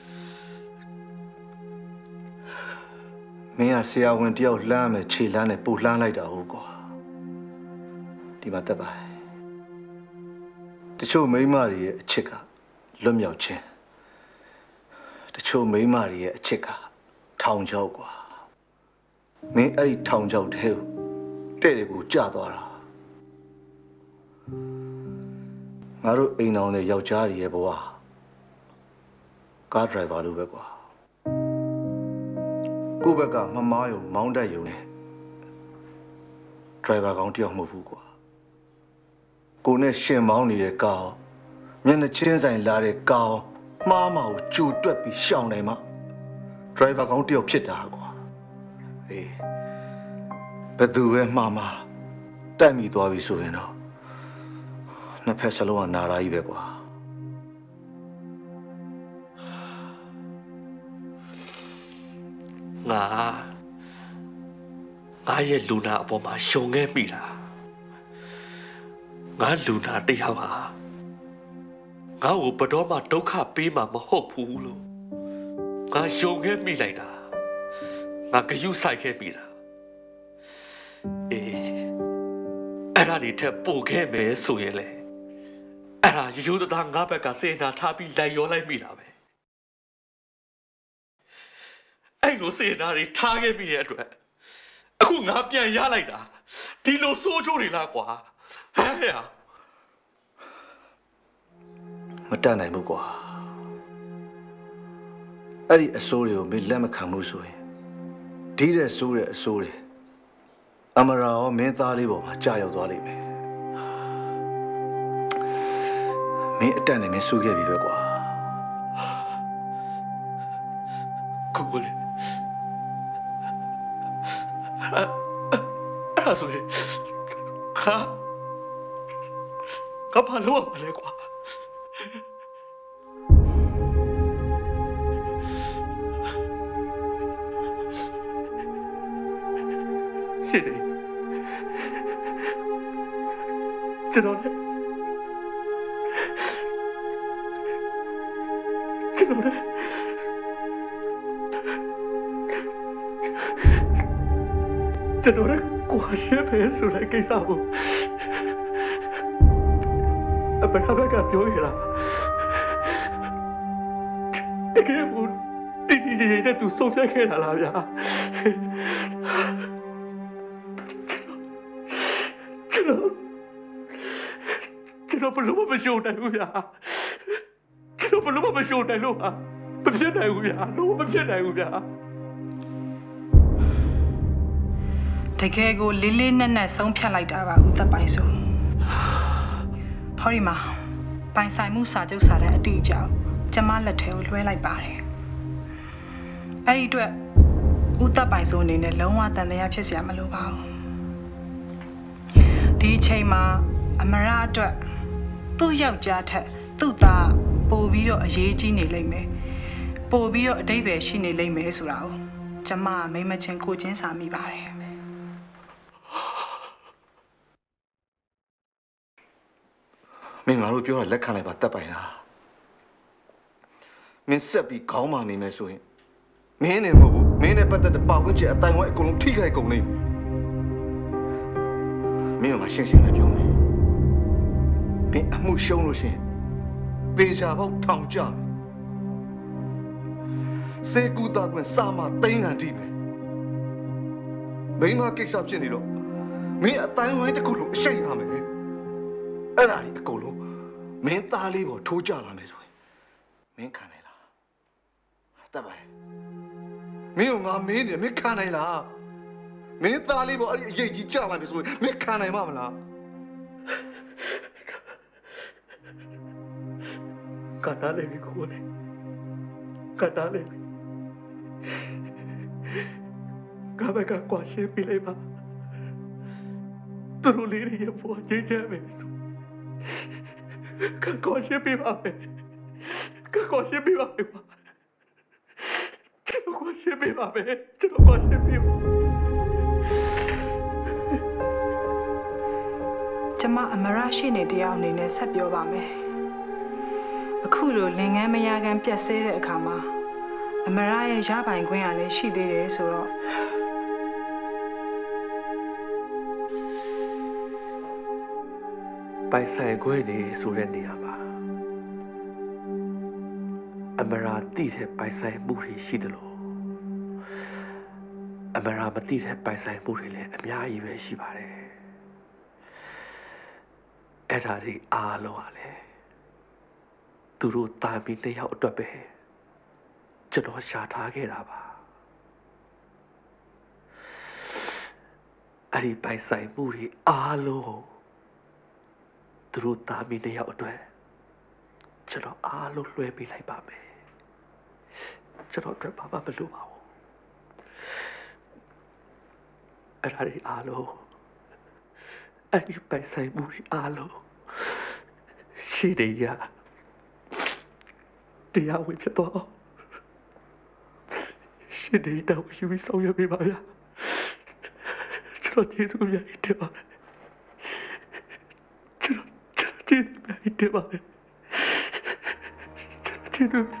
Speaker 2: မင်းကဆရာဝန်တယောက်လှမ်းမယ်ခြေလှမ်းနဲ့ပို့လှမ်းလိုက်တာဟုတ်ကွာဒီမှာတက်ပါတချို့မိန်းမတွေရဲ့အချစ်ကလွတ်မြောက်ခြင်းတချို့မိန်းမတွေရဲ့အချစ်ကထောင်ချောက်ကွာမင်းအဲ့ဒီထောင်ချောက်ထဲကိုတဲ့တဲ့ကိုကြာသွားတာငါတို့အိမ်အောင်တဲ့ယောက်ျားတွေရဲ့ဘဝကားဒရိုင်ဘာလိုပဲကွာကိုယ့်ဘက်ကမမားရုံမောင်းတတ်ရုံနဲ့ဒရိုင်ဘာကောင်တယောက်မဟုတ်ဘူးကွာကိုနဲ့ရှင်မောင်းနေတဲ့ကားမျက်နှာချင်းဆိုင်လာတဲ့ကားမှားမကိုကြိုတွက်ပြီးရှောင်နိုင်မှဒရိုင်ဘာကောင်တယောက်ဖြစ်တာကွာအေးဘယ်သူပဲမှားမှားတိုက်မိသွားပြီဆိုရင်တော့နှစ်ဖက်စလုံးကနာရာကြီးပဲကွာ
Speaker 12: ငါငါရဲ့လူနာအပေါ်မှာရှုံခဲ့မိတာငါလူနာတယောက်ဟာငါ့ကိုဘယ်တော့မှဒုက္ခပေးမှာမဟုတ်ဘူးလို့ငါရှုံခဲ့မိလိုက်တာငါဂယုဆိုင်ခဲ့မိတာအေးအဲ့ဒါတွေထက်ပိုခဲ့မယ်ဆိုရင်လေအဲ့ဒါရိုးသားငါဘက်ကစေနာထားပြီးလိုက်ရောလိုက်မိတာပဲအဲ့လိုစေနာတွေထားခဲ့ပြီးတဲ့အတွက်အခုငါပြန်ရလိုက်တာဒီလိုစိုးချိုးတွေလားကွာဟဲ့ရ
Speaker 2: မတတ်နိုင်ဘူးကွာအဲ့ဒီအစိုးတွေကိုမင်းလက်မခံဘူးဆိုရင်ဒီတဲ့စိုးတဲ့အစိုးတွေအမရာရောမင်းသားလေးပေါ်မှာကြာရောက်သွားလိမ့်မယ်မင်းအတတ်နဲ့မင်းစိုးခဲ့ပြီပဲကွာ
Speaker 12: ကိုကိုလေးအဲ့ဒါဆိုရင်ဟာကဘာလို့မလဲကွာရှင်းတယ်ကျွန်တော်လည်းကျွန်တော်လည်းကျွန်တော်လည်းကွာရှင်းပဲဆိုတဲ့ကိစ္စကိုအပရာဘကပြောရတာတကယ်ကိုတီတီတီနဲ့သူဆုံးဖြတ်ခဲ့တာလားဗျာကျွန်တော်ကျွန်တော်ဘလို့မရှုံနိုင်ဘူးဗျာကျွန်တော်ဘလို့မရှုံနိုင်လို့ဟာမဖြစ်နိုင်ဘူးဗျာလို့မဖြစ်နိုင်ဘူးဗျာ
Speaker 16: တကယ်ကိုလေးလေးနက်နက်ဆုံးဖြတ်လိုက်တာပါဦးသက်ပိုင်ဆိုဟောဒီမှာပိုင်ဆိုင်မှုစာချုပ်စာတမ်းအတိအကျကျမလက်ထဲကိုလွှဲလိုက်ပါတယ်အဲ့ဒီအတွက်ဦးသက်ပိုင်ဆိုအနေနဲ့လုံးဝတန်တရားဖြစ်เสียမလိုပါဘူးဒီအချိန်မှာအမရအတွက်သူ့ယောက်ျားထက်သူ့သားပို့ပြီးတော့အရေးကြီးနေလိမ့်မယ်ပို့ပြီးတော့အတိတ်ပဲရှိနေလိမ့်မယ်ဆိုတာကိုကျမမိမချင်းကိုချင်းစာမိပါတယ်
Speaker 2: မင်းငါတို့ပြောတာလက်ခံလိုက်ပါတက်ပိုင်လားမင်းဆက်ပြီးခေါင်းမာနေမယ်ဆိုရင်မင်းနဲ့မဟုတ်ဘူးမင်းနဲ့ပတ်သက်တဲ့ပါဝင်ချက်အတိုင်းဝိုင်းအကုန်လုံးထိခိုက်ကုန်နေမင်းကမှရှင်းရှင်းလေးပြောမယ်မင်းအမှုရှုံးလို့ရှိရင်သေချာပေါက်ထောင်ကြမယ်စေကူတာကွင်စာမသိန်းကန်ထိမယ်မိမကိစ္စဖြစ်နေတော့မင်းအတိုင်းဝိုင်းတစ်ခုလုံးအရှိတ်ရမယ်အဲ့ဒါကြီးအကုန်လုံးမင်းသားလေးပေါ်ထိုးကြလာမယ်ဆိုရင်မင်းခံနိုင်လားတတ်ပါရဲ့မင်းကငါမင်းနေမင်းခံနိုင်လားမင်းသားလေးပေါ်အဲ့ဒီအရေးကြီးကြလာမယ်ဆိုရင်မင်းခံနိုင်မှာမလား
Speaker 17: ကတားလေးကိုလေကတားလေးကဘကကွာရှင်းပြလိုက်ပါသူတို့လေးရဲ့ပေါ်ရေးချမယ်ဆိုကကွာရှင်းပြပါမယ်ကကွာရှင်းပြပါမယ်ကျွန်တော်ကွာရှင်းပြပါမယ်ကျွန်တော်ကွာရှင်းပြပါ
Speaker 16: ကျမအမရရှိနေတယောက်အနေနဲ့ဆက်ပြောပါမယ်အခုလိုလင်ငန်းမယားကန်ပြက်ဆဲတဲ့အခါမှာအမရရဲ့ရပိုင်ခွင့်ကလည်းရှိသေးတယ်ဆိုတော့
Speaker 17: ပိုင်ဆိုင်ခွင့်တွေဆိုတဲ့နေရာမှာအမရာတိတဲ့ပိုင်ဆိုင်မှုတွေရှိတယ်လို့အမရာမတိတဲ့ပိုင်ဆိုင်မှုတွေလည်းအများကြီးပဲရှိပါတယ်အဲ့ဒါတွေအားလုံးကလည်းသူတို့တာမီနှစ်ယောက်အတွက်ပဲကျွန်တော်ရှာထားခဲ့တာပါအဲ့ဒီပိုင်ဆိုင်မှုတွေအားလုံးသူတို့တာမီနှစ်ယောက်အတွက်ကျွန်တော်အားလုံးလွှဲပေးလိုက်ပါမယ်ကျွန်တော်အတွက်ဘာမှမလိုပါဘူးအဲ့ဒါတွေအားလုံးအဲ့ဒီပိုင်ဆိုင်မှုတွေအားလုံးရှိတယ်ရတရားဝင်ဖြစ်တော့ရှင်နေတော့ယူပြီးဆောင်ရွက်ပေးပါဗျာကျွန်တော်ကျေးဇူးများတင်ပါတယ်ကျွန်တော်ကျွန်တော်ကျေးဇူးများတင်ပါတယ်ကျွန်တော်ကျေးဇူးများ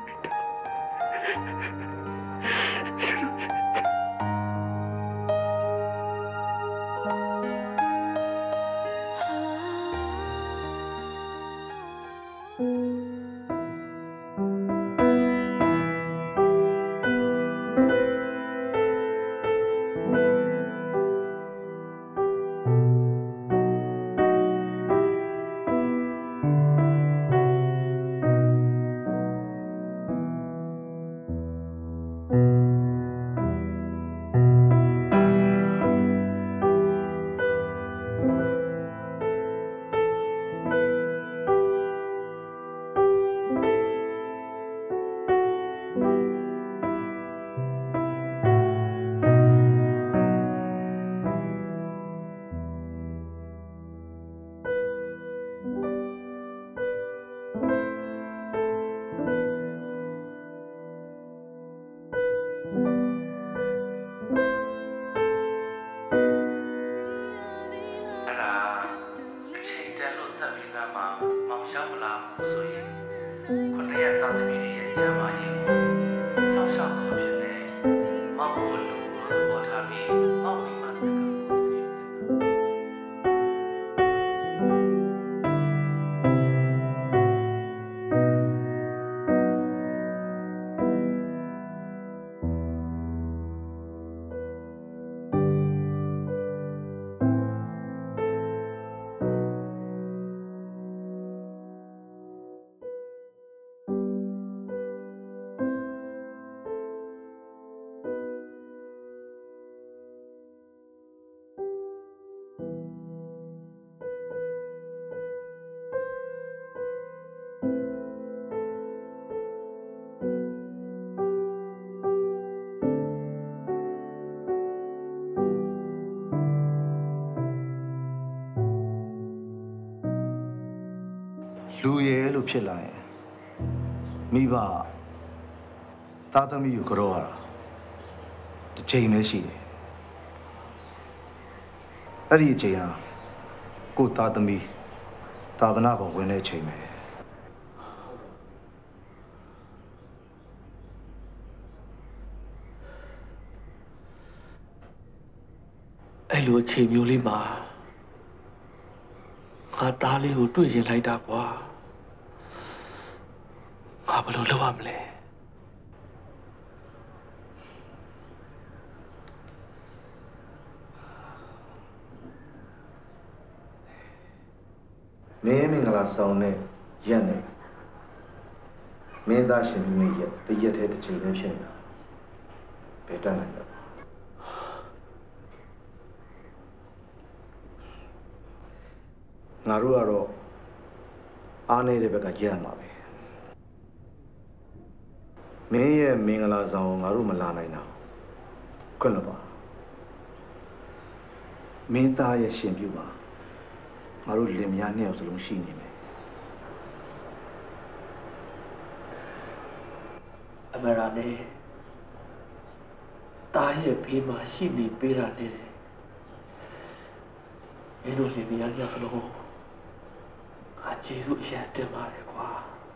Speaker 2: လူရဲလို့ဖြစ်လာရင်မိဘသားသမီးကိုကြောက်ရတာတစ်ချိန်ပဲရှိတယ်အဲ့ဒီအချိန်ဟာကိုသားသမီးသာသနာ့ဘောင်ဝင်တဲ့အချိန်ပဲ
Speaker 17: အဲ့လိုအချိန်မျိုးလေးမှာငါသားလေးကိုတွေ့ရင်လိုက်တာကွာငါဘယ်လိုလုပ်ရမလဲ
Speaker 2: မင်းမင်္ဂလာဆောင်နဲ့ရက်နဲ့မင်းသားရှင်မင်းရက်တရက်တဲ့တစ်ချိန်ပဲဖြစ်နေတာဘယ်တတ်နိုင်လဲငါတို့ကတော့အားနေတဲ့ဘက်ကရက်ရမှာပဲမင်းရဲ့မင်္ဂလာဆောင်ငါတို့မလာနိုင်တာခွင့်လို့ပါမင်းသားရဲ့ရှင်ပြုပါငါတို့လင်မယားနှစ်ယောက်စလုံးရှိနေမယ်
Speaker 17: အမရာနဲ့တားရဲ့ဘေးမှာရှိနေပေးတာနဲ့မင်းတို့လင်မယားနှစ်ယောက်စလုံးငါကျေးဇူးအရှက်တင်ပါတယ်ကွာ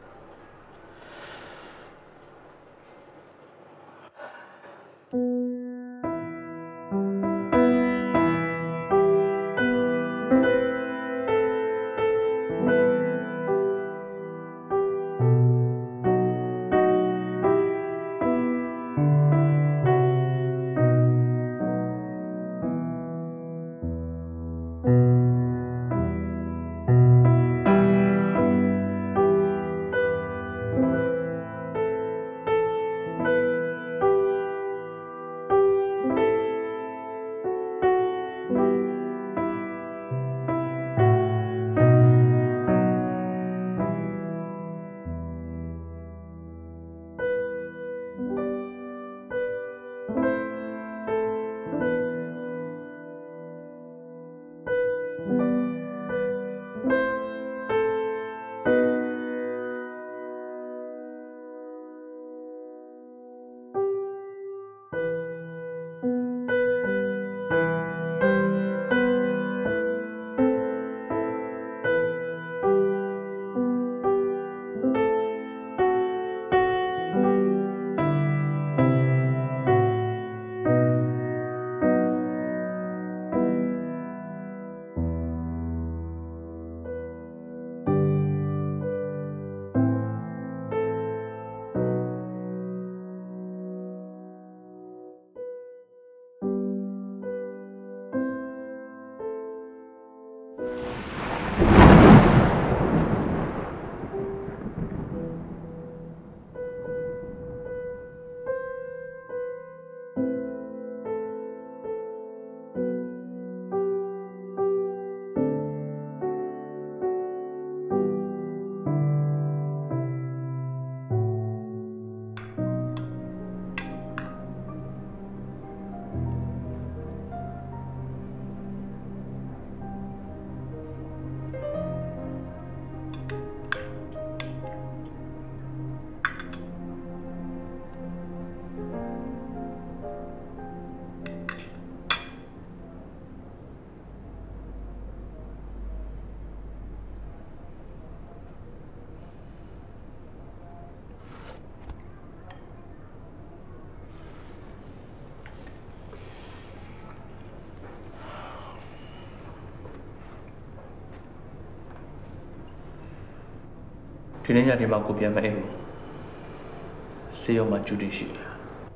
Speaker 17: ဒီနေ့ညဒီမှာကိုပြန်မအိမ်ဘူးစေရုံမှာကျူတီရှိတယ်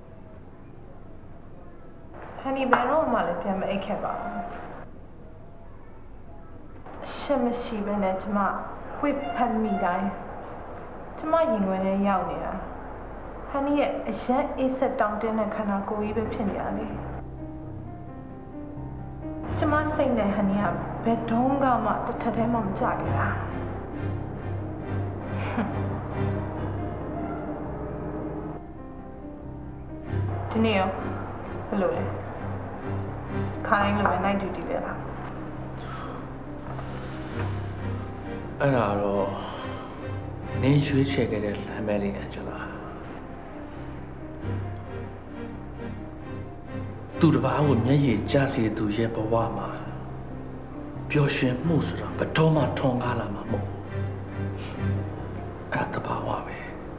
Speaker 11: ဟန်နီဘယ်တော့မှလည်းပြန်မအိတ်ခဲ့ပါဘူးအရှက်မရှိဘဲနဲ့ကျမဝှစ်ဖတ်မိတိုင်းကျမရင်ခွင်ထဲရောက်နေတာဟန်နီရဲ့အရက်အေးဆက်တောင်းတင်းတဲ့ခန္ဓာကိုယ်ကြီးပဲဖြစ်နေတာလေကျမစိတ်နဲ့ဟန်နီကဘယ်တော့မှတစ်ထက်တည်းမှမကြခဲ့တာဒီနေ့ရောဘယ်လိုလဲခါတိုင်းလိုပဲ night duty လဲလား
Speaker 17: အဲ့ဒါတော့နင်းရွေးချယ်ခဲ့တဲ့လမ်းမဲလေးအန်ဂျလာသူတစ်ပါးကိုမျက်ရည်ကျစေသူရဲ့ဘဝမှာပျော်ရွှင်မှုဆိုတာဘယ်တော့မှထွန်းကားလာမှာမဟုတ်အဲ့ဒါတဘာဝပဲ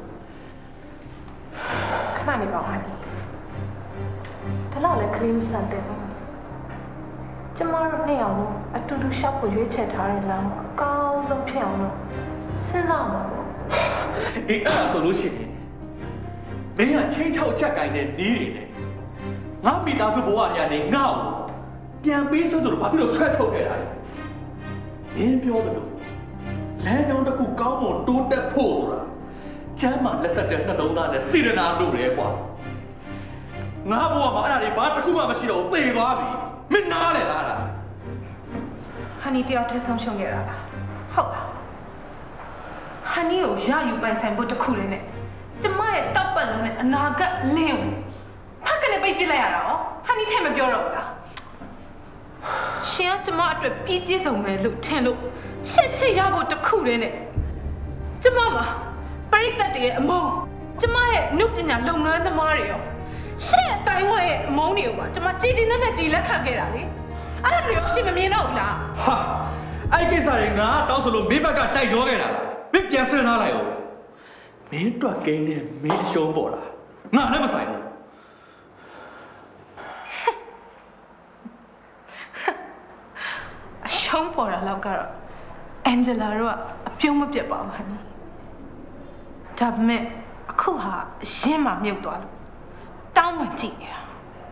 Speaker 11: ခဏနေပါဦးဟန်နီဒါတော့လည်းကလေးမဆန်တဲ့မတို့နှစ်ယောက်လုံးအတူတူရှောက်ဖို့ရွေးချယ်ထားတဲ့လမ်းအကောင်းဆုံးဖြစ်အောင်လို့စဉ်းစားမှာပေါ့
Speaker 12: အေးအဲ့ဒါဆိုလို့ရှိရင်မင်းကချင်းချောက်ချက်ကိုင်းတဲ့နီးတွေနဲ့ငါမိသားစုဘဝတွေကနေငါ့ကိုပြန်ပေးဆိုတော့ဘာဖြစ်လို့ဆွဲထုတ်ခဲ့တာလဲမင်းပြောတယ်လို့လမ်းကြောင်းတစ်ခုကောင်းမွန်တိုးတက်ဖို့ဆိုတာကျမ်းမာလက်ဆက်တဲ့နှလုံးသားနဲ့စေတနာလို့ရဲကွာငါဘဝမှာအဲ့ဒါတွေဘာတစ်ခုမှမရှိတော့ဘူးသေသွားပြီမင်းနားလေလားအဲ့ဒါ
Speaker 11: ဟန်နီတယောက်ထဲဆုံးရှုံးခဲ့တာလားဟုတ်ပါဟန်နီကိုရယူပိုင်ဆိုင်ဖို့တစ်ခုလေးနဲ့ကျမရဲ့တောက်ပတ်လုံးနဲ့အနာဂတ်လင်းကိုဖက်ကနေပိတ်ပြလိုက်ရတာရောဟန်နီထဲမပြောတော့ဘူးလားရှင်ကကျမအတွက်ပြည့်ပြည့်စုံမယ်လို့ထင်လို့ရှက်ချစ်ရဖို့တစ်ခုလေးနဲ့ကျမမှာပရိသတ်တွေရဲ့အမုန်းကျမရဲ့နုပညာလုပ်ငန်းသမားတွေရောရှက်အတိုင်းဝိုင်းရဲ့အမုန်းတွေကိုပါကျမကြည်ကြည်နဲ့နဲ့ကြည်လက်ခံခဲ့တာလေအဲ့ဒါတွေရောရှင်မမြင်တော့ဘူးလား
Speaker 12: ဟာအဲ့ကိစ္စတွေငါတောင်းဆိုလို့မင်းဘက်ကတိုက်ရောခဲ့တာလားမင်းပြန်ဆင်းထားလိုက်ဦးမင်းတွက်ကိန်းနဲ့မင်းအရှုံးပေါ်တာငါလည်းမဆိုင်ဘူး
Speaker 11: အရှုံးပေါ်တာလောက်ကတော့အန်ဂျလာတို့ကအပြုံးမပြတ်ပါဘူးဟန်နီဒါပေမဲ့အခုဟာအရင်မှမြုပ်သွားလို့တောင်းမှကြည့်နေတာ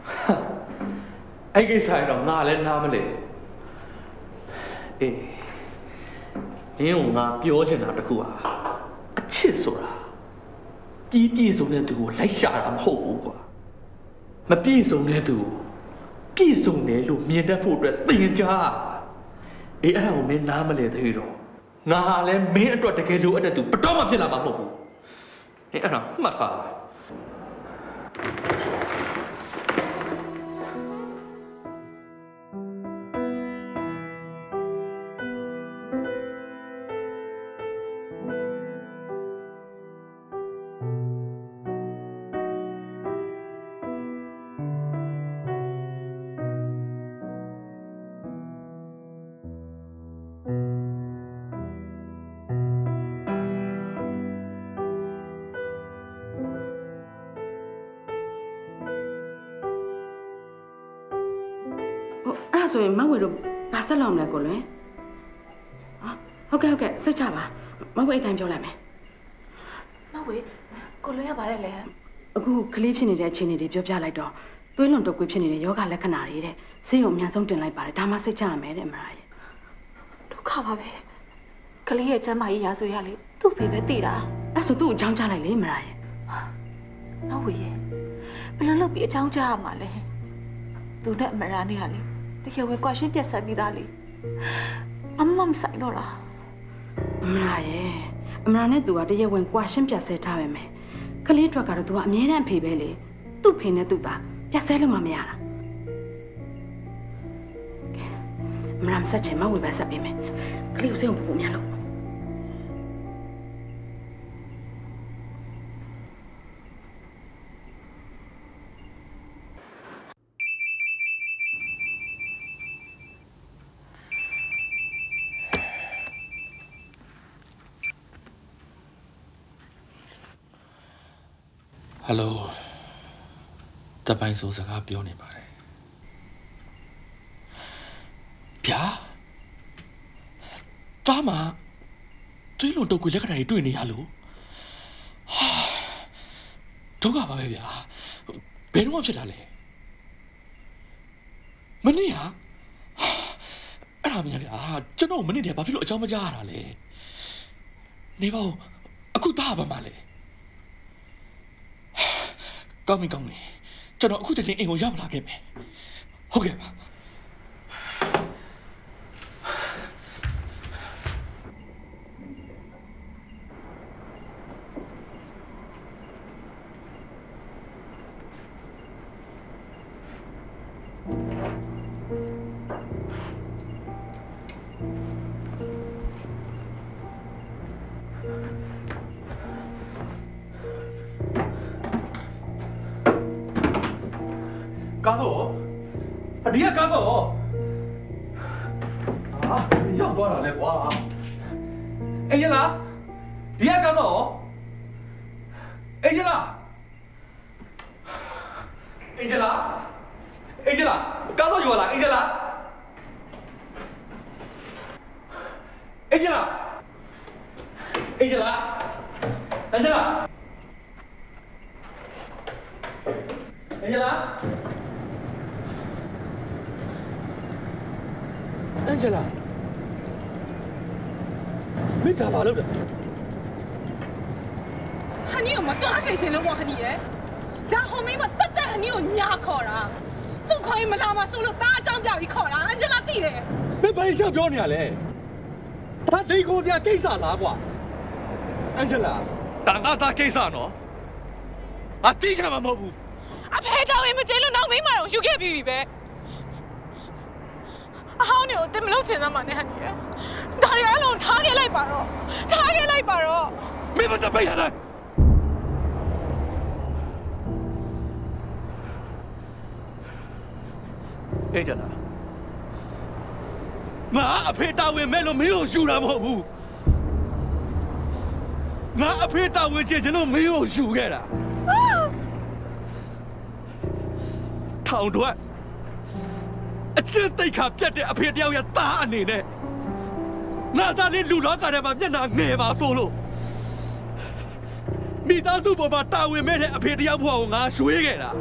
Speaker 12: အဲ့ကိစ္စတော့ငါလည်းနားမလဲအေးမင်းကငါပြောချင်တာတခုဟာအချစ်ဆိုတာပြည်ပြည့်စုံတဲ့သူကိုလိုက်ရှာတာမဟုတ်ဘူးကွာမပြည့်စုံတဲ့သူကိုပြည့်စုံတယ်လို့မြင်တတ်ဖို့အတွက်သင်ကြားအေးအဲ့ဒါကိုမင်းနားမလဲသေးတော့ငါဟာလည်းမင်းအတွက်တကယ်လို့အဲ့တဲ့သူဘတော်မှဖြစ်လာမှာမဟုတ်ဘူးအေးအဲ့ဒါမှတ်ထား
Speaker 3: အဲ့ဒါဆိုရင်မဝေတို့ဘာဆက်လုပ်မလဲကိုလွင်ဟုတ်ကဲ့ဟုတ်ကဲ့စိတ်ချပါမဝေအတိုင်းပြောလိုက်မယ်
Speaker 11: မဝေကိုလွင်ရပါတယ်လေ
Speaker 3: အခုကလေးဖြစ်နေတဲ့အခြေအနေတွေပြောပြလိုက်တော့သွေးလွန်တုပ်ကွေးဖြစ်နေတဲ့ယောဂလက္ခဏာတွေတဲ့ဆေးရုံအများဆုံးတင်လိုက်ပါတယ်ဒါမှစိတ်ချရမယ်တဲ့မရာရဲ့
Speaker 11: ဒုက္ခပါပဲကလေးရဲ့ကျန်းမာရေးရာဆိုရလေသူ့ဖေပဲတည်တာ
Speaker 3: အဲ့ဆိုသူ့ကိုအကြောင်းကြားလိုက်လေမရာရဲ့
Speaker 11: မဝေရဲ့ဘယ်လိုလုပ်ပြီးအကြောင်းကြားရမှာလဲသူနဲ့မရာနဲ့ကလေတကယ်ဝဲကွာရှင်းပြတ်ဆက်ပြီးသားလေအမမဆိုင်တော့လား
Speaker 3: အမရာရဲ့အမရာနဲ့သူကတကယ်ဝင်ကွာရှင်းပြတ်ဆဲထားပဲမယ်ကလေးအတွက်ကတော့သူကအမြဲတမ်းအဖေပဲလေသူ့ဖေနဲ့သူ့သားပြတ်ဆဲလို့မှမရတာအမရာမဆက်ချင်မဝေပဲဆက်ပေးမယ်ကလေးကိုစိတ်ဝင်ပူပူများလို့
Speaker 12: ဟယ်လိုတပိုင်းဆိုစကားပြောနေပါတယ်ဗျာတားမတွေးလို့တော့ကိုလက္ခဏာတွေတွေ့နေရလို့ဟာဒုက္ခပါပဲဗျာဘယ်တော့ဖြစ်တာလဲမနေ့ဟာအဲ့ဒါမင်းလေအာကျွန်တော်မနေ့တည်းဘာဖြစ်လို့အကြောင်းမကြားရတာလဲနေပါဦးအခုတားပါမလဲကောင်းပြီကောင်းပြီကျွန်တော်အခုချက်ချင်းအိမ်ကိုရောက်လာခဲ့မယ်ဟုတ်ကဲ့ပါကားတော့အဒီကကားတော့အာရောက်သွားတာလေကွာအေးရလားဒီကကားတော့အေးရလားအေးရလားအေးရလားကားတော့อยู่လားအေးရလား
Speaker 17: Angela Angela Angela Angela Angela မင်းဒါဘာလုပ်လဲ
Speaker 8: Honey ကိုမတော်စိတ်ချင်လို့ပေါ့ Honey ရဲ့ဒါဟိုမင်းမတက်တက် Honey ကိုညာခေါ်တာသူ့ခေါ်ရင်မလာမဆိုလို့တားအကြောင်းပြပြီးခေါ်တာ Angela သိတယ်
Speaker 17: မင်းဘာရှောက်ပြောနေရလဲဒါသိခေါ်စရာကိစ္စလားကွာ Angela ဒါငါသားကိစ္စနော်အတိကျမှာမဟုတ်ဘူး
Speaker 8: အဖေတောင်းရင်မကျေလို့နောက်မင်းမတော့ယူခဲ့ပြီပဲအဟောင်းနေကိုတင်မလို့ချင်သားမှနဲ့ Honey ရဲ့ဒါရအလုံးထားခဲ့လိုက်ပါတော့ထားခဲ့လိုက်ပါတော့
Speaker 17: မင်းမစပိတ်ရတယ်အေးကြလားငါအဖေတာဝန်မဲ့လို့မင်းကိုယူတာမဟုတ်ဘူးငါအဖေတာဝန်ချင်ချင်လို့မင်းကိုယူခဲ့တာထောင်တော့အချစ်တိတ်ခါပြတ်တဲ့အဖေတယောက်ရဲ့သားအနေနဲ့ငါသားလေးလူလောကထဲမှာမျက်နှာငယ်ပါဆိုလို့မိသားစုပေါ်မှာတာဝန်မဲ့တဲ့အဖေတယောက်ဘဝကိုငါရွှေ့ခဲ့တာ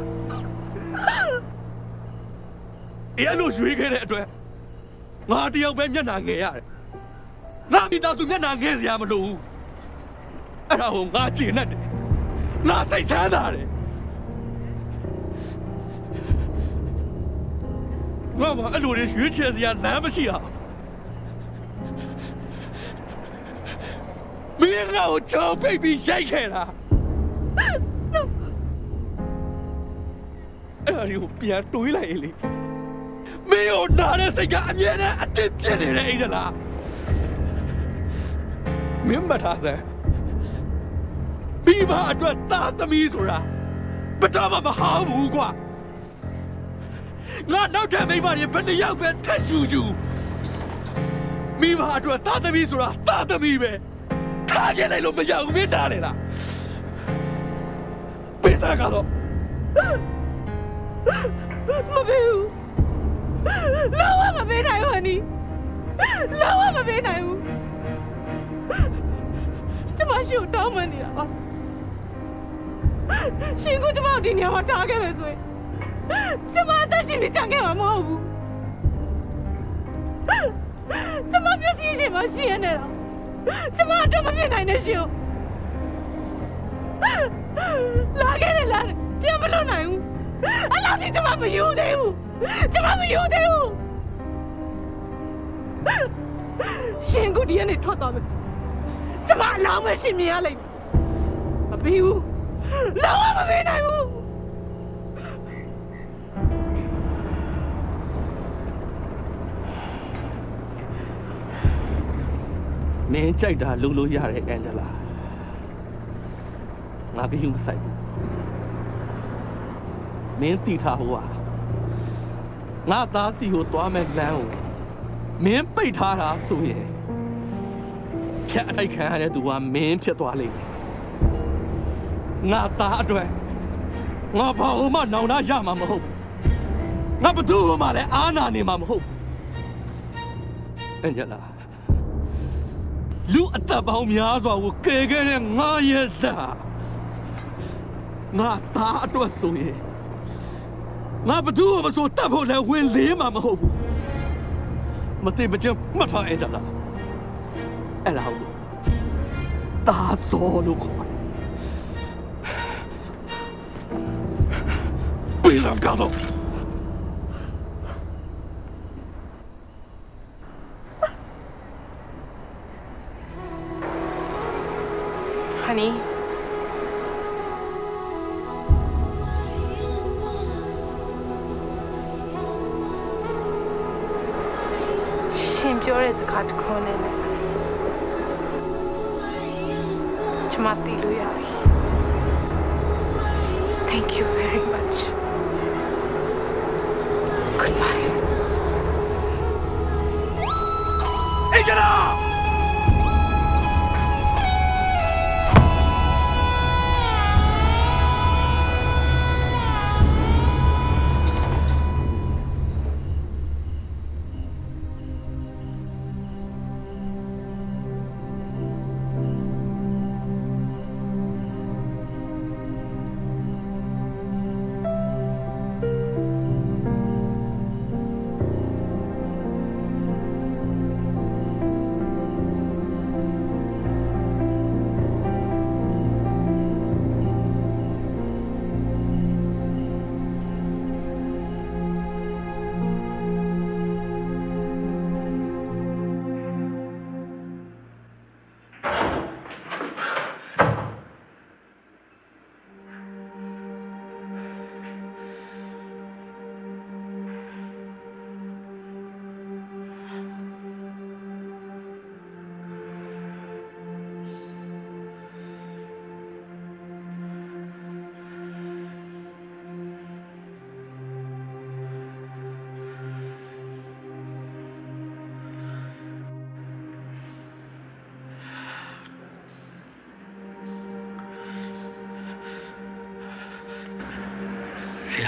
Speaker 17: အဲ့လိုရွှေ့ခဲ့တဲ့အတွက်ငါတယောက်ပဲမျက်နှာငယ်ရတယ်ငါမိသားစုမျက်နှာငယ်စရာမလိုဘူးအဲ့ဒါကိုငါချင်နဲ့တယ်ငါစိတ်ချမ်းသာတယ်ငါမအဲ့လိုရွှေ့ချယ်စရာလမ်းမရှိအောင်မင်းငါ့ကိုချောင်းပိတ်ပြီးရိုက်ခဲ့တာအဲ့ဒါကိုပြန်တွေးလိုက်ရင်လေမင်းတို့နားတဲ့စိတ်ကအမြဲတမ်းအတစ်ပြစ်နေတယ်အိဒါလားမင်းမထားစမ်းပြီးပါအတွက်တာသမီးဆိုတာဘယ်တော့မှမဟောင်းဘူးကွာငါနောက်ထပ်မိမတွေဘယ်နှယောက်ပဲထက်ယူယူမိဘအတွက်တာသမီးဆိုတာတာသမီးပဲထားခဲ့လိုက်လို့မရဘူးမင်းနားလေလားပေးစားကတော့
Speaker 8: မပေးဘူးလောကမပေးနိုင်ဘူးဟနီလောကမပေးနိုင်ဘူးကျမရှိကိုတောင်းမနေတာပါရှင်ကကျမဒီနေရာမှာထားခဲ့မယ်ဆိုရင်ကျမအသက်ရှင်နေကြခဲ့မှာမဟုတ်ဘူးကျမမျက်စိရှိမှရှိရနေတာကျမတော့မဖြစ်နိုင်နဲ့ရှင်လာခဲ့တယ်လားပြန်မလို့နိုင်ဘူးအလောက်ကြီးကျမမယူသေးဘူးကျမမယူသေးဘူးရှင်ကဒီကနေထွက်သွားမယ်ကျမအလောင်းပဲရှင်မြင်ရလိမ့်မပြီးဘူးလောင်းမပေးနိုင်ဘူး
Speaker 17: မင်းကြိုက်တာလုပ်လို့ရတယ်အန်ဂျလာငါပြီးယူမဆိုင်ဘူးမင်းတီထားဟိုဟာငါသားစီကိုသွားမဲ့လမ်းကိုမင်းပိတ်ထားတာဆိုရင်ဖြတ်အတိုက်ခံရတဲ့သူကမင်းဖြစ်သွားလိမ့်မယ်ငါသားအတွက်ငါဘာမှနောင်တရမှာမဟုတ်ငါဘသူ့မှလည်းအားနာနေမှာမဟုတ်အန်ဂျလာလူအသက်ပေါင်းများစွာကိုကယ်ခဲ့တဲ့ငါရဲ့သားငါသားအတွက်ဆိုရင်ငါဘသူ့မဆိုတတ်ဖို့လည်းဝင်လေးမှာမဟုတ်ဘူးမသိမချင်းမှတ်ထားအကြလားအဲ့ဒါဟုတ်သားစောလို့ခေါ်တယ်ဘယ်လောက်ကတော့
Speaker 8: Honeyရှင်ပြောတဲ့စကားတစ်ခုနဲ့ကျမသိလို့ရပြီ Thank you very much Goodbye
Speaker 17: Angela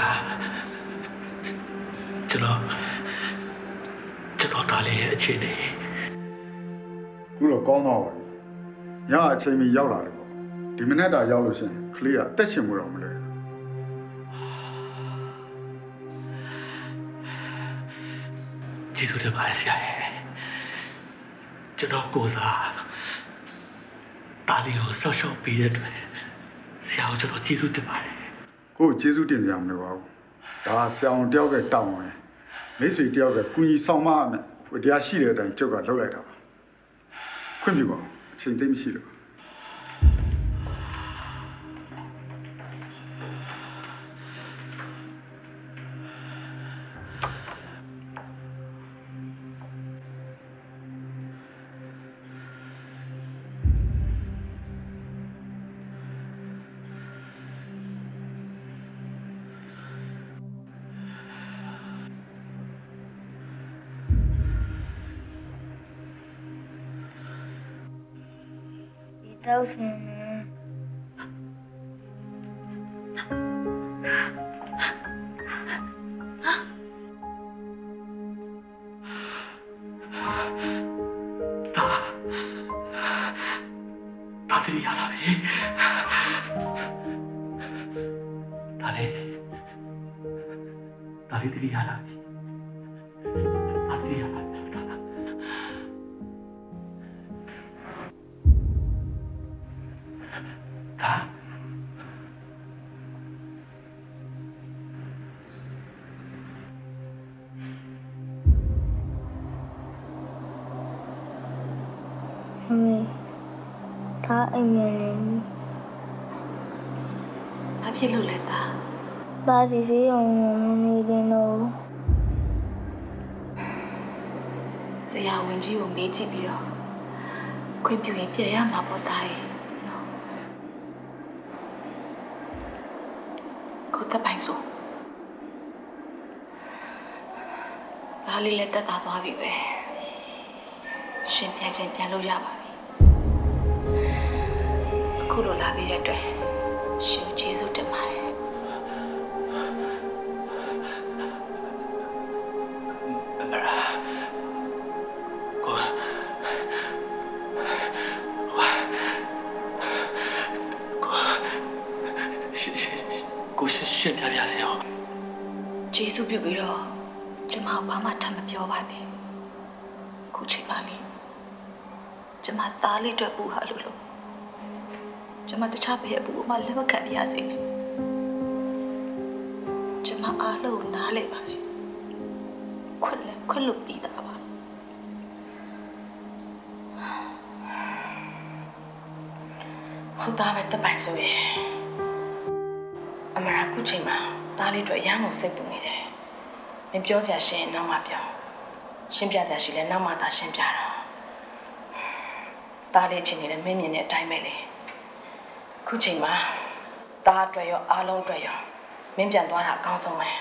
Speaker 17: ကျွန်တော်ကျွန်တော်ဒါလေးရဲ့အခြေအနေ
Speaker 18: ခုတော့ကောင်းတော့ပါပြီညအချိန်မီရောက်လာတယ်ပေါ့ဒီမနေ့တာရောက်လို့ရှိရင်ကလေးကအသက်ရှင်မှုတော့မလဲ
Speaker 17: ကျေးဇူးတင်ပါတယ်ဆရာရဲ့ကျွန်တော်ကိုစားဒါလေးကိုဆော့ရှော့ပေးတဲ့အတွက်ဆရာကိုကျွန်တော်ကျေးဇူးတင်ပါတယ်
Speaker 18: ကိုကျေးဇူးတင်ကြမလို့ပါဘူးဒါဆရာဝန်တယောက်ကတောင်းတယ်မိတ်ဆွေတယောက်ကကုညီဆောင်မအမယ်ဟိုတရားရှိတဲ့အတိုင်းကျုပ်ကလုပ်လိုက်တာပါခွင့်ပြုပါအချိန်သိမရှိလို့
Speaker 6: တောက်ရှင်နေ
Speaker 17: ဒါဒါတရီရလာပြီဒါလေးဒါလေးတရီရလာပြီဒါတရီရလာပြီ
Speaker 6: ဒါအိမ်နေနေ
Speaker 5: ဘာဖြစ်လို့လဲသား
Speaker 6: ဒါစီစီအောင်နေနေတော့
Speaker 5: ဆရာဝန်ကြီးကိုမေးကြည့်ပြီးတော့ခွင့်ပြုရင်ပြန်ရမှာပေါ့သားရဲ့နော်ကိုတပိုင်ဆိုဒါလေးလက်တက်သွားပြီပဲရှင်ပြန်ချင်းပြန်လို့ရပါပြီအခုလိုလာပြီးတဲ့အတွက်ရှင်ကျေးဇူးတင်ပါတယ်
Speaker 17: ကိုရှင်းရှင်းပြပြစေအောင်
Speaker 5: ကျေးဇူးပြုပြီးတော့ကျမဘာမှထပ်မပြောပါနဲ့ခုချိန်ကလေးကျမသားလေးအတွက်ပူဟာလို့လို့ကျမတခြားဘယ်အပူမှလက်မခံပြရစေနဲ့ကျမအားလုံးနားလဲပါလေခွက်လက်ခွက်လို့ပြီးသားပါဟုတ်သားပဲတပိုင်ဆိုရင်အမရာခုချိန်မှာသားလေးအတွက်ရမ်းကိုစိတ်ပူနေတယ်မပြောကြရှင်နောက်မှပြောရှင်းပြကြရှိလဲနောက်မှသာရှင်းပြတာသားလေးချင်းနေလဲမင်းမြင်တဲ့အတိုင်းပဲလေခုချိန်မှာသားအတွက်ရောအားလုံးအတွက်ရောမင်းပြန်သွားတာအကောင်းဆုံးပဲ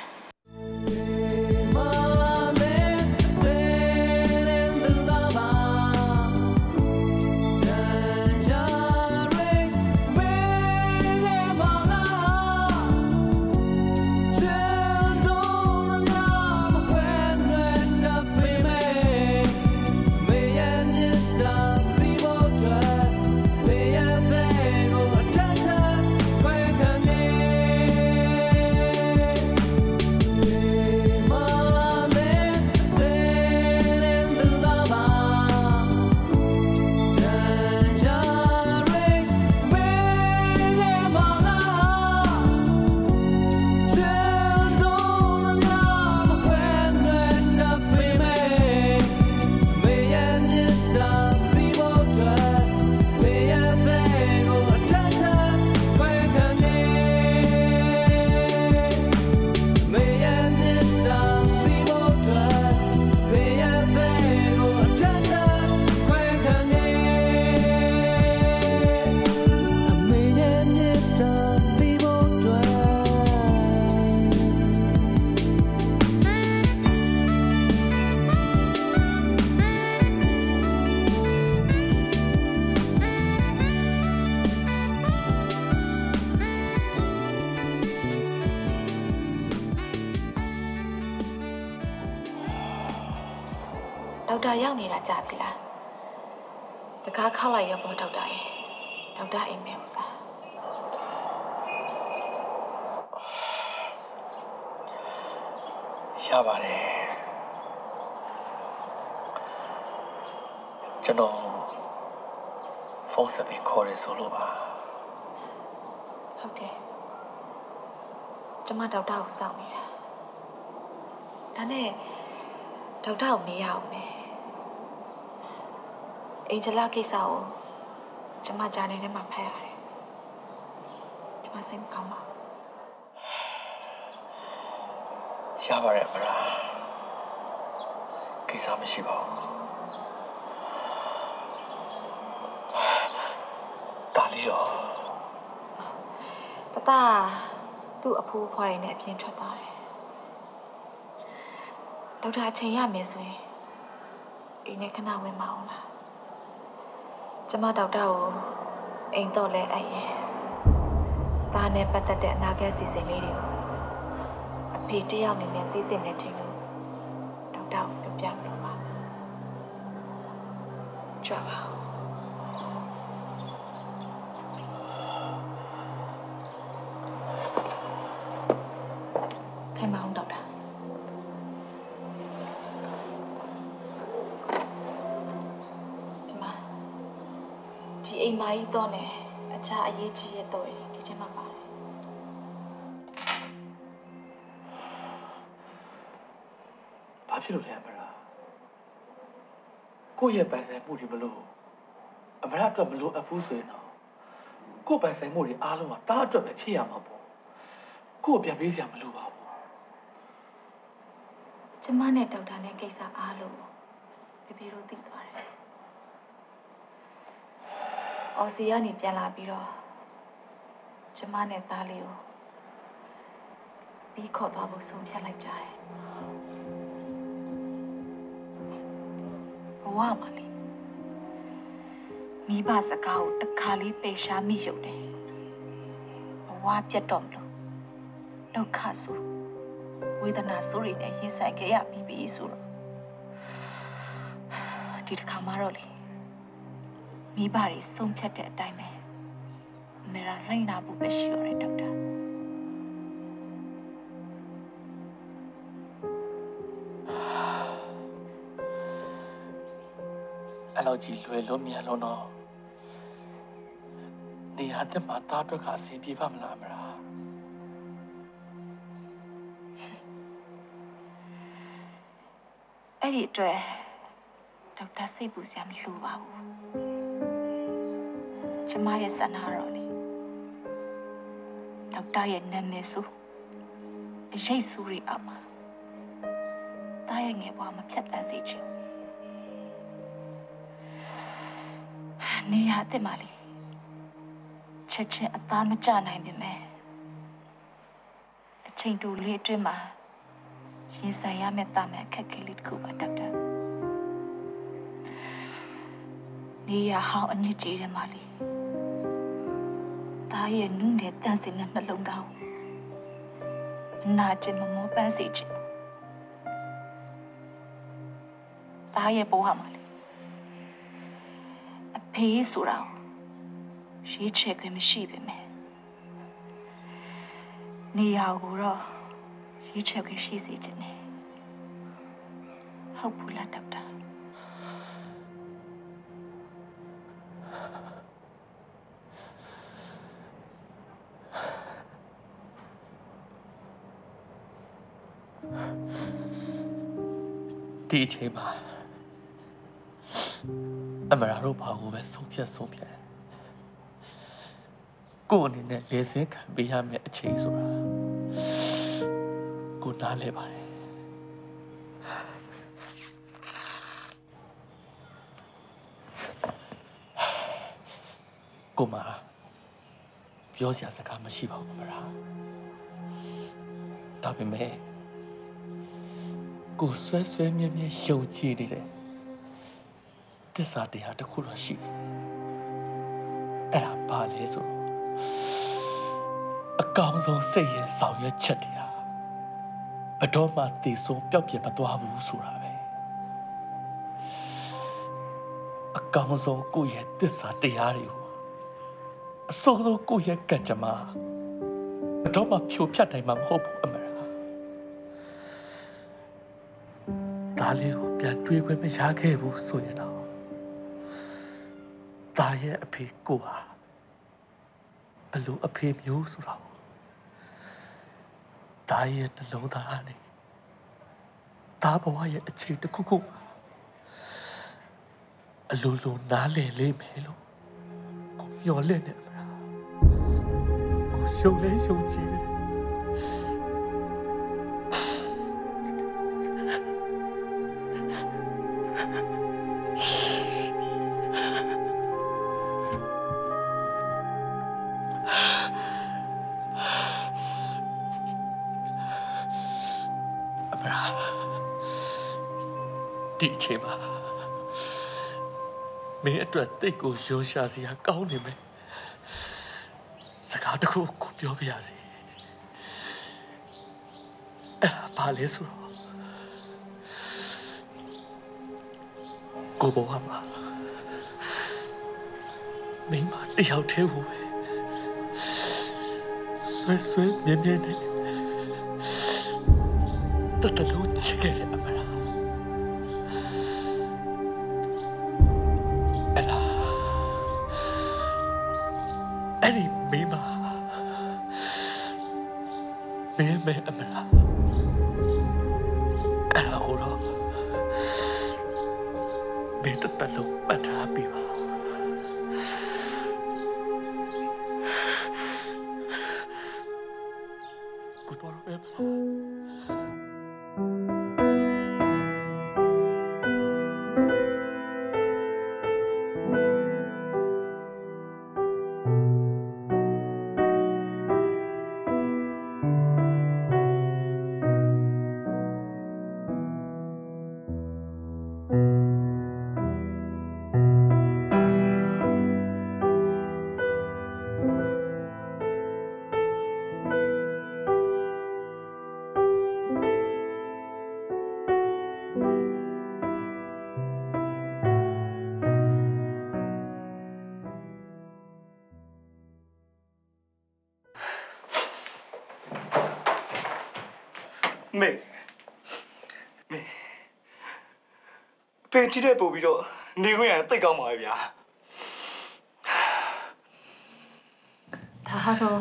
Speaker 5: ဒေါက်တာရောက်နေတာကြာပြီလားတကားခောက်လိုက်ရပေါ့ဒေါက်တာရေဒေါက်တာအိမ်မဲဥစား
Speaker 12: ရပါတယ်ကျွန်တော်ဖုန်းဆက်ပြီးခေါ်ရဆိုလို့ပါ
Speaker 5: ဟုတ်တယ်ကျမဒေါက်တာကိုစောင့်နေတာဒါနဲ့ဒေါက်တာကိုမေးရအောင်မယ်အင်ဂျလာကိစ္စကိုကျမဂျာနယ်ထဲမှာဖတ်ရတယ်ကျမစိတ်မကောင်းပါ
Speaker 12: ရပါတယ်မလားကိစ္စမရှိပါဘူးတာလီရော
Speaker 5: တတသူ့အဖိုးဖွားရင်းနဲ့အပြင်ထွက်သွားတယ်ဒေါက်တာအချိန်ရမယ်ဆိုရင်အိမ်နဲ့ခဏဝင်မအောင်လားကျမဒေါက်တာကိုအိမ်တော့လဲအဲ့ရင်ဒါနဲ့ပတ်သက်တဲ့အနာဂတ်စီစဉ်လေးတွေကိုအဖေတယောက်အနေနဲ့သိသိနဲ့ထင်လို့ဒေါက်တာကိုပြောပြမလို့ပါကြွပါထိုင်မအောင်ဒေါက်တာဒီအိမ်မကြီးတော့နဲ့အခြားအရေးကြီးရဲ့တော့ဒီထဲမှာပါတယ်
Speaker 12: ဘာဖြစ်လို့လဲအမရာကိုယ့်ရဲ့ပိုင်ဆိုင်မှုတွေမလို့အမရာအတွက်မလို့အဖူးဆိုရင်တော့ကိုယ့်ပိုင်ဆိုင်မှုတွေအားလုံးကတားအတွက်ပဲဖြစ်ရမှာပေါ့ကိုယ့်ပြန်ပေးစရာမလိုပါဘူး
Speaker 5: ကျမနဲ့ဒေါက်တာနဲ့ကိစ္စအားလုံးပြပြတို့သိသွားတယ်အော်စီကနေပြန်လာပြီးတော့ကျမနဲ့သားလေးကိုပြီးခေါ်သွားဖို့ဆုံးဖြတ်လိုက်ကြတယ်ဘဝမှာလေမိဘစကားကိုတစ်ခါလေးပယ်ရှားမိရုံနဲ့ဘဝပြတ်တော့မလို့ဒုက္ခဆိုဝေဒနာဆိုတွေနဲ့ရင်ဆိုင်ခဲ့ရပြီးပြီဆိုတော့ဒီတစ်ခါမှတော့လေမိဘတွေဆုံးဖြတ်တဲ့အတိုင်းပဲအမေရာလှိမ့်နာဖို့ပဲရှိရတယ်ဒေါက်တာ
Speaker 12: အဲ့လိုကြီးလွယ်လို့မြန်လို့တော့နေရာတက်မှာတားတွက်ကအဆင်ပြေပါမလားမလား
Speaker 5: အဲ့ဒီအတွက်ဒေါက်တာစိတ်ပူစရာမလိုပါဘူးကျမရဲ့ဆန္ဒတော့လေဒေါက်တာရဲ့နာမည်ဆိုအရေးဆိုရီအောင်မှာတားရဲ့ငယ်ဘဝမှာဖြတ်တန်းစေချင်နေရတဲ့မလေးချက်ချင်းအသားမကျနိုင်ပြီမဲ့အချိန်တူလေးအတွင်းမှာရင်ဆိုင်ရမယ့်တာမဲ့ခက်ခဲလေးတစ်ခုပါဒေါက်တာနေရဟောင်းအညစ်ကြေးတယ်မလေးဒါရဲ့နုနဲ့တန့်စင်တဲ့နှလုံးသားကိုအနာကျင်မမောပန်းစေချင်ဒါရဲ့ဘဝမှာလေအဖေဆိုတာရှိချက်ကမရှိပဲမဲ့နေရကိုတော့ရှိချက်ကရှိစေချင်တယ်ဟုတ်ဘူးလားဒေါက်တာ
Speaker 12: ဒီအချိန်မှာအမရာတို့ဘာကိုပဲဆုံးဖြတ်ဆုံးဖြတ်ကိုအနေနဲ့လေစင်းခံပေးရမယ့်အချိန်ဆိုတာကိုနားလဲပါတယ်ကိုမပြောစရာစကားမရှိပါဘူးမလားဒါပေမဲ့ကိုဆွဲဆွဲမြဲမြဲယုံကြည်နေတယ်သစ္စာတရားတစ်ခုတော့ရှိတယ်အဲ့ဒါဘာလဲဆိုအကောင်ဆုံးစိတ်ရဲ့ဆောင်ရွက်ချက်တရားဘယ်တော့မှတည်ဆုံးပျောက်ပြယ်မသွားဘူးဆိုတာပဲ
Speaker 17: ကောင်းဆုံးကိုယ့်ရဲ့သစ္စာတရားတွေကိုအစိုးဆုံးကိုယ့်ရဲ့ကံကြမ္မာတော့မှဖြိုဖျက်နိုင်မှာမဟုတ်ဘူးအမရာဒါလေးကိုပြန်တွေးခွင့်မရခဲ့ဘူးဆိုရင်တော့ဒါရဲ့အဖေကိုဟာဘလို့အဖေမျိုးဆိုတော့ဒါရဲ့နှလုံးသားကနေဒါဘဝရဲ့အခြေတစ်ခုခုအလိုလိုနားလည်လေးမယ်လို့ကိုမျှော်လင့်နေမှာကိုရှုံးလဲရှုံးကြည့်တယ်ဒီအချိန်မှာမင်းအတွက်တိတ်ကိုရုံရှာစရာကောင်းနေမယ်စကားတစ်ခုကိုပြောပြရစီအဲ့ဒါဘာလဲဆိုတော့ကိုဘဝမှာမင်းမတယောက်တည်းဘူးပဲဆွဲဆွဲမြဲမြဲနဲ့တတလို့ချစ်ခဲ့တယ်အမရာအဲ့ဒီမိမမင်းမဲအမလားအဲ့ဒါကိုတော့မင်းတတလုံးပတ်ထားပြီပါကိုတော်ပဲမေမေပေတီတဲ့ပို့ပြီးတော့နေခွင့်ရတိတ်ကောင်းပါပဲဗျာ
Speaker 5: ဒါတော့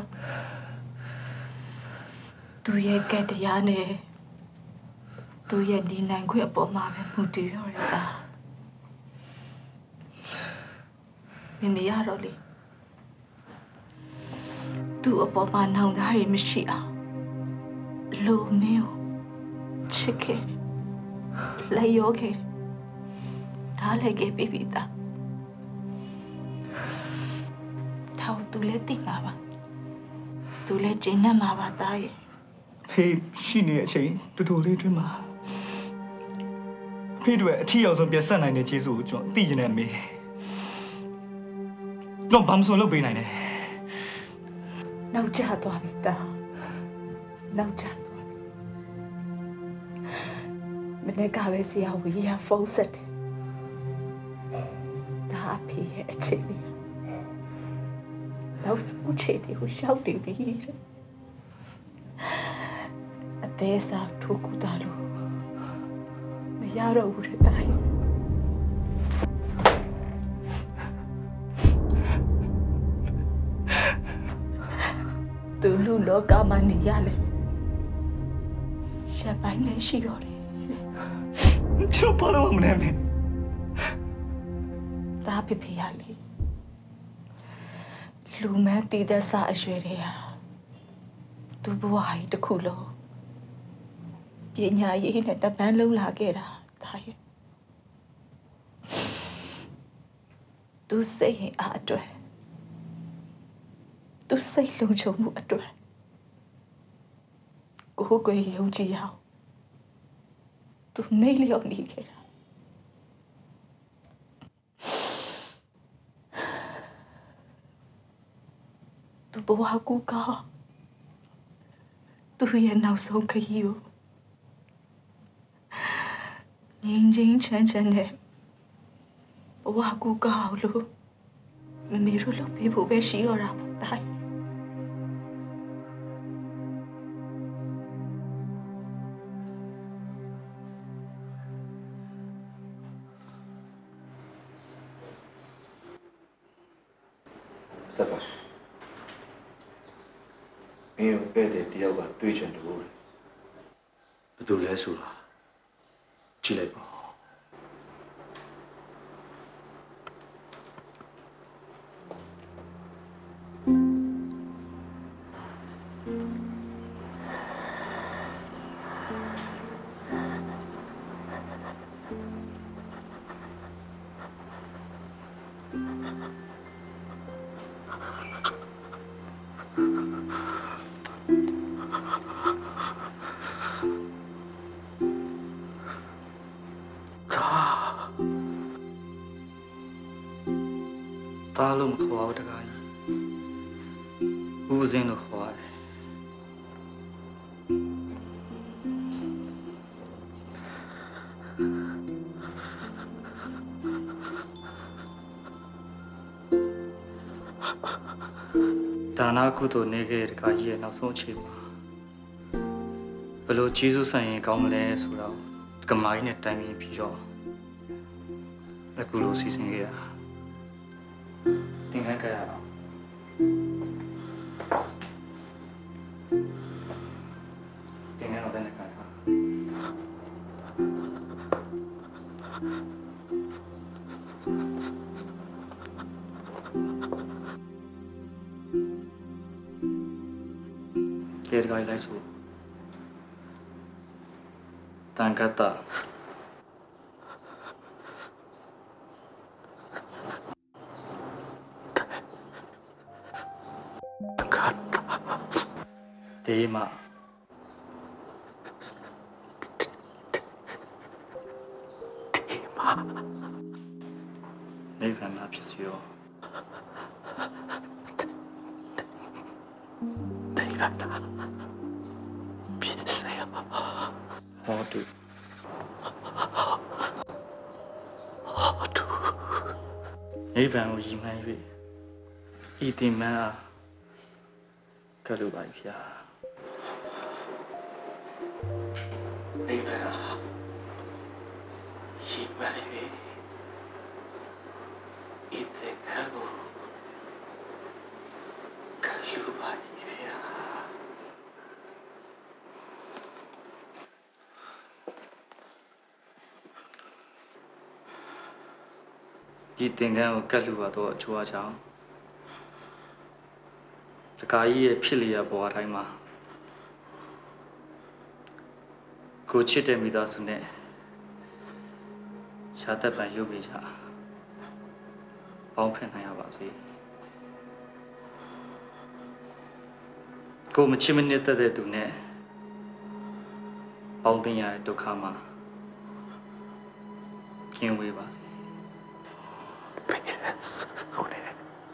Speaker 5: သူရဲ့ကဲတရားနဲ့သူရဲ့ဒီနိုင်ခွင့်အပေါ်မှာပဲမူတည်ရတာမမေရတော့လေသူ့အပေါ်မှာနောင်သားတွေမရှိအောင်လိုမျိုးချစ်ခဲ့လိုက်ရောခဲ့ဒါလည်းကပြပြတာထောက်သူလည်းသိမှာပါသူလည်းကျဉ်းနေမှာပါသားရဲ့
Speaker 4: ဖေးရှိနေတဲ့အချိန်တူတူလေးတွင်မှာဖေးတို့အထီးအောင်ဆုံးပြတ်ဆက်နိုင်တဲ့ကျေးဇူးကိုကျွန်တော်သိကျင်နေမေးတော့ဘာမှမဆိုလုပ်ပေးနိုင်တယ်
Speaker 5: နောက်ကျသွားပြီသားနောက်ကျမနေ့ကပဲဆရာဝီရဖုန်းဆက်တယ်ဒါအဖေရဲ့အချိန်လေးနောက်ဆုံးချိန်လေးကိုရှောက်နေပြီအသေးစားထိုးကူတာလို့မရတော့ဘူးတဲ့တိုင်းသူလူလောကမှာနေရလေရှက်ပိုင်းနဲ့ရှိတော့တယ်
Speaker 4: ကျွန်တော်ဘာလို့မလဲမင်း
Speaker 5: ဒါပြပြရလေလူမဲတည်တဲ့စာအရွယ်တွေဟာသူ့ဘဝကြီးတစ်ခုလုံးပညာရေးနဲ့တပန်းလုံးလာခဲ့တာဒါရဲ့သူစိတ်ရင်အားအတွက်သူစိတ်လုံခြုံမှုအတွက်ကိုကိုယုံကြည်အောင်သူမေးလျော်နေခဲ့တာသူဘဝကူကသူရဲ့နောက်ဆုံးခရီးကိုငြိမ်းငြိမ်းချမ်းချမ်းနဲ့ဘဝကူကောက်လို့မမေတို့လုပ်ပေးဖို့ပဲရှိတော့တာပေါ့တား
Speaker 2: တက်ပါမင်းကိုပဲ့တဲ့တယောက်ကတွေးချင်တယ်ဘယ်သူလဲဆိုတာကြည့်လိုက်ပါ
Speaker 4: တားလို့မခေါ်ဘူးတကားကြီးဦးစင်းလို့ခေါ်ရတယ်ဒါနာကုသိုလ်နေခဲ့တဲ့တကားကြီးရဲ့နောက်ဆုံးအချိန်မှာဘယ်လိုကျေးဇူးဆိုင်ရင်ကောင်းမလဲဆိုတော့ကမာကြီးနဲ့တိုင်ပင်ပြီးတော့အခုလိုစီစဉ်ခဲ့ရတာသင်ခန်းကြရအောင်သင်ခန်းတော့တဲ့ခါခါကဲတကယ်လိုက်စို့တန်ကတာတေးမတေးမနေဗန်နာဖြစ်စီရောနေဗန်နာဖြစ်စီရောဟောတူဟောတူနေဗန်ကိုရည်မှန်း၍ဤတင်မှန်းအားကလို့ပါဗျာနေဗန်အားရည်မှန်း၍ဤတင်မှန်းကိုကလို့ပါဗျာဒီတင်ကန်းကိုကတ်လူပါတော့အချိုးအချောင်းတကာကြီးရဲ့ဖြစ်လျက်ဘဝတိုင်းမှာကိုချစ်တဲ့မိသားစုနဲ့ရှားသက်ပံရုပ်ပေးကြပေါင်းဖက်နိုင်ရပါစေကိုမချစ်မနစ်သက်တဲ့သူနဲ့ပေါင်းတင်ရတဲ့ဒုက္ခမှာကင်းဝေးပါစေဆိုလေ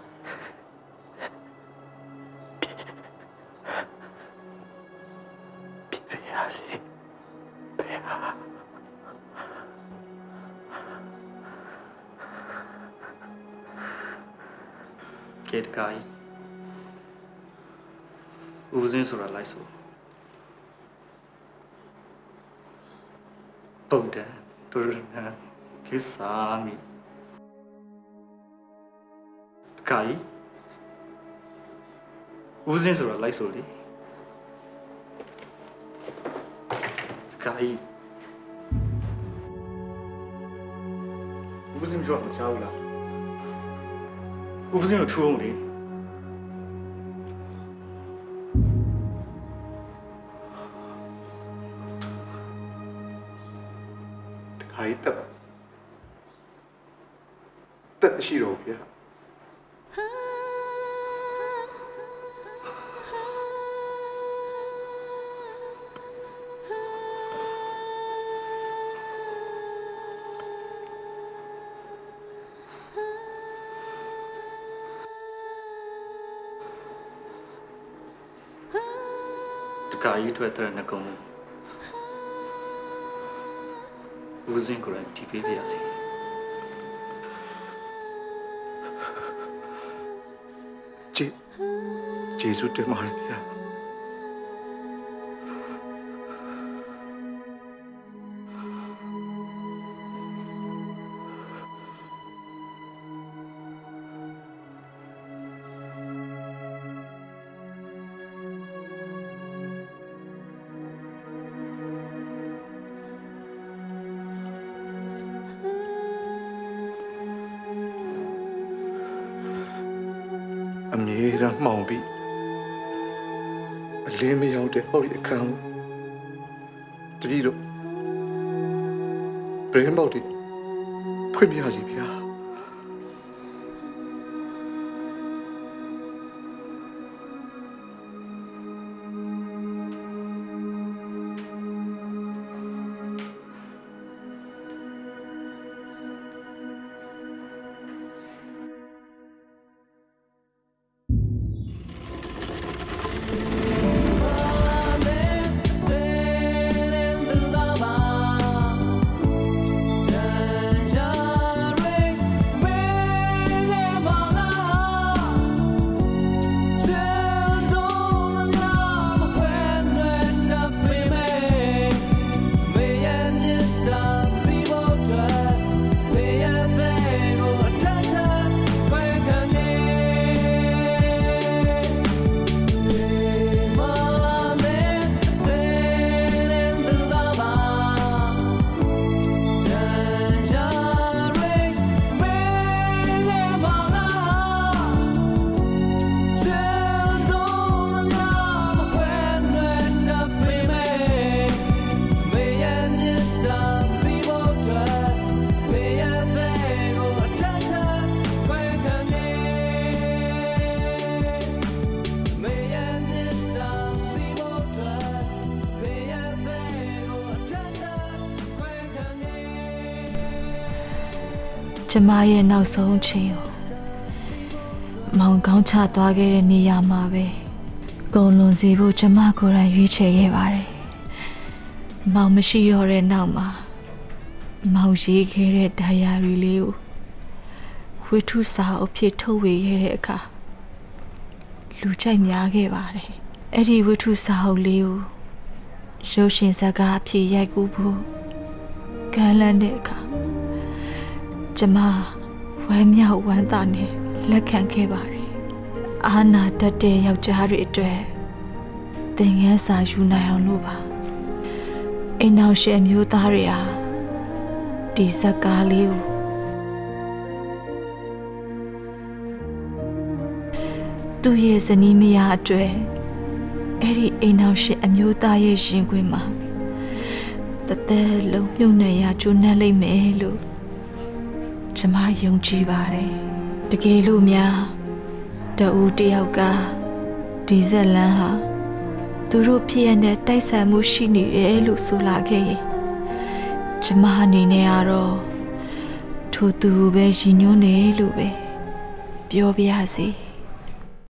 Speaker 4: ကဲတကားဦးစင်းဆိုတာလိုက်ဆိုပုဒ်တယ်သူရနာကိစာမီကာယဦးစင်းဆိုတာလိုက်ဆိုလေကာယဦးစင်းပြောမချဘူးလားဦးစင်းကိုထူအောင်လေတခါကြီးတက်ပါတက်မရှိတော့ဗျာကာကြီးထွက်တဲ့နှကုံဦးစင်းကိုယ်တိုင်တီးပေးပြရစီ
Speaker 2: ကျေးဇူးတင်ပါတယ်ဗျာအမြဲတမ်းမှောင်ပြီးအလင်းမရောက်တဲ့ဟောဒီအခန်းတပည့်တို့ဘရင်ဘောက်တီဖွင့်ပြစီဗျာကျမရဲ့နောက်ဆုံးချိန်ကိုမောင်ကောင်းချသွားခဲ့တဲ့နေရာမှာပဲကုန်လွန်စေဖို့ကျမကိုယ်တိုင်ရွေးချယ်ခဲ့ပါတယ်။မောင်မရှိတော့တဲ့နောက်မှာမောင်ရေးခဲ့တဲ့ဒိုင်ယာရီလေးကိုဝိထုစာအုပ်ဖြစ်ထုတ်ဝေခဲ့တဲ့အခါလူကြိုက်များခဲ့ပါတယ်။အဲ့ဒီဝိထုစာအုပ်လေးကိုရုပ်ရှင်ဇာတ်ကားအဖြစ်ရိုက်ကူးဖို့ကမ်းလှမ်းတဲ့အခါကျမဝမ်းမြောက်ဝမ်းသာနဲ့လက်ခံခဲ့ပါတယ်။အာနာတတ်တဲ့ယောက်ျားတွေအတွက်သင်ခန်းစာယူနိုင်အောင်လို့ပါ။အိမ်နောက်ရှေ့မျိုးသားတွေဟာဒီဇာတ်ကားလေးကိုသူ့ရဲ့ဇနီးမယားအတွက်အဲ့ဒီအိမ်နောက်ရှေ့အမျိုးသားရဲ့ရှင်ခွင်မှာတသက်လုံးမြုပ်နှံရကျိုးနှံလိမ့်မယ်လို့ကျမယုံကြည်ပါတယ်တကယ်လို့များတဦးတယောက်ကဒီဇက်လန်ဟာသူတို့ဖြစ်ရတဲ့တိုက်ဆိုင်မှုရှိနေတယ်လို့ဆိုလာခဲ့ရင်ကျမအနေနဲ့ကတော့ထိုသူပဲရည်ညွှန်းတယ်လို့ပဲပြောပြရစီ